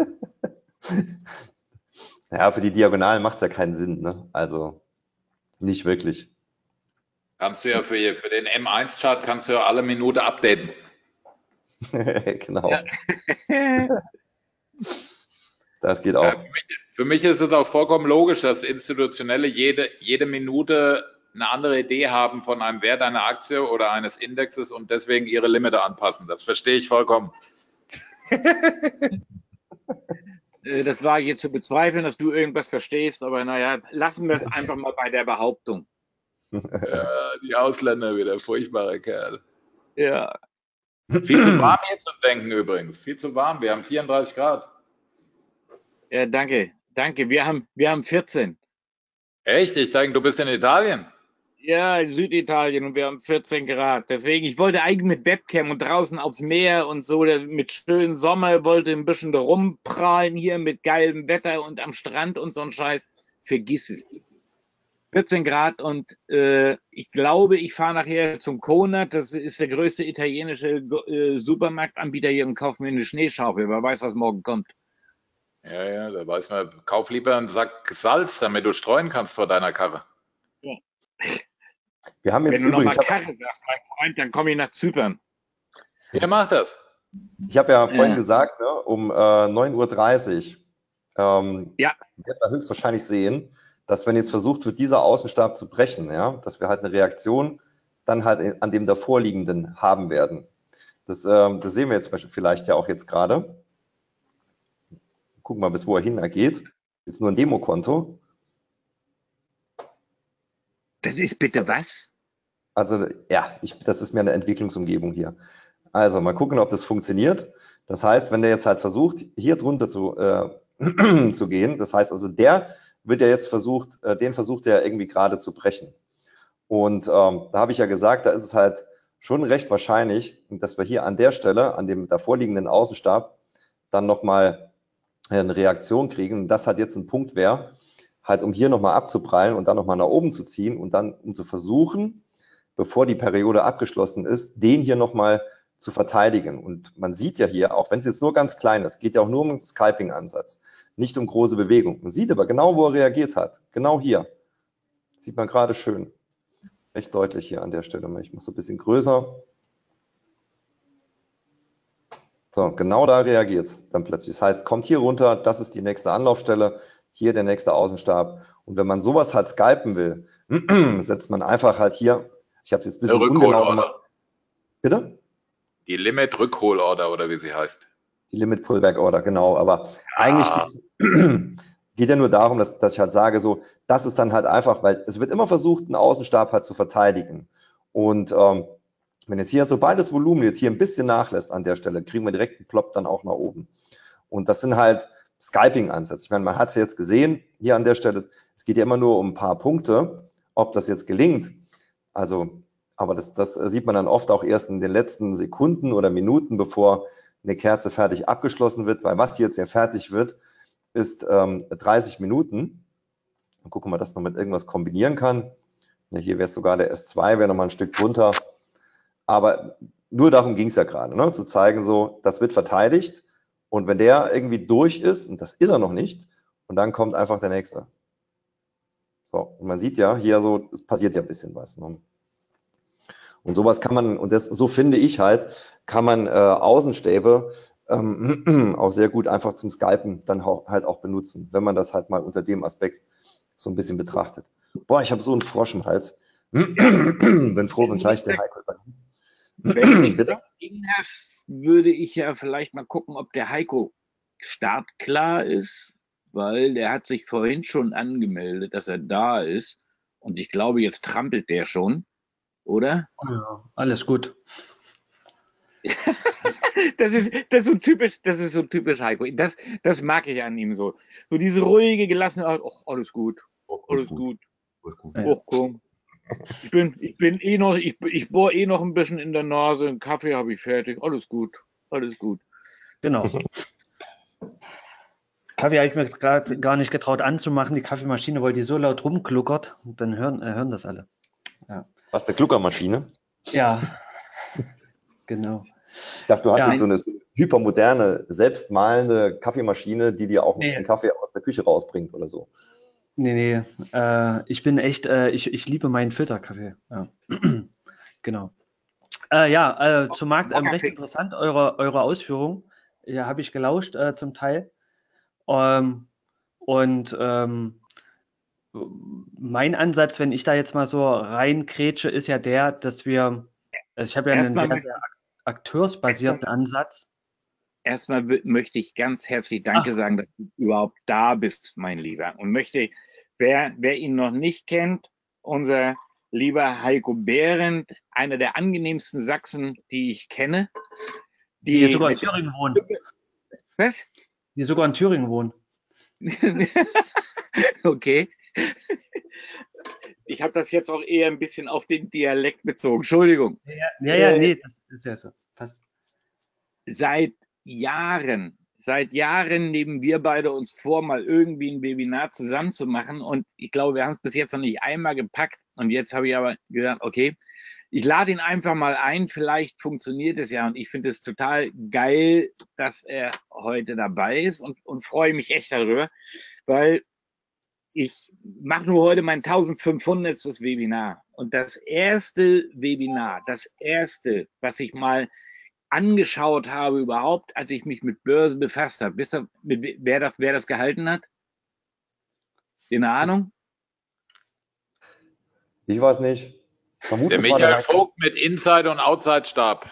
Ja, für die Diagonalen macht es ja keinen Sinn, ne? Also nicht wirklich. Kannst du ja für, für den M eins Chart kannst du ja alle Minute updaten. Genau. Ja. Das geht auch. Ja, für, mich, für mich ist es auch vollkommen logisch, dass Institutionelle jede, jede Minute eine andere Idee haben von einem Wert einer Aktie oder eines Indexes und deswegen ihre Limite anpassen. Das verstehe ich vollkommen. Das war hier zu bezweifeln, dass du irgendwas verstehst, aber naja, lassen wir es einfach mal bei der Behauptung. Ja, die Ausländer wieder, furchtbare Kerl. Ja. Viel zu warm hier zum Denken übrigens. Viel zu warm. Wir haben vierunddreißig Grad. Ja, danke. Danke. Wir haben, wir haben vierzehn. Echt? Ich denke, du bist in Italien. Ja, in Süditalien und wir haben vierzehn Grad. Deswegen, ich wollte eigentlich mit Webcam und draußen aufs Meer und so, mit schönem Sommer, wollte ein bisschen da rumprahlen hier mit geilem Wetter und am Strand und so ein Scheiß. Vergiss es. vierzehn Grad und äh, ich glaube, ich fahre nachher zum Conad. Das ist der größte italienische äh, Supermarktanbieter hier und kaufe mir eine Schneeschaufel. Wer weiß, was morgen kommt. Ja, ja, da weiß man, kauf lieber einen Sack Salz, damit du streuen kannst vor deiner Karre. Ja. Wir haben jetzt Wenn du übrigens, nochmal Karre sagst, mein Freund, dann komme ich nach Zypern. Wer macht das? Ich habe ja vorhin Ja. gesagt, ne, um äh, neun Uhr dreißig ähm, ja. werden wir höchstwahrscheinlich sehen, dass wenn jetzt versucht wird, dieser Außenstab zu brechen, ja, dass wir halt eine Reaktion dann halt an dem davorliegenden haben werden. Das, ähm, das sehen wir jetzt vielleicht ja auch jetzt gerade. Gucken wir mal, bis wo er hin geht. Ist nur ein Demokonto. Das ist bitte was? Also ja, ich, das ist mir eine Entwicklungsumgebung hier. Also mal gucken, ob das funktioniert. Das heißt, wenn der jetzt halt versucht, hier drunter zu, äh, zu gehen, das heißt also, der wird ja jetzt versucht, äh, den versucht er irgendwie gerade zu brechen. Und ähm, da habe ich ja gesagt, da ist es halt schon recht wahrscheinlich, dass wir hier an der Stelle, an dem davorliegenden Außenstab, dann nochmal eine Reaktion kriegen. Und das halt jetzt ein Punkt wäre, halt um hier nochmal abzuprallen und dann nochmal nach oben zu ziehen und dann um zu versuchen, bevor die Periode abgeschlossen ist, den hier nochmal zu verteidigen. Und man sieht ja hier, auch wenn es jetzt nur ganz klein ist, geht ja auch nur um den Scalping-Ansatz, nicht um große Bewegung. Man sieht aber genau, wo er reagiert hat. Genau hier. Sieht man gerade schön. Recht deutlich hier an der Stelle. Ich muss so ein bisschen größer. So, genau da reagiert es dann plötzlich. Das heißt, kommt hier runter, das ist die nächste Anlaufstelle, hier der nächste Außenstab. Und wenn man sowas halt scalpen will, setzt man einfach halt hier, ich habe es jetzt ein bisschen ungenau gemacht. Bitte? Die Limit Rückholorder oder wie sie heißt. Die Limit Pullback Order, genau. Aber ja. Eigentlich geht ja nur darum, dass, dass ich halt sage, so, das ist dann halt einfach, weil es wird immer versucht, einen Außenstab halt zu verteidigen. Und ähm, wenn jetzt hier, sobald das Volumen jetzt hier ein bisschen nachlässt an der Stelle, kriegen wir direkt einen Plop dann auch nach oben. Und das sind halt Scalping-Ansätze. Ich meine, man hat es jetzt gesehen hier an der Stelle, es geht ja immer nur um ein paar Punkte, ob das jetzt gelingt. Also, aber das, das sieht man dann oft auch erst in den letzten Sekunden oder Minuten, bevor eine Kerze fertig abgeschlossen wird, weil was jetzt ja fertig wird, ist ähm, dreißig Minuten. Mal gucken, ob man das noch mit irgendwas kombinieren kann. Ja, hier wäre es sogar der S zwei, wäre noch mal ein Stück drunter. Aber nur darum ging es ja gerade, ne? Zu zeigen, so, das wird verteidigt. Und wenn der irgendwie durch ist, und das ist er noch nicht, und dann kommt einfach der nächste. So, und man sieht ja hier so, es passiert ja ein bisschen was. Ne? Und sowas kann man, und das, so finde ich halt, kann man äh, Außenstäbe ähm, auch sehr gut einfach zum Scalpen dann auch, halt auch benutzen, wenn man das halt mal unter dem Aspekt so ein bisschen betrachtet. Boah, ich habe so einen Frosch im Hals. Bin froh, wenn gleich der Heiko übernimmt. Wenn du nichts dagegen hast, würde ich ja vielleicht mal gucken, ob der Heiko startklar ist, weil der hat sich vorhin schon angemeldet, dass er da ist. Und ich glaube, jetzt trampelt der schon, oder? Ja, alles gut. das, ist, das, ist so typisch, das ist so typisch Heiko. Das, das mag ich an ihm so. So diese ruhige, gelassene Art. Ach, alles gut. Alles gut. Alles gut. Ach, komm. Ich bin, ich bin eh noch, ich, ich bohre eh noch ein bisschen in der Nase. Einen Kaffee habe ich fertig. Alles gut. Alles gut. Genau. Kaffee habe ich mir gerade gar nicht getraut anzumachen. Die Kaffeemaschine, weil die so laut rumgluckert. Und dann hören, äh, hören das alle. Ja. Was, eine Gluckermaschine? Ja. Genau. Ich dachte, du hast Ja. jetzt so eine hypermoderne, selbstmalende Kaffeemaschine, die dir auch Nee. den Kaffee aus der Küche rausbringt oder so. Nee, nee. Äh, ich bin echt, äh, ich, ich liebe meinen Filterkaffee. Ja. Genau. Äh, ja, äh, zum Markt ähm, recht interessant, eure, eure Ausführungen. Ja, habe ich gelauscht äh, zum Teil. Ähm, und ähm, mein Ansatz, wenn ich da jetzt mal so reinkrätsche, ist ja der, dass wir, also ich habe ja einen Erstmal sehr, möchte- sehr akteursbasierten Ansatz. Erstmal w- möchte ich ganz herzlich Danke Ach. sagen, dass du überhaupt da bist, mein Lieber. Und möchte, wer, wer ihn noch nicht kennt, unser lieber Heiko Behrendt, einer der angenehmsten Sachsen, die ich kenne. Die, Die sogar in mit- Thüringen wohnen. Was? Die sogar in Thüringen wohnen. Okay. Ich habe das jetzt auch eher ein bisschen auf den Dialekt bezogen. Entschuldigung. Ja, ja, Äh, nee, das ist ja so. Passt. Seit Jahren, seit Jahren nehmen wir beide uns vor, mal irgendwie ein Webinar zusammen zu machen. Und ich glaube, wir haben es bis jetzt noch nicht einmal gepackt. Und jetzt habe ich aber gedacht, okay, ich lade ihn einfach mal ein. Vielleicht funktioniert es ja. Und ich finde es total geil, dass er heute dabei ist und, und freue mich echt darüber, weil ich mache nur heute mein eintausendfünfhundertstes Webinar. Und das erste Webinar, das erste, was ich mal angeschaut habe überhaupt, als ich mich mit Börse befasst habe. Wisst ihr, mit, wer, das, wer das gehalten hat? Eine Ahnung? Ich weiß nicht. Vermute, Der es war Michael Heiko. Vogt mit Inside- und Outside-Stab.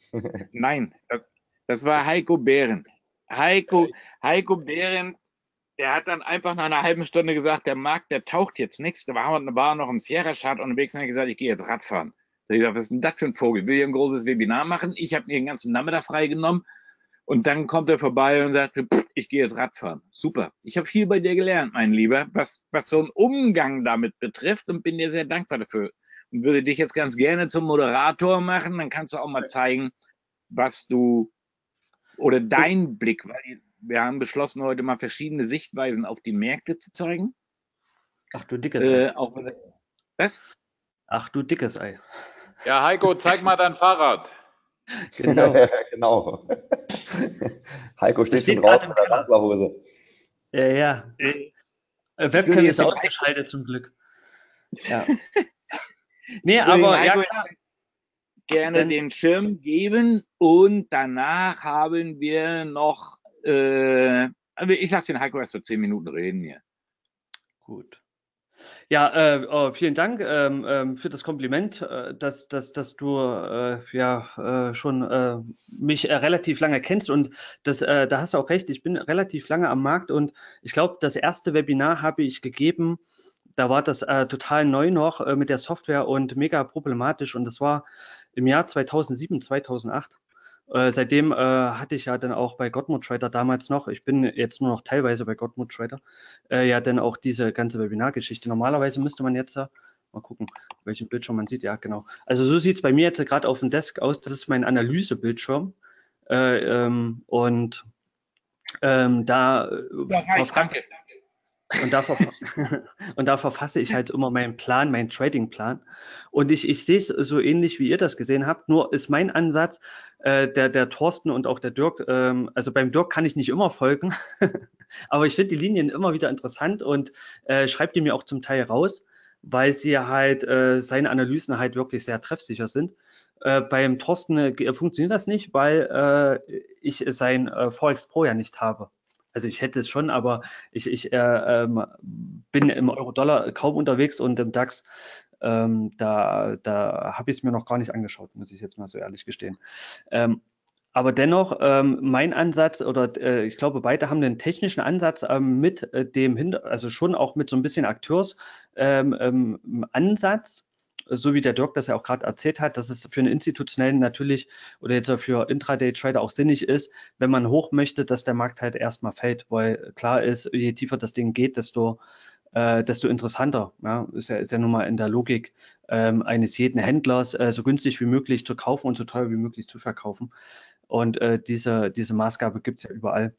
Nein, das, das war Heiko Behrendt. Heiko, Heiko Behrendt der hat dann einfach nach einer halben Stunde gesagt, der Markt, der taucht jetzt nichts. Da war, war noch im Sierra-Chart unterwegs und hat gesagt, ich gehe jetzt Radfahren. Da hab ich gesagt, was ist denn das für ein Vogel? Will hier ein großes Webinar machen? Ich habe mir den ganzen Nachmittag freigenommen und dann kommt er vorbei und sagt, pff, ich gehe jetzt Radfahren. Super. Ich habe viel bei dir gelernt, mein Lieber, was, was so einen Umgang damit betrifft und bin dir sehr dankbar dafür. Und würde dich jetzt ganz gerne zum Moderator machen, dann kannst du auch mal zeigen, was du oder dein Blick, weil wir haben beschlossen, heute mal verschiedene Sichtweisen auf die Märkte zu zeigen. Ach du dickes Ei. Äh, auch wenn das, was? Ach du dickes Ei. Ja, Heiko, zeig mal dein Fahrrad. Genau. genau. Heiko steht, steht schon raus gerade im in der Keller. Wandlerhose. Ja, ja. Äh, Äh, Webcam will ist jetzt den ausgeschaltet zum Glück. Ja. Nee, Ich würde den aber ja Heiko klar. gerne Dann- den Schirm geben und danach haben wir noch, äh, also ich lasse den Heiko erst für zehn Minuten reden hier. Gut. Ja, äh, oh, vielen Dank ähm, ähm, für das Kompliment, äh, dass, dass, dass du äh, ja äh, schon äh, mich äh, relativ lange kennst und das, äh, da hast du auch recht, ich bin relativ lange am Markt und ich glaube, das erste Webinar habe ich gegeben, da war das äh, total neu noch äh, mit der Software und mega problematisch und das war im Jahr zweitausendsieben, zweitausendacht. Äh, seitdem äh, hatte ich ja dann auch bei Gottmut Trader damals noch, ich bin jetzt nur noch teilweise bei Gottmut Trader, äh, ja dann auch diese ganze Webinargeschichte. Normalerweise müsste man jetzt, äh, mal gucken, welchen Bildschirm man sieht, ja genau. Also so sieht es bei mir jetzt gerade auf dem Desk aus, das ist mein Analysebildschirm äh, ähm, und ähm, da, äh, Ja, reicht, verfasse, danke. und, da verfa- und da verfasse ich halt immer meinen Plan, meinen Trading-Plan. Und ich, ich sehe es so ähnlich, wie ihr das gesehen habt. Nur ist mein Ansatz, äh, der, der Thorsten und auch der Dirk, ähm, also beim Dirk kann ich nicht immer folgen, aber ich finde die Linien immer wieder interessant und äh, schreibe die mir auch zum Teil raus, weil sie halt, äh, seine Analysen halt wirklich sehr treffsicher sind. Äh, beim Thorsten äh, funktioniert das nicht, weil äh, ich sein äh, Forex Pro ja nicht habe. Also ich hätte es schon, aber ich, ich äh, ähm, bin im Euro-Dollar kaum unterwegs und im DAX, ähm, da, da habe ich es mir noch gar nicht angeschaut, muss ich jetzt mal so ehrlich gestehen. Ähm, aber dennoch, ähm, mein Ansatz oder äh, ich glaube, beide haben einen technischen Ansatz ähm, mit äh, dem Hinter, also schon auch mit so ein bisschen Akteurs ähm, ähm, Ansatz, so wie der Dirk das ja auch gerade erzählt hat, dass es für einen institutionellen natürlich oder jetzt auch für Intraday-Trader auch sinnig ist, wenn man hoch möchte, dass der Markt halt erstmal fällt, weil klar ist, je tiefer das Ding geht, desto äh, desto interessanter. Ja, ist ja, ist ja nun mal in der Logik ähm, eines jeden Händlers, äh, so günstig wie möglich zu kaufen und so teuer wie möglich zu verkaufen. Und äh, diese, diese Maßgabe gibt es ja überall.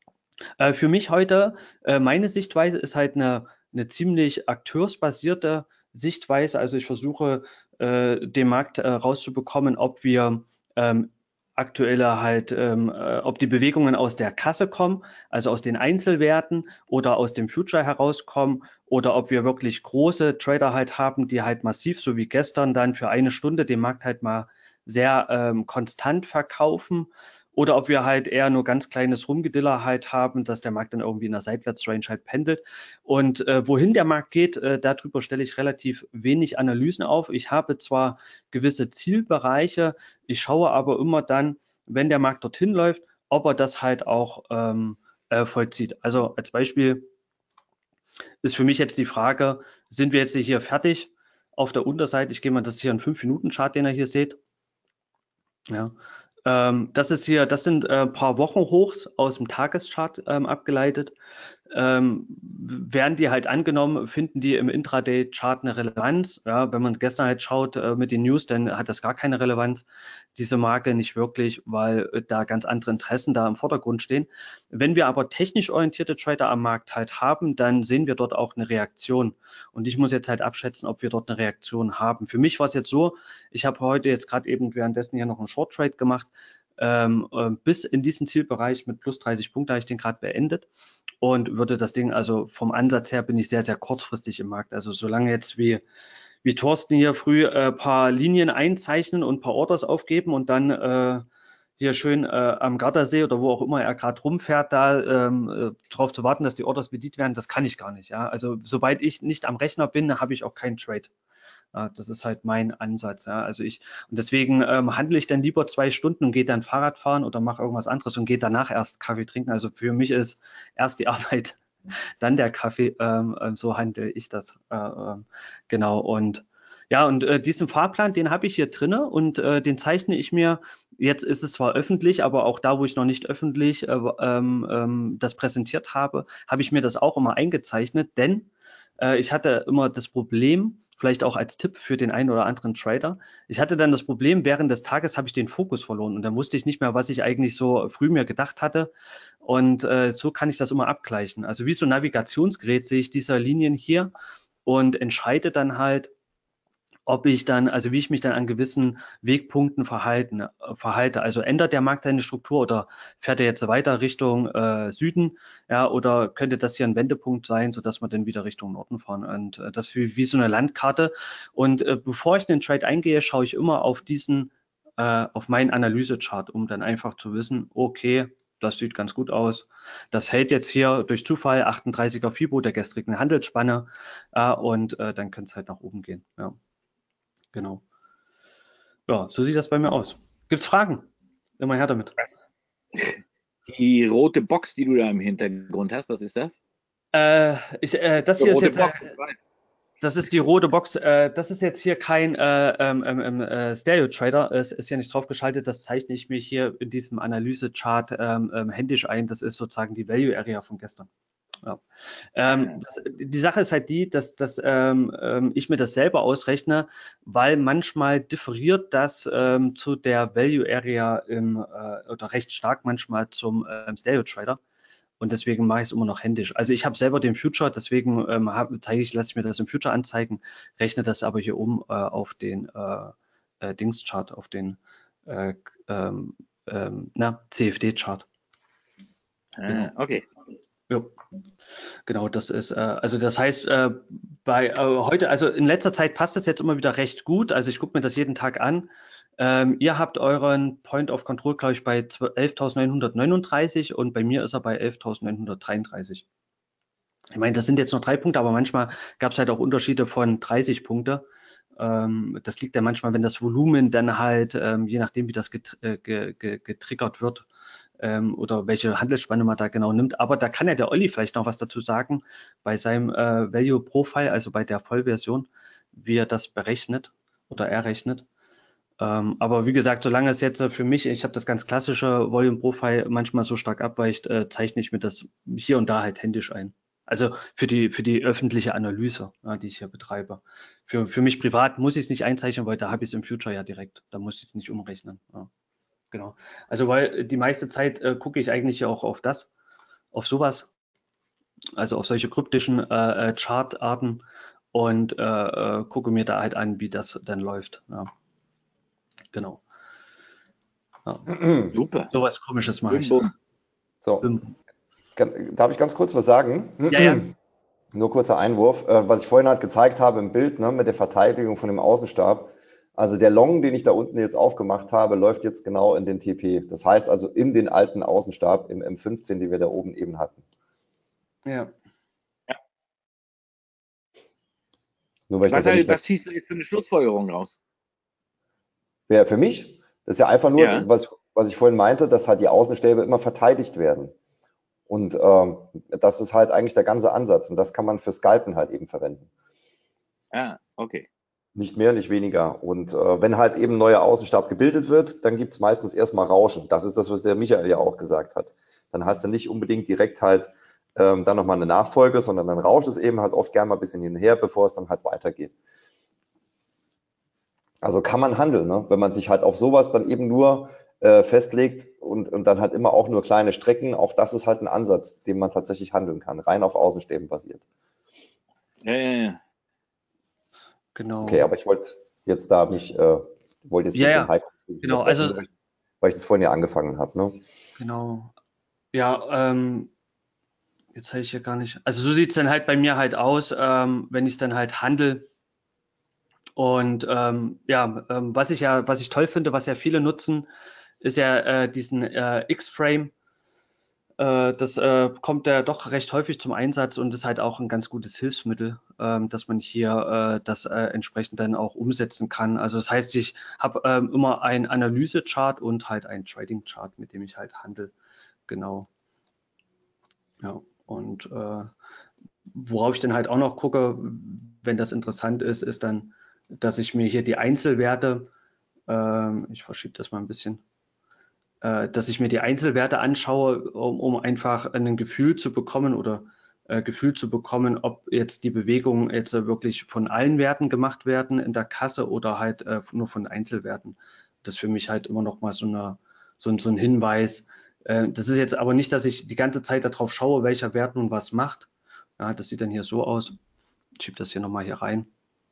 Äh, für mich heute, äh, meine Sichtweise ist halt eine, eine ziemlich akteursbasierte Sichtweise. Also ich versuche, äh, den Markt äh, rauszubekommen, ob wir ähm, aktuelle halt, ähm, äh, ob die Bewegungen aus der Kasse kommen, also aus den Einzelwerten oder aus dem Future herauskommen oder ob wir wirklich große Trader halt haben, die halt massiv, so wie gestern, dann für eine Stunde den Markt halt mal sehr ähm, konstant verkaufen oder ob wir halt eher nur ganz kleines Rumgediller halt haben, dass der Markt dann irgendwie in der Seitwärtsrange halt pendelt. Und äh, wohin der Markt geht, äh, darüber stelle ich relativ wenig Analysen auf. Ich habe zwar gewisse Zielbereiche, ich schaue aber immer dann, wenn der Markt dorthin läuft, ob er das halt auch ähm, äh, vollzieht. Also als Beispiel ist für mich jetzt die Frage, sind wir jetzt hier fertig auf der Unterseite? Ich gehe mal, das ist hier ein fünf Minuten Chart, den ihr hier seht. Ja, ähm, das ist hier, das sind ein äh, paar Wochenhochs aus dem Tageschart ähm, abgeleitet. Ähm, werden die halt angenommen, finden die im Intraday-Chart eine Relevanz. Ja, wenn man gestern halt schaut äh, mit den News, dann hat das gar keine Relevanz, diese Marke nicht wirklich, weil äh, da ganz andere Interessen da im Vordergrund stehen. Wenn wir aber technisch orientierte Trader am Markt halt haben, dann sehen wir dort auch eine Reaktion. Und ich muss jetzt halt abschätzen, ob wir dort eine Reaktion haben. Für mich war es jetzt so, ich habe heute jetzt gerade eben währenddessen hier noch einen Short Trade gemacht. Ähm, äh, bis in diesen Zielbereich mit plus dreißig Punkte habe ich den gerade beendet und würde das Ding, also vom Ansatz her bin ich sehr, sehr kurzfristig im Markt. Also solange jetzt wie, wie Thorsten hier früh ein äh, paar Linien einzeichnen und ein paar Orders aufgeben und dann äh, hier schön äh, am Gardasee oder wo auch immer er gerade rumfährt, da ähm, äh, darauf zu warten, dass die Orders bedient werden, das kann ich gar nicht. Ja? Also sobald ich nicht am Rechner bin, habe ich auch keinen Trade. Ja, das ist halt mein Ansatz. Ja. Also ich, und deswegen ähm, handle ich dann lieber zwei Stunden und gehe dann Fahrrad fahren oder mache irgendwas anderes und gehe danach erst Kaffee trinken. Also für mich ist erst die Arbeit dann der Kaffee. Ähm, ähm, so handle ich das. Äh, äh, genau. Und ja, und äh, diesen Fahrplan, den habe ich hier drinne und äh, den zeichne ich mir. Jetzt ist es zwar öffentlich, aber auch da, wo ich noch nicht öffentlich äh, ähm, ähm, das präsentiert habe, habe ich mir das auch immer eingezeichnet, denn äh, ich hatte immer das Problem, vielleicht auch als Tipp für den einen oder anderen Trader, ich hatte dann das Problem, während des Tages habe ich den Fokus verloren und dann wusste ich nicht mehr, was ich eigentlich so früh mir gedacht hatte. Und äh, so kann ich das immer abgleichen. Also wie so ein Navigationsgerät sehe ich diese Linien hier und entscheide dann halt, ob ich dann, also wie ich mich dann an gewissen Wegpunkten verhalten, äh, verhalte. Also ändert der Markt seine Struktur oder fährt er jetzt weiter Richtung äh, Süden, ja, oder könnte das hier ein Wendepunkt sein, sodass wir dann wieder Richtung Norden fahren. Und äh, das ist wie, wie so eine Landkarte. Und äh, bevor ich den Trade eingehe, schaue ich immer auf diesen, äh, auf meinen Analysechart, um dann einfach zu wissen, okay, das sieht ganz gut aus. Das hält jetzt hier durch Zufall achtunddreißiger Fibo der gestrigen Handelsspanne äh, und äh, dann könnte es halt nach oben gehen. Ja. Genau. Ja, so sieht das bei mir aus. Gibt's Fragen? Immer her damit. Die rote Box, die du da im Hintergrund hast, was ist das? Äh, ich, äh, das Die hier ist rote jetzt, Box. äh, das ist die rote Box. Äh, das ist jetzt hier kein äh, ähm, ähm, äh, Stereo-Trader. Es ist ja nicht draufgeschaltet. Das zeichne ich mir hier in diesem Analyse-Chart ähm, ähm, händisch ein. Das ist sozusagen die Value-Area von gestern. Ja. Ähm, das, die Sache ist halt die, dass, dass ähm, ähm, ich mir das selber ausrechne, weil manchmal differiert das ähm, zu der Value Area im, äh, oder recht stark manchmal zum ähm, Stereo Trader. Und deswegen mache ich es immer noch händisch. Also ich habe selber den Future, deswegen ähm, hab, zeige ich, lasse ich mir das im Future anzeigen, rechne das aber hier oben äh, auf den äh, äh, Dings-Chart, auf den äh, ähm, ähm, na, C F D-Chart. Genau. Ah, okay. Ja. Genau, das ist, äh, also das heißt, äh, bei äh, heute, also in letzter Zeit passt das jetzt immer wieder recht gut. Also ich gucke mir das jeden Tag an. Ähm, ihr habt euren Point of Control, glaube ich, bei elftausendneunhundertneununddreißig und bei mir ist er bei elftausendneunhundertdreiunddreißig. Ich meine, das sind jetzt noch drei Punkte, aber manchmal gab es halt auch Unterschiede von dreißig Punkte. Ähm, das liegt ja manchmal, wenn das Volumen dann halt, ähm, je nachdem, wie das get äh, ge ge getriggert wird, ähm, oder welche Handelsspanne man da genau nimmt. Aber da kann ja der Olli vielleicht noch was dazu sagen bei seinem äh, Value Profile, also bei der Vollversion, wie er das berechnet oder errechnet. Ähm, aber wie gesagt, solange es jetzt für mich, ich habe das ganz klassische Volume Profile manchmal so stark abweicht, äh, zeichne ich mir das hier und da halt händisch ein. Also für die, für die öffentliche Analyse, ja, die ich hier betreibe. Für, für mich privat muss ich es nicht einzeichnen, weil da habe ich es im Future ja direkt. Da muss ich es nicht umrechnen. Ja. Genau. Also weil die meiste Zeit äh, gucke ich eigentlich auch auf das, auf sowas, also auf solche kryptischen äh, äh, Chartarten und äh, äh, gucke mir da halt an, wie das dann läuft. Ja. Genau. Ja. Super. Sowas Komisches mache ich. Bum, bum. So, Bim. darf ich ganz kurz was sagen? Ja, ja. Nur kurzer Einwurf, äh, was ich vorhin halt gezeigt habe im Bild, ne, mit der Verteidigung von dem Außenstab. Also der Long, den ich da unten jetzt aufgemacht habe, läuft jetzt genau in den T P. Das heißt also in den alten Außenstab im M fünfzehn, den wir da oben eben hatten. Ja. Nur weil ich Was, das ja nicht mehr, was ziehst du jetzt für eine Schlussfolgerung raus? wer für mich, das ist ja einfach nur, Ja. was, was ich vorhin meinte, dass halt die Außenstäbe immer verteidigt werden. Und ähm, das ist halt eigentlich der ganze Ansatz. Und das kann man für Scalpen halt eben verwenden. Ah, okay. Nicht mehr, nicht weniger. Und äh, wenn halt eben neuer Außenstab gebildet wird, dann gibt es meistens erstmal Rauschen. Das ist das, was der Michael ja auch gesagt hat. Dann hast du nicht unbedingt direkt halt ähm, dann nochmal eine Nachfolge, sondern dann rauscht es eben halt oft gerne mal ein bisschen hin und her, bevor es dann halt weitergeht. Also kann man handeln, ne? Wenn man sich halt auf sowas dann eben nur äh, festlegt und, und dann halt immer auch nur kleine Strecken. Auch das ist halt ein Ansatz, den man tatsächlich handeln kann, rein auf Außenstäben basiert. Ja, ja, ja. Genau. Okay, aber ich wollte jetzt da mich, äh, wollte jetzt Ja, nicht ja. den Hype, Genau, also- weil ich es vorhin ja angefangen habe, ne? Genau. Ja, ähm, jetzt habe ich hier gar nicht. Also so sieht es dann halt bei mir halt aus, ähm, wenn ich es dann halt handle. Und ähm, ja, ähm, was ich ja, was ich toll finde, was ja viele nutzen, ist ja äh, diesen äh, X-Frame. Äh, das äh, kommt ja doch recht häufig zum Einsatz und ist halt auch ein ganz gutes Hilfsmittel, ähm, dass man hier äh, das äh, entsprechend dann auch umsetzen kann. Also das heißt, ich habe ähm, immer ein Analyse-Chart und halt ein Trading-Chart, mit dem ich halt handle. Genau. Ja. Und äh, worauf ich dann halt auch noch gucke, wenn das interessant ist, ist dann, dass ich mir hier die Einzelwerte, äh, ich verschiebe das mal ein bisschen, äh, dass ich mir die Einzelwerte anschaue, um, um einfach ein Gefühl zu bekommen oder äh, Gefühl zu bekommen, ob jetzt die Bewegungen jetzt äh, wirklich von allen Werten gemacht werden in der Kasse oder halt äh, nur von Einzelwerten. Das ist für mich halt immer noch mal so, eine, so, ein, so ein Hinweis. Äh, das ist jetzt aber nicht, dass ich die ganze Zeit darauf schaue, welcher Wert nun was macht. Ja, das sieht dann hier so aus. Ich schiebe das hier nochmal hier rein.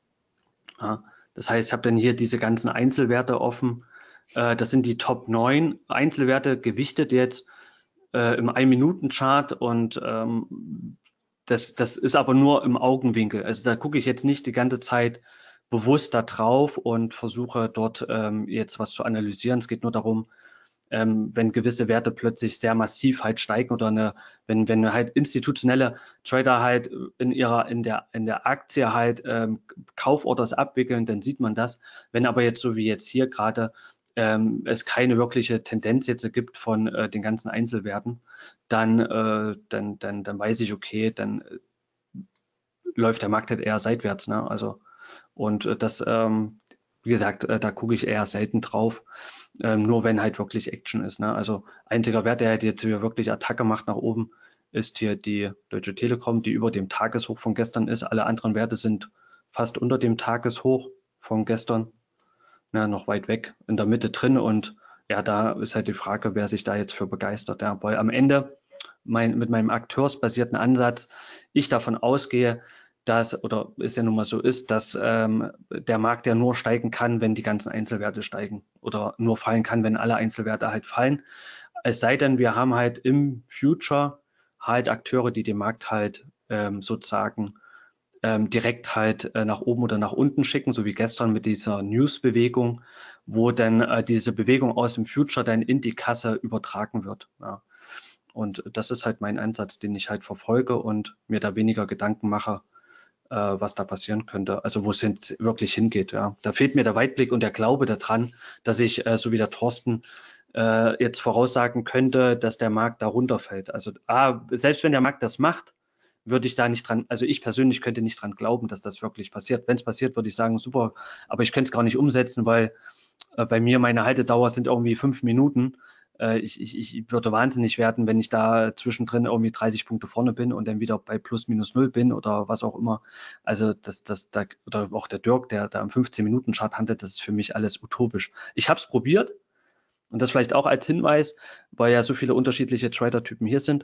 Ja, das heißt, ich habe dann hier diese ganzen Einzelwerte offen. Äh, das sind die Top neun Einzelwerte gewichtet jetzt äh, im ein-Minuten-Chart und ähm, das, das ist aber nur im Augenwinkel. Also da gucke ich jetzt nicht die ganze Zeit bewusst da drauf und versuche dort ähm, jetzt was zu analysieren. Es geht nur darum, ähm, wenn gewisse Werte plötzlich sehr massiv halt steigen oder eine, wenn, wenn halt institutionelle Trader halt in ihrer, in der, in der Aktie halt ähm, Kauforders abwickeln, dann sieht man das. Wenn aber jetzt so wie jetzt hier gerade ähm, es keine wirkliche Tendenz jetzt gibt von äh, den ganzen Einzelwerten, dann, äh, dann, dann, dann weiß ich, okay, dann äh, läuft der Markt halt eher seitwärts. Ne? Also, und äh, das, ähm, wie gesagt, äh, da gucke ich eher selten drauf, ähm, nur wenn halt wirklich Action ist. Ne? Also einziger Wert, der halt jetzt hier wirklich Attacke macht nach oben, ist hier die Deutsche Telekom, die über dem Tageshoch von gestern ist. Alle anderen Werte sind fast unter dem Tageshoch von gestern. Ja, noch weit weg, in der Mitte drin und ja, da ist halt die Frage, wer sich da jetzt für begeistert. Ja, weil am Ende mein, mit meinem akteursbasierten Ansatz ich davon ausgehe, dass, oder es ja nun mal so ist, dass ähm, der Markt ja nur steigen kann, wenn die ganzen Einzelwerte steigen oder nur fallen kann, wenn alle Einzelwerte halt fallen. Es sei denn, wir haben halt im Future halt Akteure, die den Markt halt ähm, sozusagen Ähm, direkt halt äh, nach oben oder nach unten schicken, so wie gestern mit dieser News-Bewegung, wo dann äh, diese Bewegung aus dem Future dann in die Kasse übertragen wird. Ja. Und das ist halt mein Ansatz, den ich halt verfolge und mir da weniger Gedanken mache, äh, was da passieren könnte, also wo es hin, wirklich hingeht. Ja. Da fehlt mir der Weitblick und der Glaube daran, dass ich, äh, so wie der Thorsten, äh, jetzt voraussagen könnte, dass der Markt da runterfällt. Also A, selbst wenn der Markt das macht, würde ich da nicht dran, also ich persönlich könnte nicht dran glauben, dass das wirklich passiert. Wenn es passiert, würde ich sagen, super, aber ich könnte es gar nicht umsetzen, weil äh, bei mir meine Haltedauer sind irgendwie fünf Minuten. Äh, ich, ich, ich würde wahnsinnig werden, wenn ich da zwischendrin irgendwie dreißig Punkte vorne bin und dann wieder bei plus minus null bin oder was auch immer. Also das, das, da, oder auch der Dirk, der da im fünfzehn-Minuten-Chart handelt, das ist für mich alles utopisch. Ich habe es probiert und das vielleicht auch als Hinweis, weil ja so viele unterschiedliche Trader-Typen hier sind.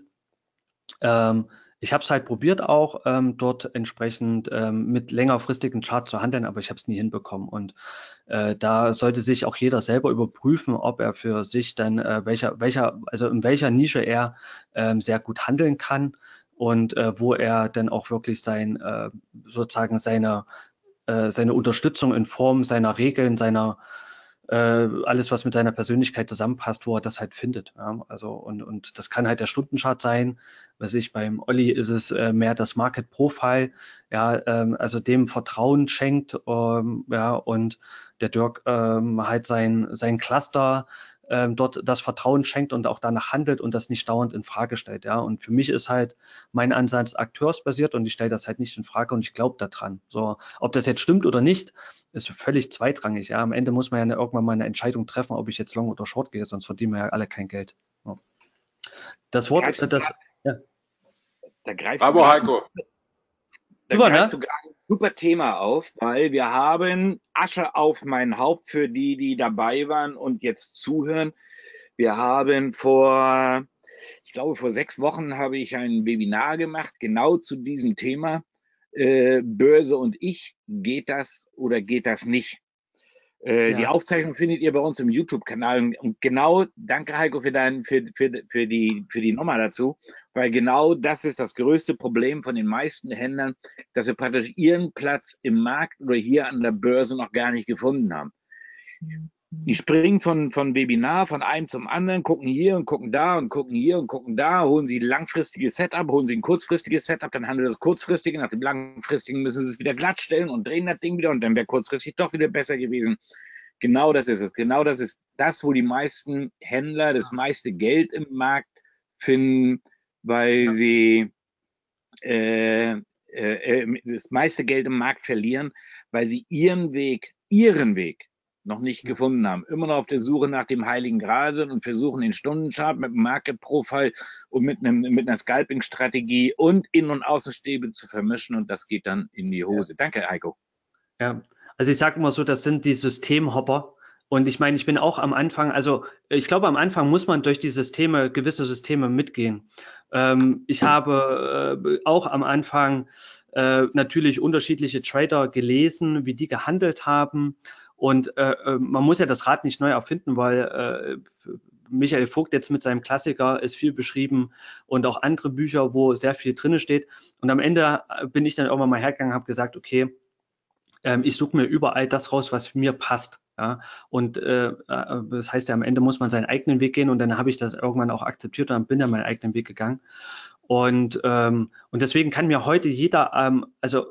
Ähm, Ich habe es halt probiert auch, ähm, dort entsprechend ähm, mit längerfristigen Charts zu handeln, aber ich habe es nie hinbekommen. Und äh, da sollte sich auch jeder selber überprüfen, ob er für sich dann äh, welcher, welcher, also in welcher Nische er ähm, sehr gut handeln kann und äh, wo er dann auch wirklich sein, äh, sozusagen seine, äh, seine Unterstützung in Form seiner Regeln, seiner äh, alles, was mit seiner Persönlichkeit zusammenpasst, wo er das halt findet. Ja? Also und, und das kann halt der Stundenchart sein. Weiß ich, beim Olli ist es äh, mehr das Market Profile, ja, ähm, also dem Vertrauen schenkt, ähm, ja, und der Dirk ähm, halt sein, sein Cluster ähm, dort das Vertrauen schenkt und auch danach handelt und das nicht dauernd in Frage stellt. Ja, und für mich ist halt mein Ansatz akteursbasiert und ich stelle das halt nicht in Frage und ich glaube daran. So, ob das jetzt stimmt oder nicht, ist völlig zweitrangig. Ja, am Ende muss man ja irgendwann mal eine Entscheidung treffen, ob ich jetzt long oder short gehe, sonst verdienen wir ja alle kein Geld. Ja. Das Wort, greifst äh, das, ja. Da greifst Bravo, du Heiko. Da Super, greifst ne? du gerade ein super Thema auf, weil wir haben Asche auf mein Haupt für die, die dabei waren und jetzt zuhören. Wir haben vor, ich glaube, vor sechs Wochen habe ich ein Webinar gemacht, genau zu diesem Thema. Äh, Börse und ich, geht das oder geht das nicht? Äh, Ja. Die Aufzeichnung findet ihr bei uns im YouTube-Kanal. Und genau, danke Heiko für, dein, für, für, für, die, für die Nummer dazu, weil genau das ist das größte Problem von den meisten Händlern, dass sie praktisch ihren Platz im Markt oder hier an der Börse noch gar nicht gefunden haben. Die springen von, von Webinar, von einem zum anderen, gucken hier und gucken da und gucken hier und gucken da, holen sie ein langfristiges Setup, holen sie ein kurzfristiges Setup, dann handelt das kurzfristige, nach dem langfristigen müssen sie es wieder glatt stellen und drehen das Ding wieder und dann wäre kurzfristig doch wieder besser gewesen. Genau das ist es. Genau das ist das, wo die meisten Händler das meiste Geld im Markt finden, weil Ja. sie äh, äh, das meiste Geld im Markt verlieren, weil sie ihren Weg, ihren Weg noch nicht ja. gefunden haben. Immer noch auf der Suche nach dem Heiligen Gral sind und versuchen den Stundenchart mit einem Market Profile und mit, einem, mit einer Scalping-Strategie und Innen- und Außenstäbe zu vermischen und das geht dann in die Hose. Ja. Danke, Heiko. Ja, also ich sage immer so, das sind die Systemhopper. Und ich meine, ich bin auch am Anfang, also ich glaube, am Anfang muss man durch die Systeme, gewisse Systeme mitgehen. Ähm, ich habe äh, auch am Anfang äh, natürlich unterschiedliche Trader gelesen, wie die gehandelt haben. Und äh, man muss ja das Rad nicht neu erfinden, weil äh, Michael Vogt jetzt mit seinem Klassiker ist viel beschrieben und auch andere Bücher, wo sehr viel drin steht. Und am Ende bin ich dann irgendwann mal hergegangen und habe gesagt, okay, ähm, ich suche mir überall das raus, was mir passt. Ja, und äh, das heißt ja, am Ende muss man seinen eigenen Weg gehen und dann habe ich das irgendwann auch akzeptiert und dann bin ich meinen eigenen Weg gegangen. Und, ähm, und deswegen kann mir heute jeder, ähm, also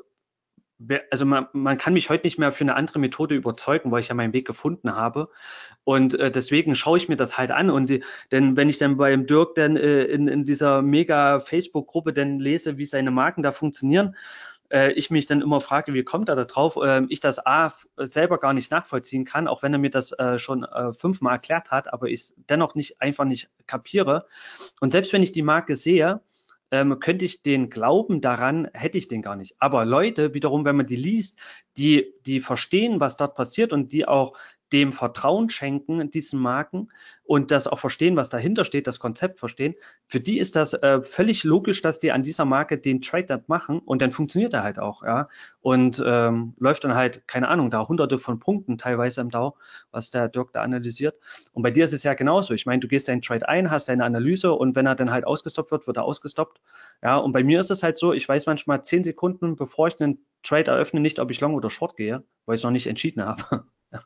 Also man, man kann mich heute nicht mehr für eine andere Methode überzeugen, weil ich ja meinen Weg gefunden habe. Und äh, deswegen schaue ich mir das halt an. Und die, denn wenn ich dann beim Dirk dann äh, in, in dieser mega Facebook-Gruppe dann lese, wie seine Marken da funktionieren, äh, ich mich dann immer frage, wie kommt er da drauf? Äh, ich das A selber gar nicht nachvollziehen kann, auch wenn er mir das äh, schon äh, fünfmal erklärt hat, aber ich dennoch nicht einfach nicht kapiere. Und selbst wenn ich die Marke sehe, Ähm, könnte ich den Glauben daran, hätte ich den gar nicht. Aber Leute, wiederum, wenn man die liest, die, die verstehen, was dort passiert und die auch dem Vertrauen schenken, diesen Marken und das auch verstehen, was dahinter steht, das Konzept verstehen, für die ist das äh, völlig logisch, dass die an dieser Marke den Trade dann machen und dann funktioniert er halt auch, ja. Und ähm, läuft dann halt, keine Ahnung, da hunderte von Punkten teilweise im D A U, was der Dirk da analysiert. Und bei dir ist es ja genauso. Ich meine, du gehst deinen Trade ein, hast deine Analyse und wenn er dann halt ausgestoppt wird, wird er ausgestoppt. Ja, und bei mir ist es halt so, ich weiß manchmal zehn Sekunden, bevor ich einen Trade eröffne, nicht, ob ich Long oder Short gehe, weil ich es noch nicht entschieden habe.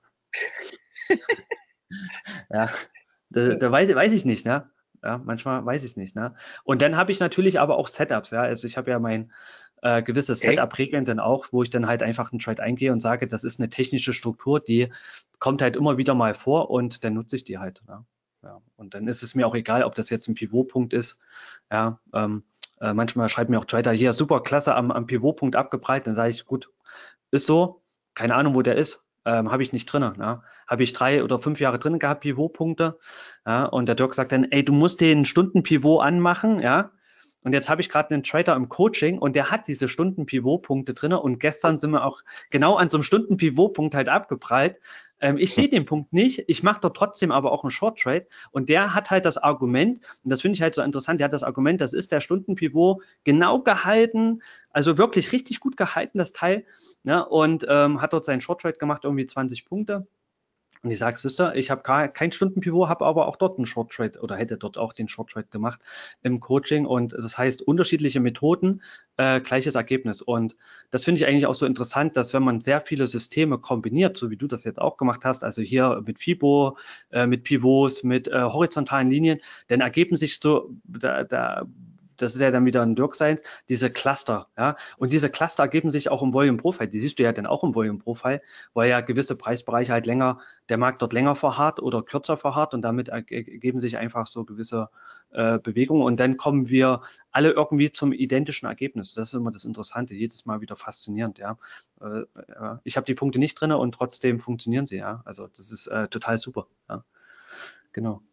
Ja, da, da weiß, weiß ich nicht, ne? Ja, manchmal weiß ich es nicht, ne? Und dann habe ich natürlich aber auch Setups, ja. Also ich habe ja mein äh, gewisses okay. Setup-Regeln dann auch, wo ich dann halt einfach einen Trade eingehe und sage, das ist eine technische Struktur, die kommt halt immer wieder mal vor und dann nutze ich die halt. Ne? Ja, und dann ist es mir auch egal, ob das jetzt ein Pivotpunkt ist. Ja, ähm, äh, manchmal schreibt mir auch Trader hier, super, klasse, am, am Pivotpunkt abgeprallt. Dann sage ich, gut, ist so, keine Ahnung, wo der ist. Ähm, habe ich nicht drin. Ja? Habe ich drei oder fünf Jahre drin gehabt, Pivotpunkte. Ja? Und der Dirk sagt dann, ey, du musst den Stunden-Pivot anmachen. Ja? Und jetzt habe ich gerade einen Trader im Coaching und der hat diese Stunden-Pivot-Punkte drin. Und gestern sind wir auch genau an so einem Stunden-Pivot-Punkt halt abgeprallt. Ähm, ich sehe den Punkt nicht. Ich mache dort trotzdem aber auch einen Short-Trade. Und der hat halt das Argument, und das finde ich halt so interessant, der hat das Argument, das ist der Stunden-Pivot genau gehalten, also wirklich richtig gut gehalten, das Teil. Ne, und ähm, hat dort seinen Short Trade gemacht, irgendwie zwanzig Punkte. Und ich sage, Sister, ich habe kein Stundenpivot, habe aber auch dort einen Short Trade oder hätte dort auch den Short Trade gemacht im Coaching. Und das heißt, unterschiedliche Methoden, äh, gleiches Ergebnis. Und das finde ich eigentlich auch so interessant, dass wenn man sehr viele Systeme kombiniert, so wie du das jetzt auch gemacht hast, also hier mit FIBO, äh, mit Pivots, mit äh, horizontalen Linien, dann ergeben sich so, da, da das ist ja dann wieder ein Dirk Seins, diese Cluster, ja, und diese Cluster ergeben sich auch im Volume Profile, die siehst du ja dann auch im Volume Profile, weil ja gewisse Preisbereiche halt länger, der Markt dort länger verharrt oder kürzer verharrt und damit ergeben sich einfach so gewisse äh, Bewegungen und dann kommen wir alle irgendwie zum identischen Ergebnis. Das ist immer das Interessante, jedes Mal wieder faszinierend, ja. Äh, ich habe die Punkte nicht drin und trotzdem funktionieren sie, ja, also das ist äh, total super, ja, genau.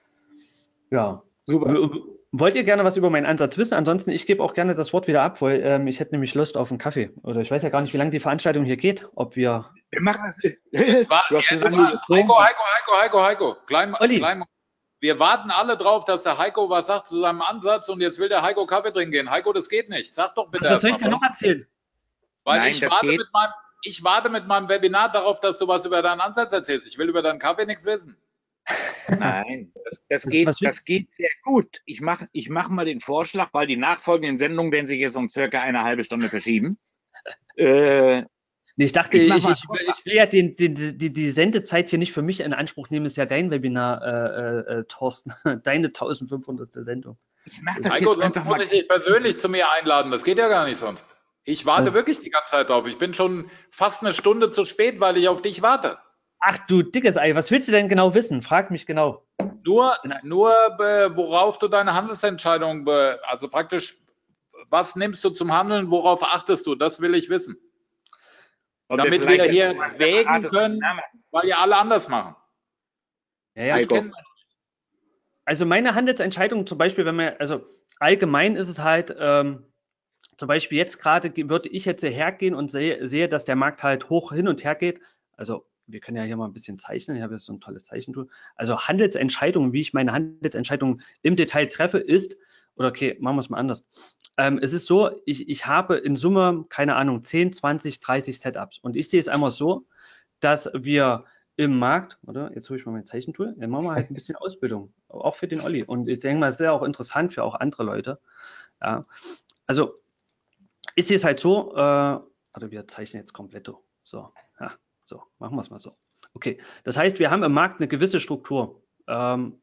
Ja, super. Wollt ihr gerne was über meinen Ansatz wissen? Ansonsten, ich gebe auch gerne das Wort wieder ab, weil ähm, ich hätte nämlich Lust auf einen Kaffee. Oder ich weiß ja gar nicht, wie lange die Veranstaltung hier geht. Ob wir. Wir machen das. Jetzt war, jetzt war, Heiko, Heiko, Heiko, Heiko, Heiko. Klein, klein, wir warten alle drauf, dass der Heiko was sagt zu seinem Ansatz und jetzt will der Heiko Kaffee trinken gehen. Heiko, das geht nicht. Sag doch bitte. Was soll ich denn noch erzählen? Weil Nein, ich, warte mit meinem, ich warte mit meinem Webinar darauf, dass du was über deinen Ansatz erzählst. Ich will über deinen Kaffee nichts wissen. Nein, das, das, geht, das geht sehr gut. Ich mache ich mach mal den Vorschlag, weil die nachfolgenden Sendungen werden sich jetzt um circa eine halbe Stunde verschieben. Äh, ich dachte, ich, ich, ich, ich will ja den, den, die, die Sendezeit hier nicht für mich in Anspruch nehmen, ist ja dein Webinar, äh, äh, Thorsten, deine eintausendfünfhundertste Sendung. Ich mache das Heiko, jetzt sonst muss ich dich persönlich zu mir einladen, das geht ja gar nicht sonst. Ich warte oh. wirklich die ganze Zeit drauf. Ich bin schon fast eine Stunde zu spät, weil ich auf dich warte. Ach du dickes Ei, was willst du denn genau wissen? Frag mich genau. Nur, nur worauf du deine Handelsentscheidung, also praktisch, was nimmst du zum Handeln? Worauf achtest du? Das will ich wissen. Ob Damit wir vielleicht hier mal ein wägen separates können, Seminar machen. weil ja alle anders machen. Ja, ja, Ich Heiko. kenn, also meine Handelsentscheidungen zum Beispiel, wenn man, also allgemein ist es halt, ähm, zum Beispiel jetzt gerade ge- würde ich jetzt hergehen und sehe, sehe, dass der Markt halt hoch hin und her geht. Also wir können ja hier mal ein bisschen zeichnen. Ich habe jetzt so ein tolles Zeichentool. Also Handelsentscheidungen, wie ich meine Handelsentscheidungen im Detail treffe, ist, oder okay, machen wir es mal anders. Ähm, es ist so, ich, ich habe in Summe, keine Ahnung, zehn, zwanzig, dreißig Setups. Und ich sehe es einmal so, dass wir im Markt, oder? Jetzt hole ich mal mein Zeichentool. Dann machen wir halt ein bisschen Ausbildung, auch für den Olli. Und ich denke mal, es wäre auch interessant für auch andere Leute. Ja. Also ist es halt so, äh, also wir zeichnen jetzt komplett. So, ja, so, machen wir es mal so. Okay, das heißt, wir haben im Markt eine gewisse Struktur. Ähm,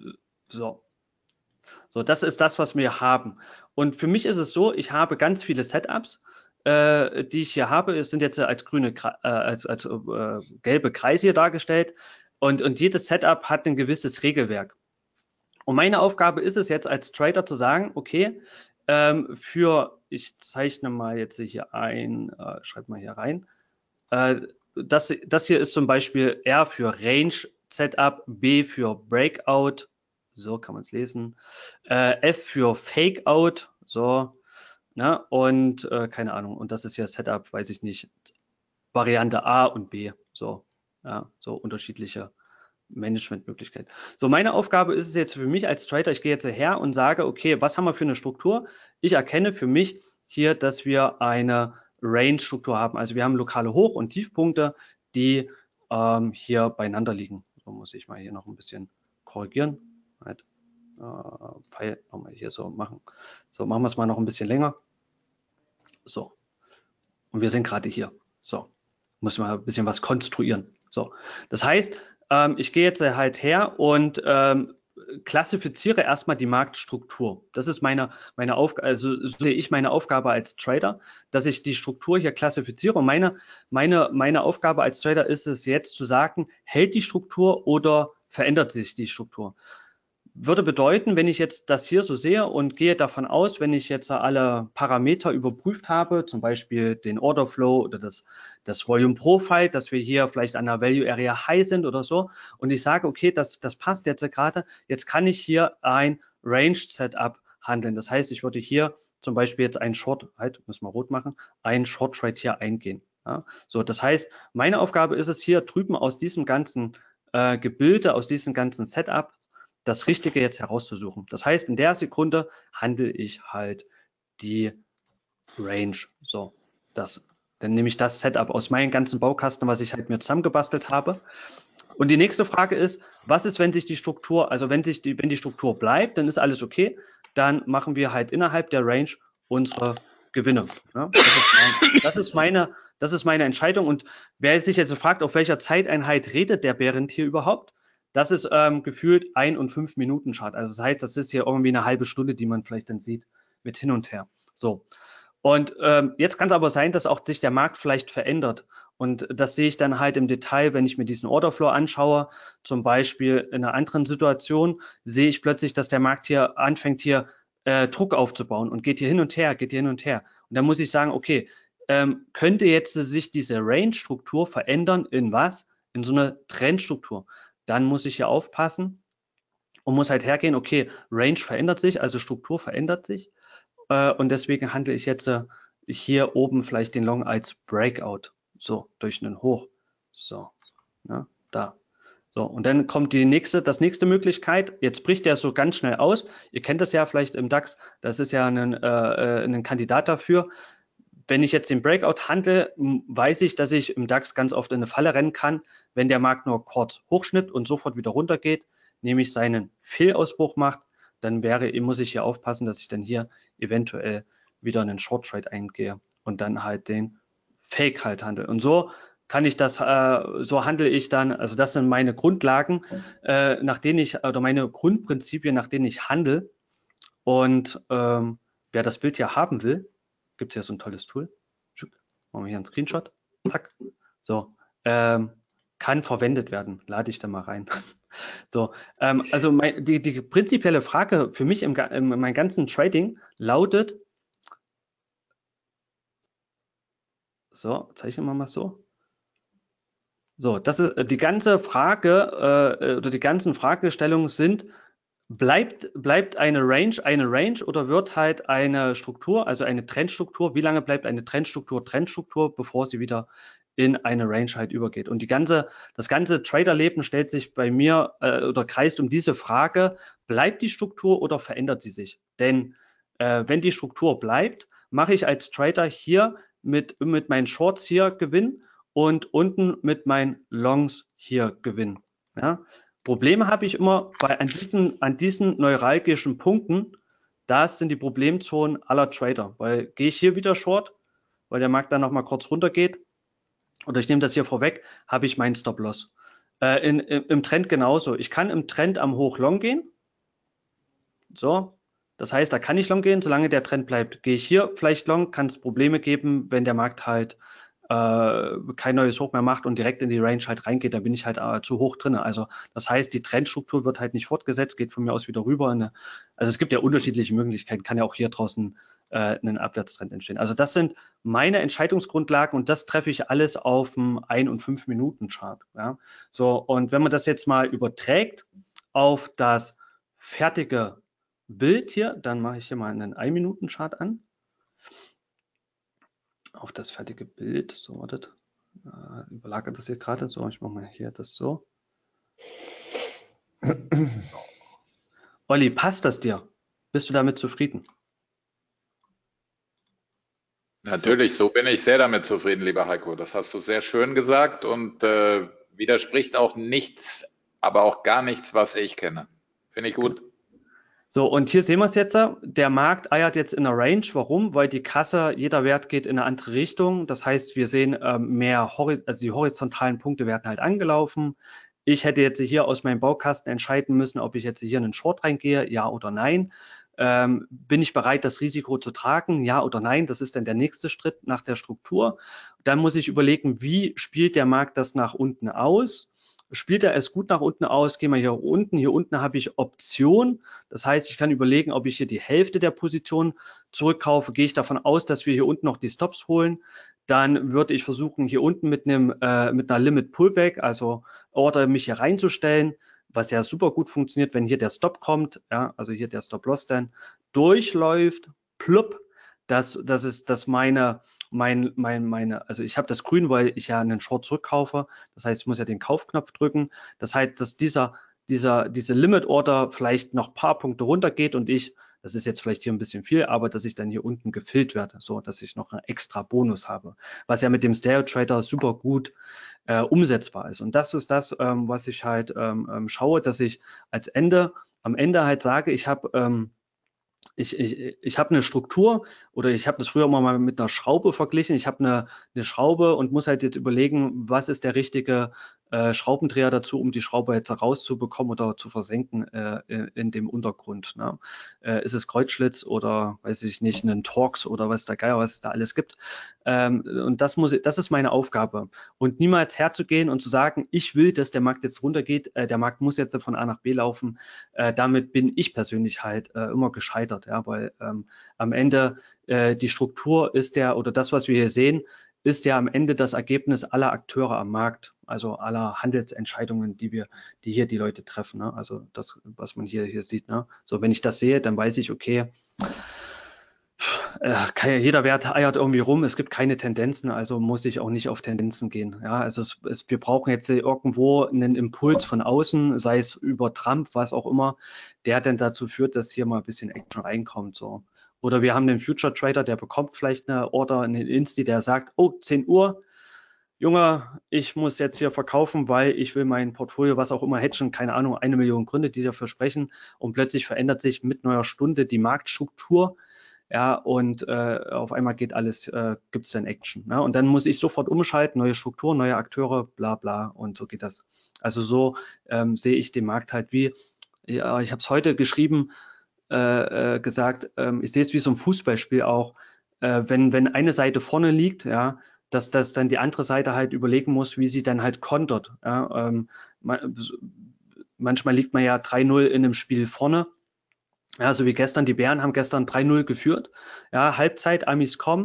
so. So, das ist das, was wir haben. Und für mich ist es so, ich habe ganz viele Setups, äh, die ich hier habe. Es sind jetzt als grüne, äh, als, als äh, gelbe Kreise hier dargestellt. Und, und jedes Setup hat ein gewisses Regelwerk. Und meine Aufgabe ist es jetzt als Trader zu sagen, okay, ähm, für, ich zeichne mal jetzt hier ein, äh, schreibe mal hier rein, äh, das, das hier ist zum Beispiel R für Range Setup, B für Breakout, so kann man es lesen, äh, F für Fakeout, so, ne, und äh, keine Ahnung, und das ist ja Setup, weiß ich nicht, Variante A und B, so, ja, so unterschiedliche Managementmöglichkeiten. So, meine Aufgabe ist es jetzt für mich als Trader, ich gehe jetzt her und sage, okay, was haben wir für eine Struktur? Ich erkenne für mich hier, dass wir eine Range-Struktur haben. Also wir haben lokale Hoch- und Tiefpunkte, die ähm, hier beieinander liegen. So muss ich mal hier noch ein bisschen korrigieren. Halt, äh, Pfeil nochmal hier so machen. So, machen wir es mal noch ein bisschen länger. So. Und wir sind gerade hier. So. Muss man ein bisschen was konstruieren. So. Das heißt, ähm, ich gehe jetzt halt her und ähm, klassifiziere erstmal die Marktstruktur. Das ist meine, meine Aufgabe, also so sehe ich meine Aufgabe als Trader, dass ich die Struktur hier klassifiziere. Und meine, meine, meine Aufgabe als Trader ist es jetzt zu sagen, hält die Struktur oder verändert sich die Struktur? Würde bedeuten, wenn ich jetzt das hier so sehe und gehe davon aus, wenn ich jetzt alle Parameter überprüft habe, zum Beispiel den Order Flow oder das, das Volume Profile, dass wir hier vielleicht an der Value Area High sind oder so, und ich sage, okay, das, das passt jetzt gerade, jetzt kann ich hier ein Ranged Setup handeln. Das heißt, ich würde hier zum Beispiel jetzt einen Short, halt, müssen wir rot machen, einen Short Trade hier eingehen. Ja, so, das heißt, meine Aufgabe ist es hier drüben aus diesem ganzen äh, Gebilde, aus diesem ganzen Setup, das Richtige jetzt herauszusuchen. Das heißt, in der Sekunde handle ich halt die Range. So, das, dann nehme ich das Setup aus meinem ganzen Baukasten, was ich halt mir zusammengebastelt habe. Und die nächste Frage ist, was ist, wenn sich die Struktur, also wenn sich die, wenn die Struktur bleibt, dann ist alles okay. Dann machen wir halt innerhalb der Range unsere Gewinne. Ja, das ist mein, das ist meine, das ist meine Entscheidung. Und wer sich jetzt fragt, auf welcher Zeiteinheit redet der Behrendt hier überhaupt? Das ist ähm, gefühlt ein und fünf Minuten Chart. Also das heißt, das ist hier irgendwie eine halbe Stunde, die man vielleicht dann sieht mit hin und her. So. Und ähm, jetzt kann es aber sein, dass auch sich der Markt vielleicht verändert. Und das sehe ich dann halt im Detail, wenn ich mir diesen Orderflow anschaue. Zum Beispiel in einer anderen Situation sehe ich plötzlich, dass der Markt hier anfängt, hier äh, Druck aufzubauen und geht hier hin und her, geht hier hin und her. Und dann muss ich sagen, okay, ähm, könnte jetzt sich diese Range-Struktur verändern in was? In so eine Trendstruktur. Dann muss ich hier aufpassen und muss halt hergehen, okay, Range verändert sich, also Struktur verändert sich. Äh, und deswegen handle ich jetzt äh, hier oben vielleicht den Long als Breakout. So, durch einen Hoch. So, ja, da. So, und dann kommt die nächste, das nächste Möglichkeit. Jetzt bricht der so ganz schnell aus. Ihr kennt das ja vielleicht im DAX. Das ist ja ein, äh, ein Kandidat dafür. Wenn ich jetzt den Breakout handle, weiß ich, dass ich im DAX ganz oft in eine Falle rennen kann. Wenn der Markt nur kurz hochschnippt und sofort wieder runtergeht, nämlich seinen Fehlausbruch macht, dann wäre, muss ich hier aufpassen, dass ich dann hier eventuell wieder einen Short Trade eingehe und dann halt den Fake halt handle. Und so kann ich das, äh, so handle ich dann, also das sind meine Grundlagen, äh, nach denen ich, oder meine Grundprinzipien, nach denen ich handle. Und ähm, wer das Bild hier haben will, gibt es hier so ein tolles Tool. Machen wir hier einen Screenshot. Zack. So. Ähm, kann verwendet werden. Lade ich da mal rein. So. Ähm, also mein, die, die prinzipielle Frage für mich im, in meinem ganzen Trading lautet, So, zeichnen wir mal so. So, das ist die ganze Frage äh, oder die ganzen Fragestellungen sind, bleibt, bleibt eine Range eine Range oder wird halt eine Struktur, also eine Trendstruktur, wie lange bleibt eine Trendstruktur Trendstruktur, bevor sie wieder in eine Range halt übergeht. Und die ganze, das ganze Traderleben stellt sich bei mir äh, oder kreist um diese Frage, bleibt die Struktur oder verändert sie sich? Denn äh, wenn die Struktur bleibt, mache ich als Trader hier mit, mit meinen Shorts hier Gewinn und unten mit meinen Longs hier Gewinn. Ja? Probleme habe ich immer bei an diesen, an diesen neuralgischen Punkten, das sind die Problemzonen aller Trader, weil gehe ich hier wieder Short, weil der Markt dann nochmal kurz runtergeht, oder ich nehme das hier vorweg, habe ich meinen Stop-Loss. Äh, in, im, im Trend genauso. Ich kann im Trend am Hoch-Long gehen. So, das heißt, da kann ich Long gehen, solange der Trend bleibt. Gehe ich hier vielleicht Long, kann es Probleme geben, wenn der Markt halt äh, kein neues Hoch mehr macht und direkt in die Range halt reingeht, dann bin ich halt äh, zu hoch drin. Also das heißt, die Trendstruktur wird halt nicht fortgesetzt, geht von mir aus wieder rüber. Eine, also es gibt ja unterschiedliche Möglichkeiten, kann ja auch hier draußen äh, ein Abwärtstrend entstehen. Also das sind meine Entscheidungsgrundlagen und das treffe ich alles auf dem ein- und fünf Minuten Chart. Ja? So, und wenn man das jetzt mal überträgt auf das fertige Bild hier, dann mache ich hier mal einen ein Minuten Chart an. Auf das fertige Bild, so wartet, äh, überlagert das hier gerade, so, ich mache mal hier das so. Olli, passt das dir? Bist du damit zufrieden? Natürlich, so bin ich sehr damit zufrieden, lieber Heiko. Das hast du sehr schön gesagt und äh, widerspricht auch nichts, aber auch gar nichts, was ich kenne. Finde ich gut. So, und hier sehen wir es jetzt, der Markt eiert jetzt in der Range. Warum? Weil die Kasse, jeder Wert geht in eine andere Richtung. Das heißt, wir sehen ähm, mehr, Hori also die horizontalen Punkte werden halt angelaufen. Ich hätte jetzt hier aus meinem Baukasten entscheiden müssen, ob ich jetzt hier in einen Short reingehe, ja oder nein. Ähm, bin ich bereit, das Risiko zu tragen, ja oder nein? Das ist dann der nächste Schritt nach der Struktur. Dann muss ich überlegen, wie spielt der Markt das nach unten aus? Spielt er es gut nach unten aus, gehen wir hier unten. Hier unten habe ich Option. Das heißt, ich kann überlegen, ob ich hier die Hälfte der Position zurückkaufe. Gehe ich davon aus, dass wir hier unten noch die Stops holen. Dann würde ich versuchen, hier unten mit, einem, äh, mit einer Limit Pullback, also Order, mich hier reinzustellen, was ja super gut funktioniert, wenn hier der Stop kommt, ja, also hier der Stop-Loss dann durchläuft, plupp. Das, das ist das meine, mein, mein, meine, also ich habe das grün, weil ich ja einen Short zurückkaufe. Das heißt, ich muss ja den Kaufknopf drücken. Das heißt, dass dieser, dieser, diese Limit Order vielleicht noch ein paar Punkte runtergeht und ich, das ist jetzt vielleicht hier ein bisschen viel, aber dass ich dann hier unten gefüllt werde, so dass ich noch einen extra Bonus habe, was ja mit dem Stereo Trader super gut äh, umsetzbar ist. Und das ist das, ähm, was ich halt ähm, schaue, dass ich als Ende, am Ende halt sage, ich habe ähm, Ich, ich, ich habe eine Struktur oder ich habe das früher mal mit einer Schraube verglichen. Ich habe eine, eine Schraube und muss halt jetzt überlegen, was ist der richtige äh, Schraubendreher dazu, um die Schraube jetzt rauszubekommen oder zu versenken äh, in, in dem Untergrund. Ne? Äh, ist es Kreuzschlitz oder weiß ich nicht, einen Torx oder was der Geier, was es da alles gibt. Ähm, und das muss, das ist meine Aufgabe. Und niemals herzugehen und zu sagen, ich will, dass der Markt jetzt runtergeht, äh, der Markt muss jetzt von A nach B laufen. Äh, damit bin ich persönlich halt äh, immer gescheitert, ja, weil ähm, am Ende äh, die Struktur ist der, oder das, was wir hier sehen, ist ja am Ende das Ergebnis aller Akteure am Markt, also aller Handelsentscheidungen, die wir, die hier die Leute treffen. Ne? Also das, was man hier, hier sieht. Ne? So, wenn ich das sehe, dann weiß ich, okay, äh, kann ja, jeder Wert eiert irgendwie rum, es gibt keine Tendenzen, also muss ich auch nicht auf Tendenzen gehen. Ja, also es, es, wir brauchen jetzt irgendwo einen Impuls von außen, sei es über Trump, was auch immer, der dann dazu führt, dass hier mal ein bisschen Action reinkommt. So. Oder wir haben den Future Trader, der bekommt vielleicht eine Order, einen Insti, der sagt, oh, zehn Uhr, Junge, ich muss jetzt hier verkaufen, weil ich will mein Portfolio, was auch immer, hedgen, keine Ahnung, eine Million Gründe, die dafür sprechen. Und plötzlich verändert sich mit neuer Stunde die Marktstruktur. Ja, und äh, auf einmal geht alles, äh, gibt es dann Action. Ne? Und dann muss ich sofort umschalten, neue Strukturen, neue Akteure, bla bla. Und so geht das. Also so ähm, sehe ich den Markt halt wie, ja, ich habe es heute geschrieben, äh, äh, gesagt, ähm, ich sehe es wie so ein Fußballspiel auch, äh, wenn, wenn eine Seite vorne liegt, ja, dass, dass dann die andere Seite halt überlegen muss, wie sie dann halt kontert. Ja? Ähm, man, manchmal liegt man ja drei null in einem Spiel vorne. Ja, so wie gestern, die Bären haben gestern drei null geführt. Ja, Halbzeit, Amis kommen.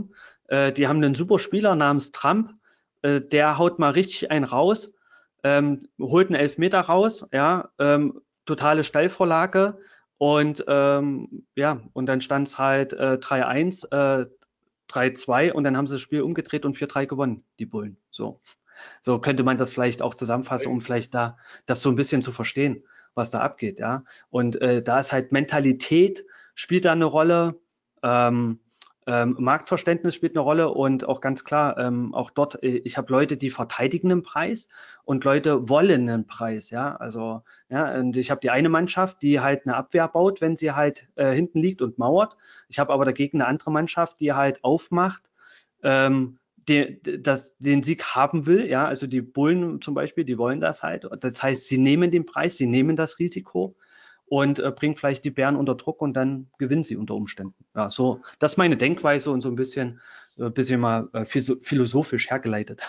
Äh, die haben einen super Spieler namens Trump, äh, der haut mal richtig einen raus, ähm, holt einen Elfmeter raus, ja, ähm, totale Steilvorlage und ähm, ja, und dann stand es halt äh, drei eins, äh, drei zwei und dann haben sie das Spiel umgedreht und vier drei gewonnen, die Bullen. So. So könnte man das vielleicht auch zusammenfassen, um vielleicht da das so ein bisschen zu verstehen, was da abgeht, ja. Und äh, da ist halt Mentalität spielt da eine Rolle, ähm, ähm, Marktverständnis spielt eine Rolle und auch ganz klar, ähm, auch dort, äh, ich habe Leute, die verteidigen einen Preis und Leute wollen einen Preis, ja. Also, ja, und ich habe die eine Mannschaft, die halt eine Abwehr baut, wenn sie halt äh, hinten liegt und mauert. Ich habe aber dagegen eine andere Mannschaft, die halt aufmacht, ähm, den, das, den Sieg haben will, ja, also die Bullen zum Beispiel, die wollen das halt. Das heißt, sie nehmen den Preis, sie nehmen das Risiko und äh, bringen vielleicht die Bären unter Druck und dann gewinnen sie unter Umständen. Ja, so, das ist meine Denkweise und so ein bisschen, ein bisschen mal äh, philosophisch hergeleitet.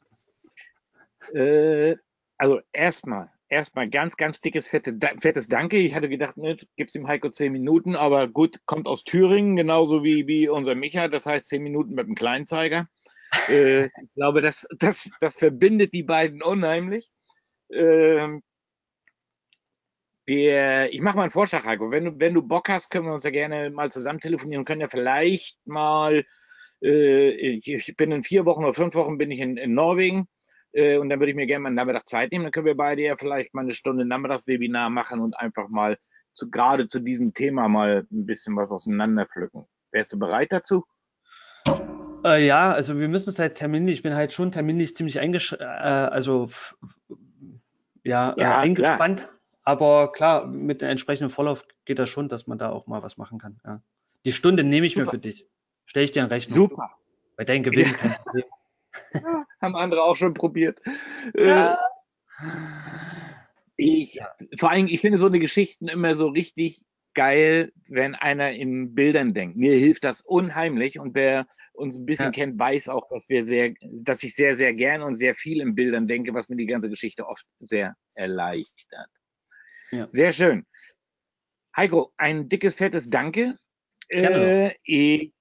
Äh, also erstmal, erstmal ganz, ganz dickes, fette, fettes Danke. Ich hatte gedacht, ne, gibt's dem Heiko zehn Minuten, aber gut, kommt aus Thüringen, genauso wie, wie unser Micha, das heißt zehn Minuten mit dem Kleinzeiger. äh, ich glaube, das, das, das verbindet die beiden unheimlich. Ähm, wir, ich mache mal einen Vorschlag, Heiko. Wenn du, wenn du Bock hast, können wir uns ja gerne mal zusammen telefonieren und können ja vielleicht mal, äh, ich, ich bin in vier Wochen oder fünf Wochen bin ich in, in Norwegen. Äh, und dann würde ich mir gerne mal einen Nachmittag Zeit nehmen. Dann können wir beide ja vielleicht mal eine Stunde Nachmittagswebinar machen und einfach mal zu, gerade zu diesem Thema mal ein bisschen was auseinanderpflücken. Wärst du bereit dazu? Äh, ja, also wir müssen es halt terminlich, ich bin halt schon terminlich ziemlich eingesch äh, also ja, Ja, äh, eingespannt. klar. Aber klar, mit dem entsprechenden Vorlauf geht das schon, dass man da auch mal was machen kann. Ja. Die Stunde nehme ich Super. mir für dich. Stelle ich dir in Rechnung. Super. Bei deinem Gewinn Ja. kein Problem. Ja, haben andere auch schon probiert. Ja. Äh, ich, vor allem, ich finde so eine Geschichten immer so richtig geil, wenn einer in Bildern denkt. Mir hilft das unheimlich und wer uns ein bisschen Ja. kennt, weiß auch, dass wir sehr, dass ich sehr, sehr gern und sehr viel in Bildern denke, was mir die ganze Geschichte oft sehr erleichtert. Ja. Sehr schön. Heiko, ein dickes, fettes Danke. Gerne Äh, ich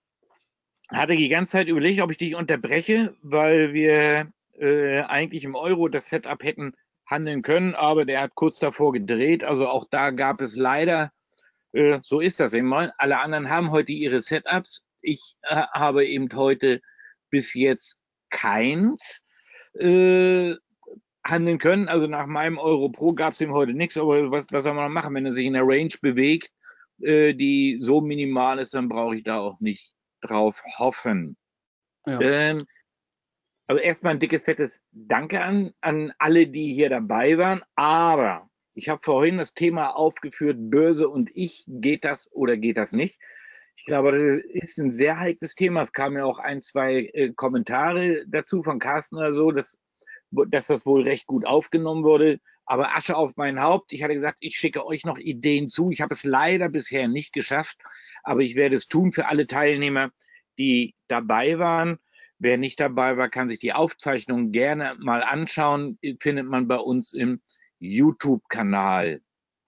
hatte die ganze Zeit überlegt, ob ich dich unterbreche, weil wir äh, eigentlich im Euro das Setup hätten handeln können, aber der hat kurz davor gedreht. Also auch da gab es leider, äh, so ist das immer. Alle anderen haben heute ihre Setups. Ich äh, habe eben heute bis jetzt keins äh, handeln können. Also nach meinem Euro Pro gab es ihm heute nichts. Aber was, was soll man machen, wenn er sich in der Range bewegt, äh, die so minimal ist, dann brauche ich da auch nicht drauf hoffen. Ja. Ähm, also erstmal ein dickes, fettes Danke an, an alle, die hier dabei waren. Aber ich habe vorhin das Thema aufgeführt, Börse und ich, geht das oder geht das nicht? Ich glaube, das ist ein sehr heikles Thema. Es kamen ja auch ein, zwei äh, Kommentare dazu von Carsten oder so, dass, dass das wohl recht gut aufgenommen wurde. Aber Asche auf mein Haupt. Ich hatte gesagt, ich schicke euch noch Ideen zu. Ich habe es leider bisher nicht geschafft, aber ich werde es tun für alle Teilnehmer, die dabei waren. Wer nicht dabei war, kann sich die Aufzeichnung gerne mal anschauen. Findet man bei uns im YouTube-Kanal.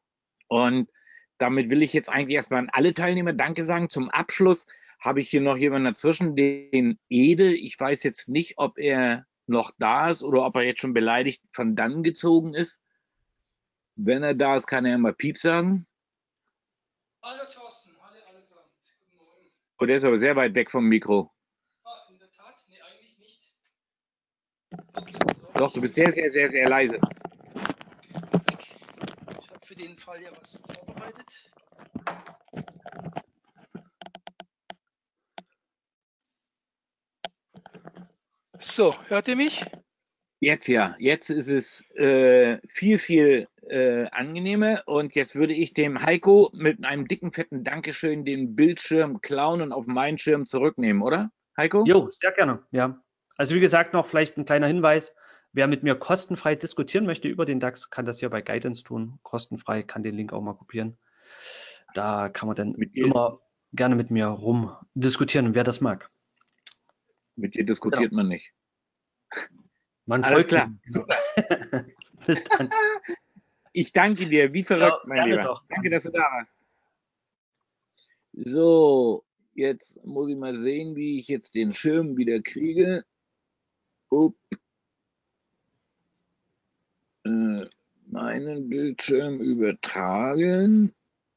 Und damit will ich jetzt eigentlich erstmal an alle Teilnehmer Danke sagen. Zum Abschluss habe ich hier noch jemanden dazwischen, den Ede. Ich weiß jetzt nicht, ob er noch da ist oder ob er jetzt schon beleidigt von dann gezogen ist. Wenn er da ist, kann er mal Piep sagen. Hallo Thorsten, hallo allesamt. Guten Morgen. Oh, der ist aber sehr weit weg vom Mikro. Ah, in der Tat? Nee, eigentlich nicht. Okay, so. Doch, du bist sehr, sehr, sehr, sehr leise. Okay. Ich habe für den Fall ja was vorbereitet. So, hört ihr mich? Jetzt ja, jetzt ist es äh, viel, viel äh, angenehmer und jetzt würde ich dem Heiko mit einem dicken, fetten Dankeschön den Bildschirm klauen und auf meinen Schirm zurücknehmen, oder, Heiko? Jo, sehr gerne, ja. Also wie gesagt, noch vielleicht ein kleiner Hinweis, wer mit mir kostenfrei diskutieren möchte über den DAX, kann das hier bei Guidance tun, kostenfrei, kann den Link auch mal kopieren. Da kann man dann Mit dir? immer gerne mit mir rum diskutieren, wer das mag. Mit dir diskutiert man nicht. Man Alles folgt klar. mir. Super. Bis dann. Ich danke dir, wie verrückt, Ja, mein gerne Lieber. doch. Danke, dass du da warst. So, Jetzt muss ich mal sehen, wie ich jetzt den Schirm wieder kriege. Upp. Äh, meinen Bildschirm übertragen.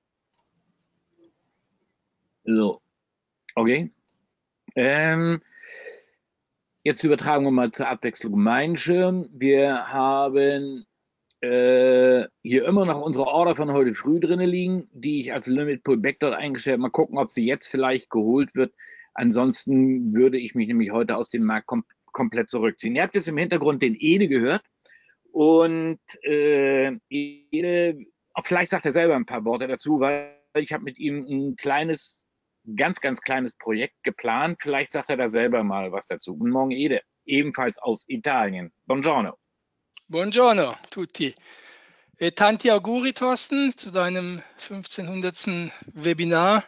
So, okay. Ähm, jetzt übertragen wir mal zur Abwechslung meinen Schirm. Wir haben äh, hier immer noch unsere Order von heute früh drin liegen, die ich als Limit Pullback dort eingestellt habe. Mal gucken, ob sie jetzt vielleicht geholt wird. Ansonsten würde ich mich nämlich heute aus dem Markt kom komplett zurückziehen. Ihr habt jetzt im Hintergrund den Ede gehört. Und äh, Ede, vielleicht sagt er selber ein paar Worte dazu, weil ich habe mit ihm ein kleines, ganz, ganz kleines Projekt geplant. Vielleicht sagt er da selber mal was dazu. Guten Morgen, Ede, ebenfalls aus Italien. Buongiorno. Buongiorno tutti. E tanti auguri, Thorsten, zu deinem fünfzehnhundertsten Webinar.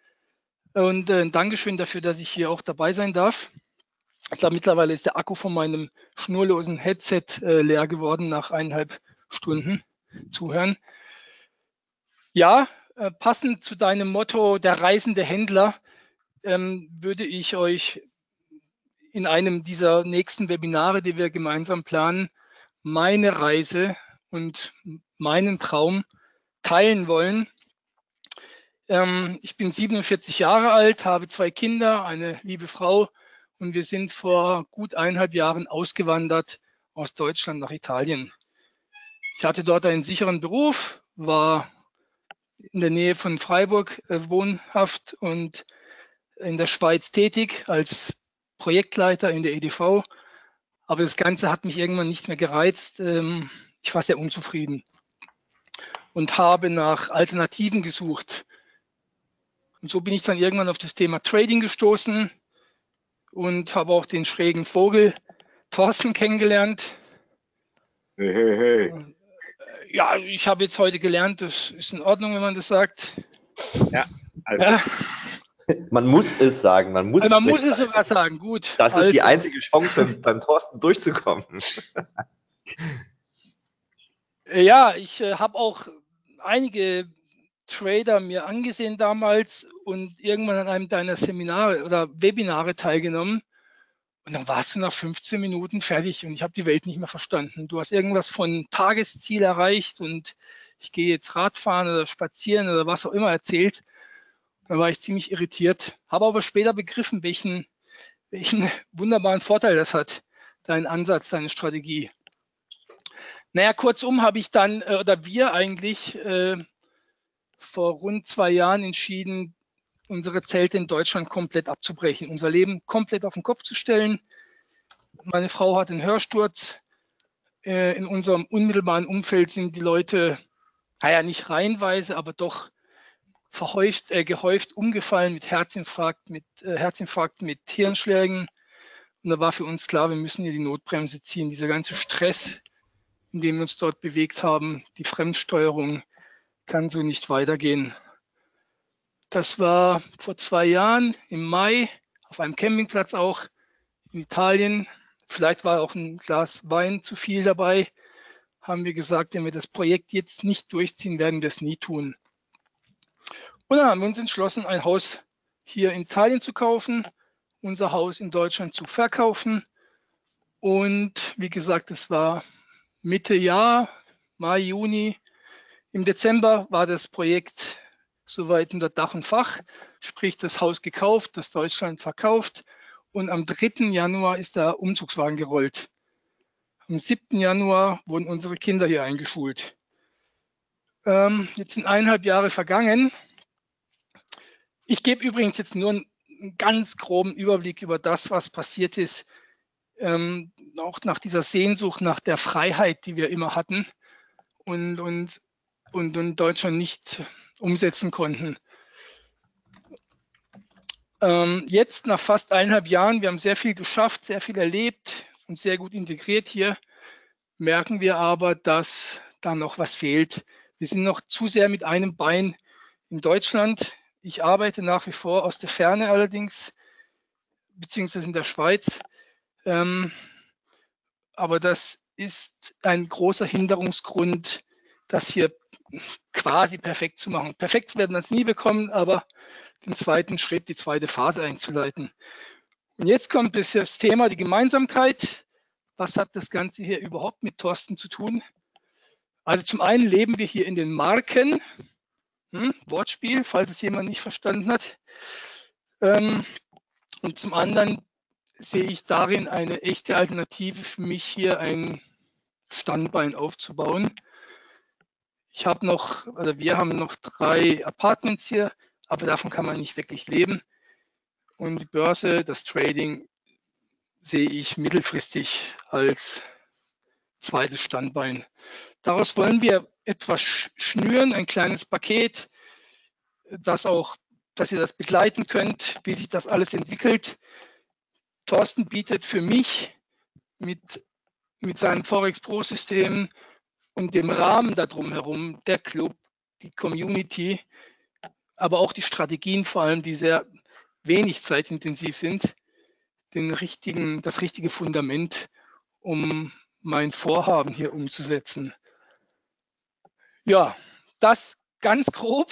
Und äh, ein Dankeschön dafür, dass ich hier auch dabei sein darf. Ich glaube, mittlerweile ist der Akku von meinem schnurlosen Headset äh, leer geworden nach eineinhalb Stunden Zuhören. Ja, äh, passend zu deinem Motto, der reisende Händler, ähm, würde ich euch in einem dieser nächsten Webinare, die wir gemeinsam planen, meine Reise und meinen Traum teilen wollen. Ähm, ich bin siebenundvierzig Jahre alt, habe zwei Kinder, eine liebe Frau. Und wir sind vor gut eineinhalb Jahren ausgewandert aus Deutschland nach Italien. Ich hatte dort einen sicheren Beruf, war in der Nähe von Freiburg äh, wohnhaft und in der Schweiz tätig als Projektleiter in der E D V. Aber das Ganze hat mich irgendwann nicht mehr gereizt. Ähm, ich war sehr unzufrieden und habe nach Alternativen gesucht. Und so bin ich dann irgendwann auf das Thema Trading gestoßen und habe auch den schrägen Vogel Thorsten kennengelernt. Hey, hey, hey. Ja, ich habe jetzt heute gelernt, das ist in Ordnung, wenn man das sagt. Ja, also. Ja. Man muss es sagen, man muss, Also man muss es sogar sagen, gut. Das ist also. die einzige Chance, beim, beim Thorsten durchzukommen. Ja, ich äh, habe auch einige Trader mir angesehen damals und irgendwann an einem deiner Seminare oder Webinare teilgenommen. Und dann warst du nach fünfzehn Minuten fertig und ich habe die Welt nicht mehr verstanden. Du hast irgendwas von Tagesziel erreicht und ich gehe jetzt Radfahren oder spazieren oder was auch immer erzählt. Da war ich ziemlich irritiert, habe aber später begriffen, welchen, welchen wunderbaren Vorteil das hat, dein Ansatz, deine Strategie. Naja, kurzum habe ich dann, oder wir eigentlich, äh, vor rund zwei Jahren entschieden, unsere Zelte in Deutschland komplett abzubrechen, unser Leben komplett auf den Kopf zu stellen. Meine Frau hat einen Hörsturz. Äh, in unserem unmittelbaren Umfeld sind die Leute, naja, nicht reihenweise, aber doch verhäuft, äh, gehäuft umgefallen mit Herzinfarkt, mit äh, Herzinfarkt, mit Hirnschlägen. Und da war für uns klar, wir müssen hier die Notbremse ziehen. Dieser ganze Stress, in dem wir uns dort bewegt haben, die Fremdsteuerung, kann so nicht weitergehen. Das war vor zwei Jahren im Mai auf einem Campingplatz auch in Italien. Vielleicht war auch ein Glas Wein zu viel dabei. Haben wir gesagt, wenn wir das Projekt jetzt nicht durchziehen, werden wir es nie tun. Und dann haben wir uns entschlossen, ein Haus hier in Italien zu kaufen, unser Haus in Deutschland zu verkaufen. Und wie gesagt, es war Mitte Jahr, Mai, Juni. Im Dezember war das Projekt soweit unter Dach und Fach, sprich das Haus gekauft, das Deutschland verkauft. Und am dritten Januar ist der Umzugswagen gerollt. Am siebten Januar wurden unsere Kinder hier eingeschult. Ähm, jetzt sind eineinhalb Jahre vergangen. Ich gebe übrigens jetzt nur einen ganz groben Überblick über das, was passiert ist, ähm, auch nach dieser Sehnsucht nach der Freiheit, die wir immer hatten und, und, und in Deutschland nicht umsetzen konnten. Ähm, jetzt nach fast eineinhalb Jahren, wir haben sehr viel geschafft, sehr viel erlebt und sehr gut integriert hier, merken wir aber, dass da noch was fehlt. Wir sind noch zu sehr mit einem Bein in Deutschland. Ich arbeite nach wie vor aus der Ferne allerdings, beziehungsweise in der Schweiz. Ähm, aber das ist ein großer Hinderungsgrund, das hier quasi perfekt zu machen. Perfekt werden wir es nie bekommen, aber den zweiten Schritt, die zweite Phase einzuleiten. Und jetzt kommt das, das Thema, die Gemeinsamkeit. Was hat das Ganze hier überhaupt mit Thorsten zu tun? Also zum einen leben wir hier in den Marken, hm, Wortspiel, falls es jemand nicht verstanden hat. Ähm, und zum anderen sehe ich darin eine echte Alternative für mich, hier ein Standbein aufzubauen. Ich habe noch, oder wir haben noch drei Apartments hier, aber davon kann man nicht wirklich leben. Und die Börse, das Trading, sehe ich mittelfristig als zweites Standbein. Daraus wollen wir etwas schnüren, ein kleines Paket, das auch, dass ihr das begleiten könnt, wie sich das alles entwickelt. Thorsten bietet für mich mit, mit seinem Forex Pro System und dem Rahmen darum herum, der Club, die Community, aber auch die Strategien vor allem, die sehr wenig zeitintensiv sind, den richtigen, das richtige Fundament, um mein Vorhaben hier umzusetzen. Ja, das ganz grob.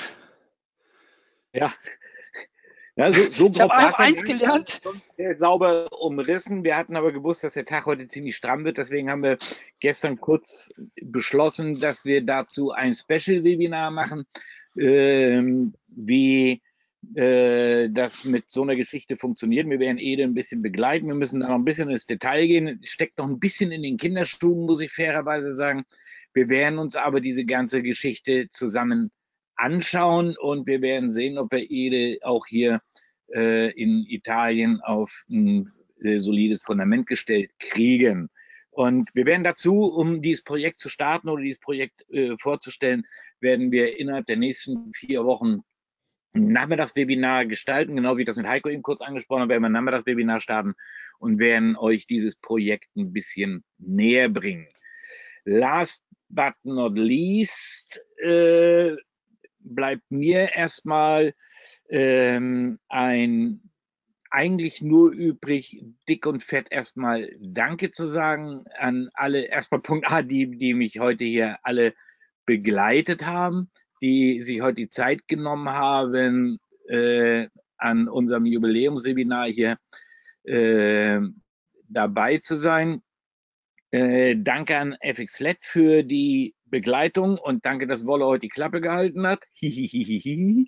Ja. Ja, so, so ich habe grob eins gelernt. Sehr sauber umrissen. Wir hatten aber gewusst, dass der Tag heute ziemlich stramm wird. Deswegen haben wir gestern kurz beschlossen, dass wir dazu ein Special-Webinar machen, ähm, wie äh, das mit so einer Geschichte funktioniert. Wir werden Ede ein bisschen begleiten. Wir müssen da noch ein bisschen ins Detail gehen. Steckt noch ein bisschen in den Kinderschuhen, muss ich fairerweise sagen. Wir werden uns aber diese ganze Geschichte zusammen anschauen und wir werden sehen, ob wir Ede auch hier äh, in Italien auf ein äh, solides Fundament gestellt kriegen. Und wir werden dazu, um dieses Projekt zu starten oder dieses Projekt äh, vorzustellen, werden wir innerhalb der nächsten vier Wochen ein Nachmittagswebinar gestalten, genau wie ich das mit Heiko eben kurz angesprochen habe, werden wir ein Nachmittagswebinar starten und werden euch dieses Projekt ein bisschen näher bringen. Last but not least, äh, bleibt mir erstmal ähm, ein eigentlich nur übrig, dick und fett erstmal Danke zu sagen an alle, erstmal Punkt A, die, die mich heute hier alle begleitet haben, die sich heute die Zeit genommen haben, äh, an unserem Jubiläumswebinar hier äh, dabei zu sein. Äh, danke an F X Flat für die Begleitung und danke, dass Wolle heute die Klappe gehalten hat. Hihihihi.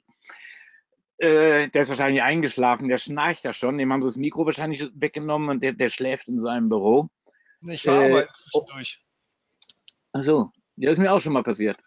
Äh, der ist wahrscheinlich eingeschlafen, der schnarcht ja schon. Dem haben sie das Mikro wahrscheinlich weggenommen und der, der schläft in seinem Büro. Ich war äh, aber zwischendurch. Ach so, das ist mir auch schon mal passiert.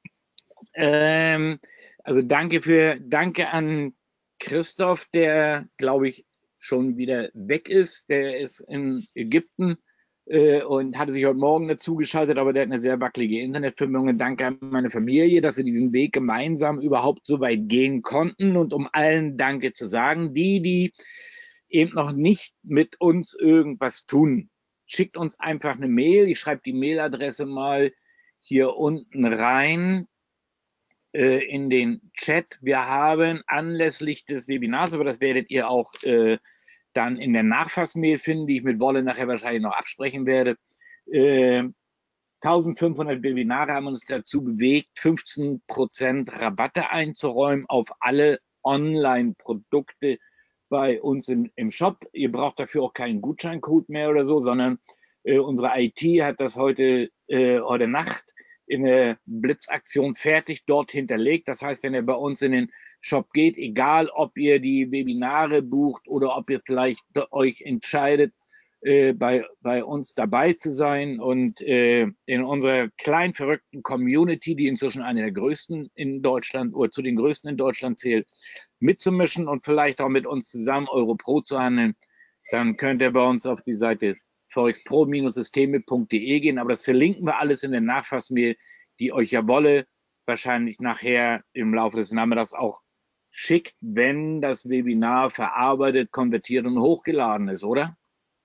ähm, also danke für, danke an Christoph, der, glaube ich, schon wieder weg ist. Der ist in Ägypten äh, und hatte sich heute Morgen dazu geschaltet, aber der hat eine sehr wackelige Internetverbindung. Danke an meine Familie, dass wir diesen Weg gemeinsam überhaupt so weit gehen konnten und um allen Danke zu sagen. Die, die eben noch nicht mit uns irgendwas tun, schickt uns einfach eine Mail. Ich schreibe die Mailadresse mal hier unten rein äh, in den Chat. Wir haben anlässlich des Webinars, aber das werdet ihr auch äh, dann in der Nachfassmail finden, die ich mit Wolle nachher wahrscheinlich noch absprechen werde. Äh, eintausendfünfhundert Webinare haben uns dazu bewegt, fünfzehn Prozent Rabatte einzuräumen auf alle Online-Produkte bei uns im, im Shop. Ihr braucht dafür auch keinen Gutscheincode mehr oder so, sondern äh, unsere I T hat das heute, äh, heute Nacht in der Blitzaktion fertig dort hinterlegt. Das heißt, wenn ihr bei uns in den Shop geht, egal ob ihr die Webinare bucht oder ob ihr vielleicht euch entscheidet, äh, bei, bei uns dabei zu sein und äh, in unserer kleinen verrückten Community, die inzwischen eine der größten in Deutschland oder zu den größten in Deutschland zählt, mitzumischen und vielleicht auch mit uns zusammen Europro zu handeln, dann könnt ihr bei uns auf die Seite forexpro Systeme punkt de gehen, aber das verlinken wir alles in der Nachfassmail, die euch ja Wolle wahrscheinlich nachher im Laufe des Nachmittags auch schickt, wenn das Webinar verarbeitet, konvertiert und hochgeladen ist, oder?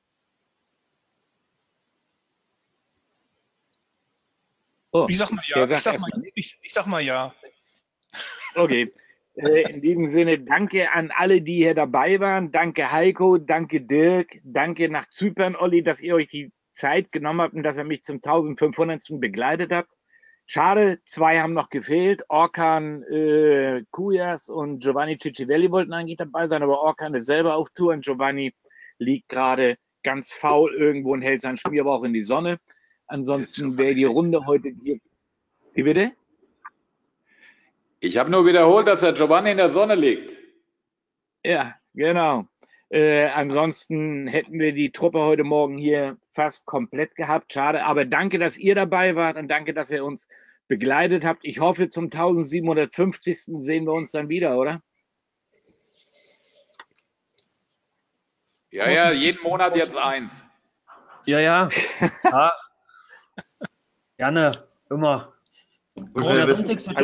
Oh, ich sag mal ja. Ich sag mal, ich, ich sag mal ja. Okay. In diesem Sinne, danke an alle, die hier dabei waren. Danke Heiko, danke Dirk, danke nach Zypern, Olli, dass ihr euch die Zeit genommen habt und dass ihr mich zum eintausendfünfhundertsten begleitet habt. Schade, zwei haben noch gefehlt. Orkan äh, Kujas und Giovanni Ciccivelli wollten eigentlich dabei sein, aber Orkan ist selber auf Tour und Giovanni liegt gerade ganz faul irgendwo und hält seinen Schmierbauch in die Sonne. Ansonsten wäre die Runde heute hier. Wie bitte? Ich habe nur wiederholt, dass der Giovanni in der Sonne liegt. Ja, genau. Äh, ansonsten hätten wir die Truppe heute Morgen hier fast komplett gehabt. Schade, aber danke, dass ihr dabei wart und danke, dass ihr uns begleitet habt. Ich hoffe, zum tausendsiebenhundertfünfzigsten sehen wir uns dann wieder, oder? Ja, ja, jeden Monat jetzt eins. Ja, ja. ja. Gerne, immer. Alles,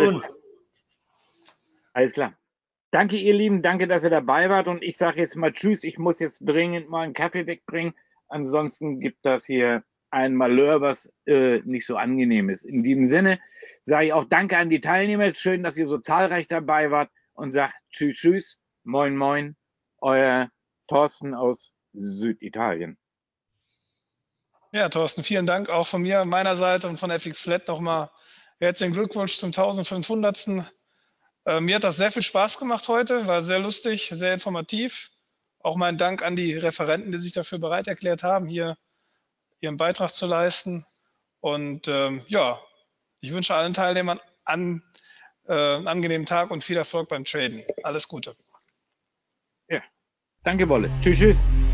alles klar. Danke, ihr Lieben, danke, dass ihr dabei wart und ich sage jetzt mal Tschüss, ich muss jetzt dringend mal einen Kaffee wegbringen, ansonsten gibt das hier ein Malheur, was äh, nicht so angenehm ist. In diesem Sinne sage ich auch Danke an die Teilnehmer, schön, dass ihr so zahlreich dabei wart und sagt Tschüss, Tschüss, Moin, Moin, euer Thorsten aus Süditalien. Ja, Thorsten, vielen Dank auch von mir, meiner Seite und von F X Flat nochmal herzlichen Glückwunsch zum tausendfünfhundertsten Äh, mir hat das sehr viel Spaß gemacht heute, war sehr lustig, sehr informativ. Auch mein Dank an die Referenten, die sich dafür bereit erklärt haben, hier ihren Beitrag zu leisten. Und ähm, ja, ich wünsche allen Teilnehmern an, äh, einen angenehmen Tag und viel Erfolg beim Traden. Alles Gute. Ja, danke Wolle. Tschüss, tschüss.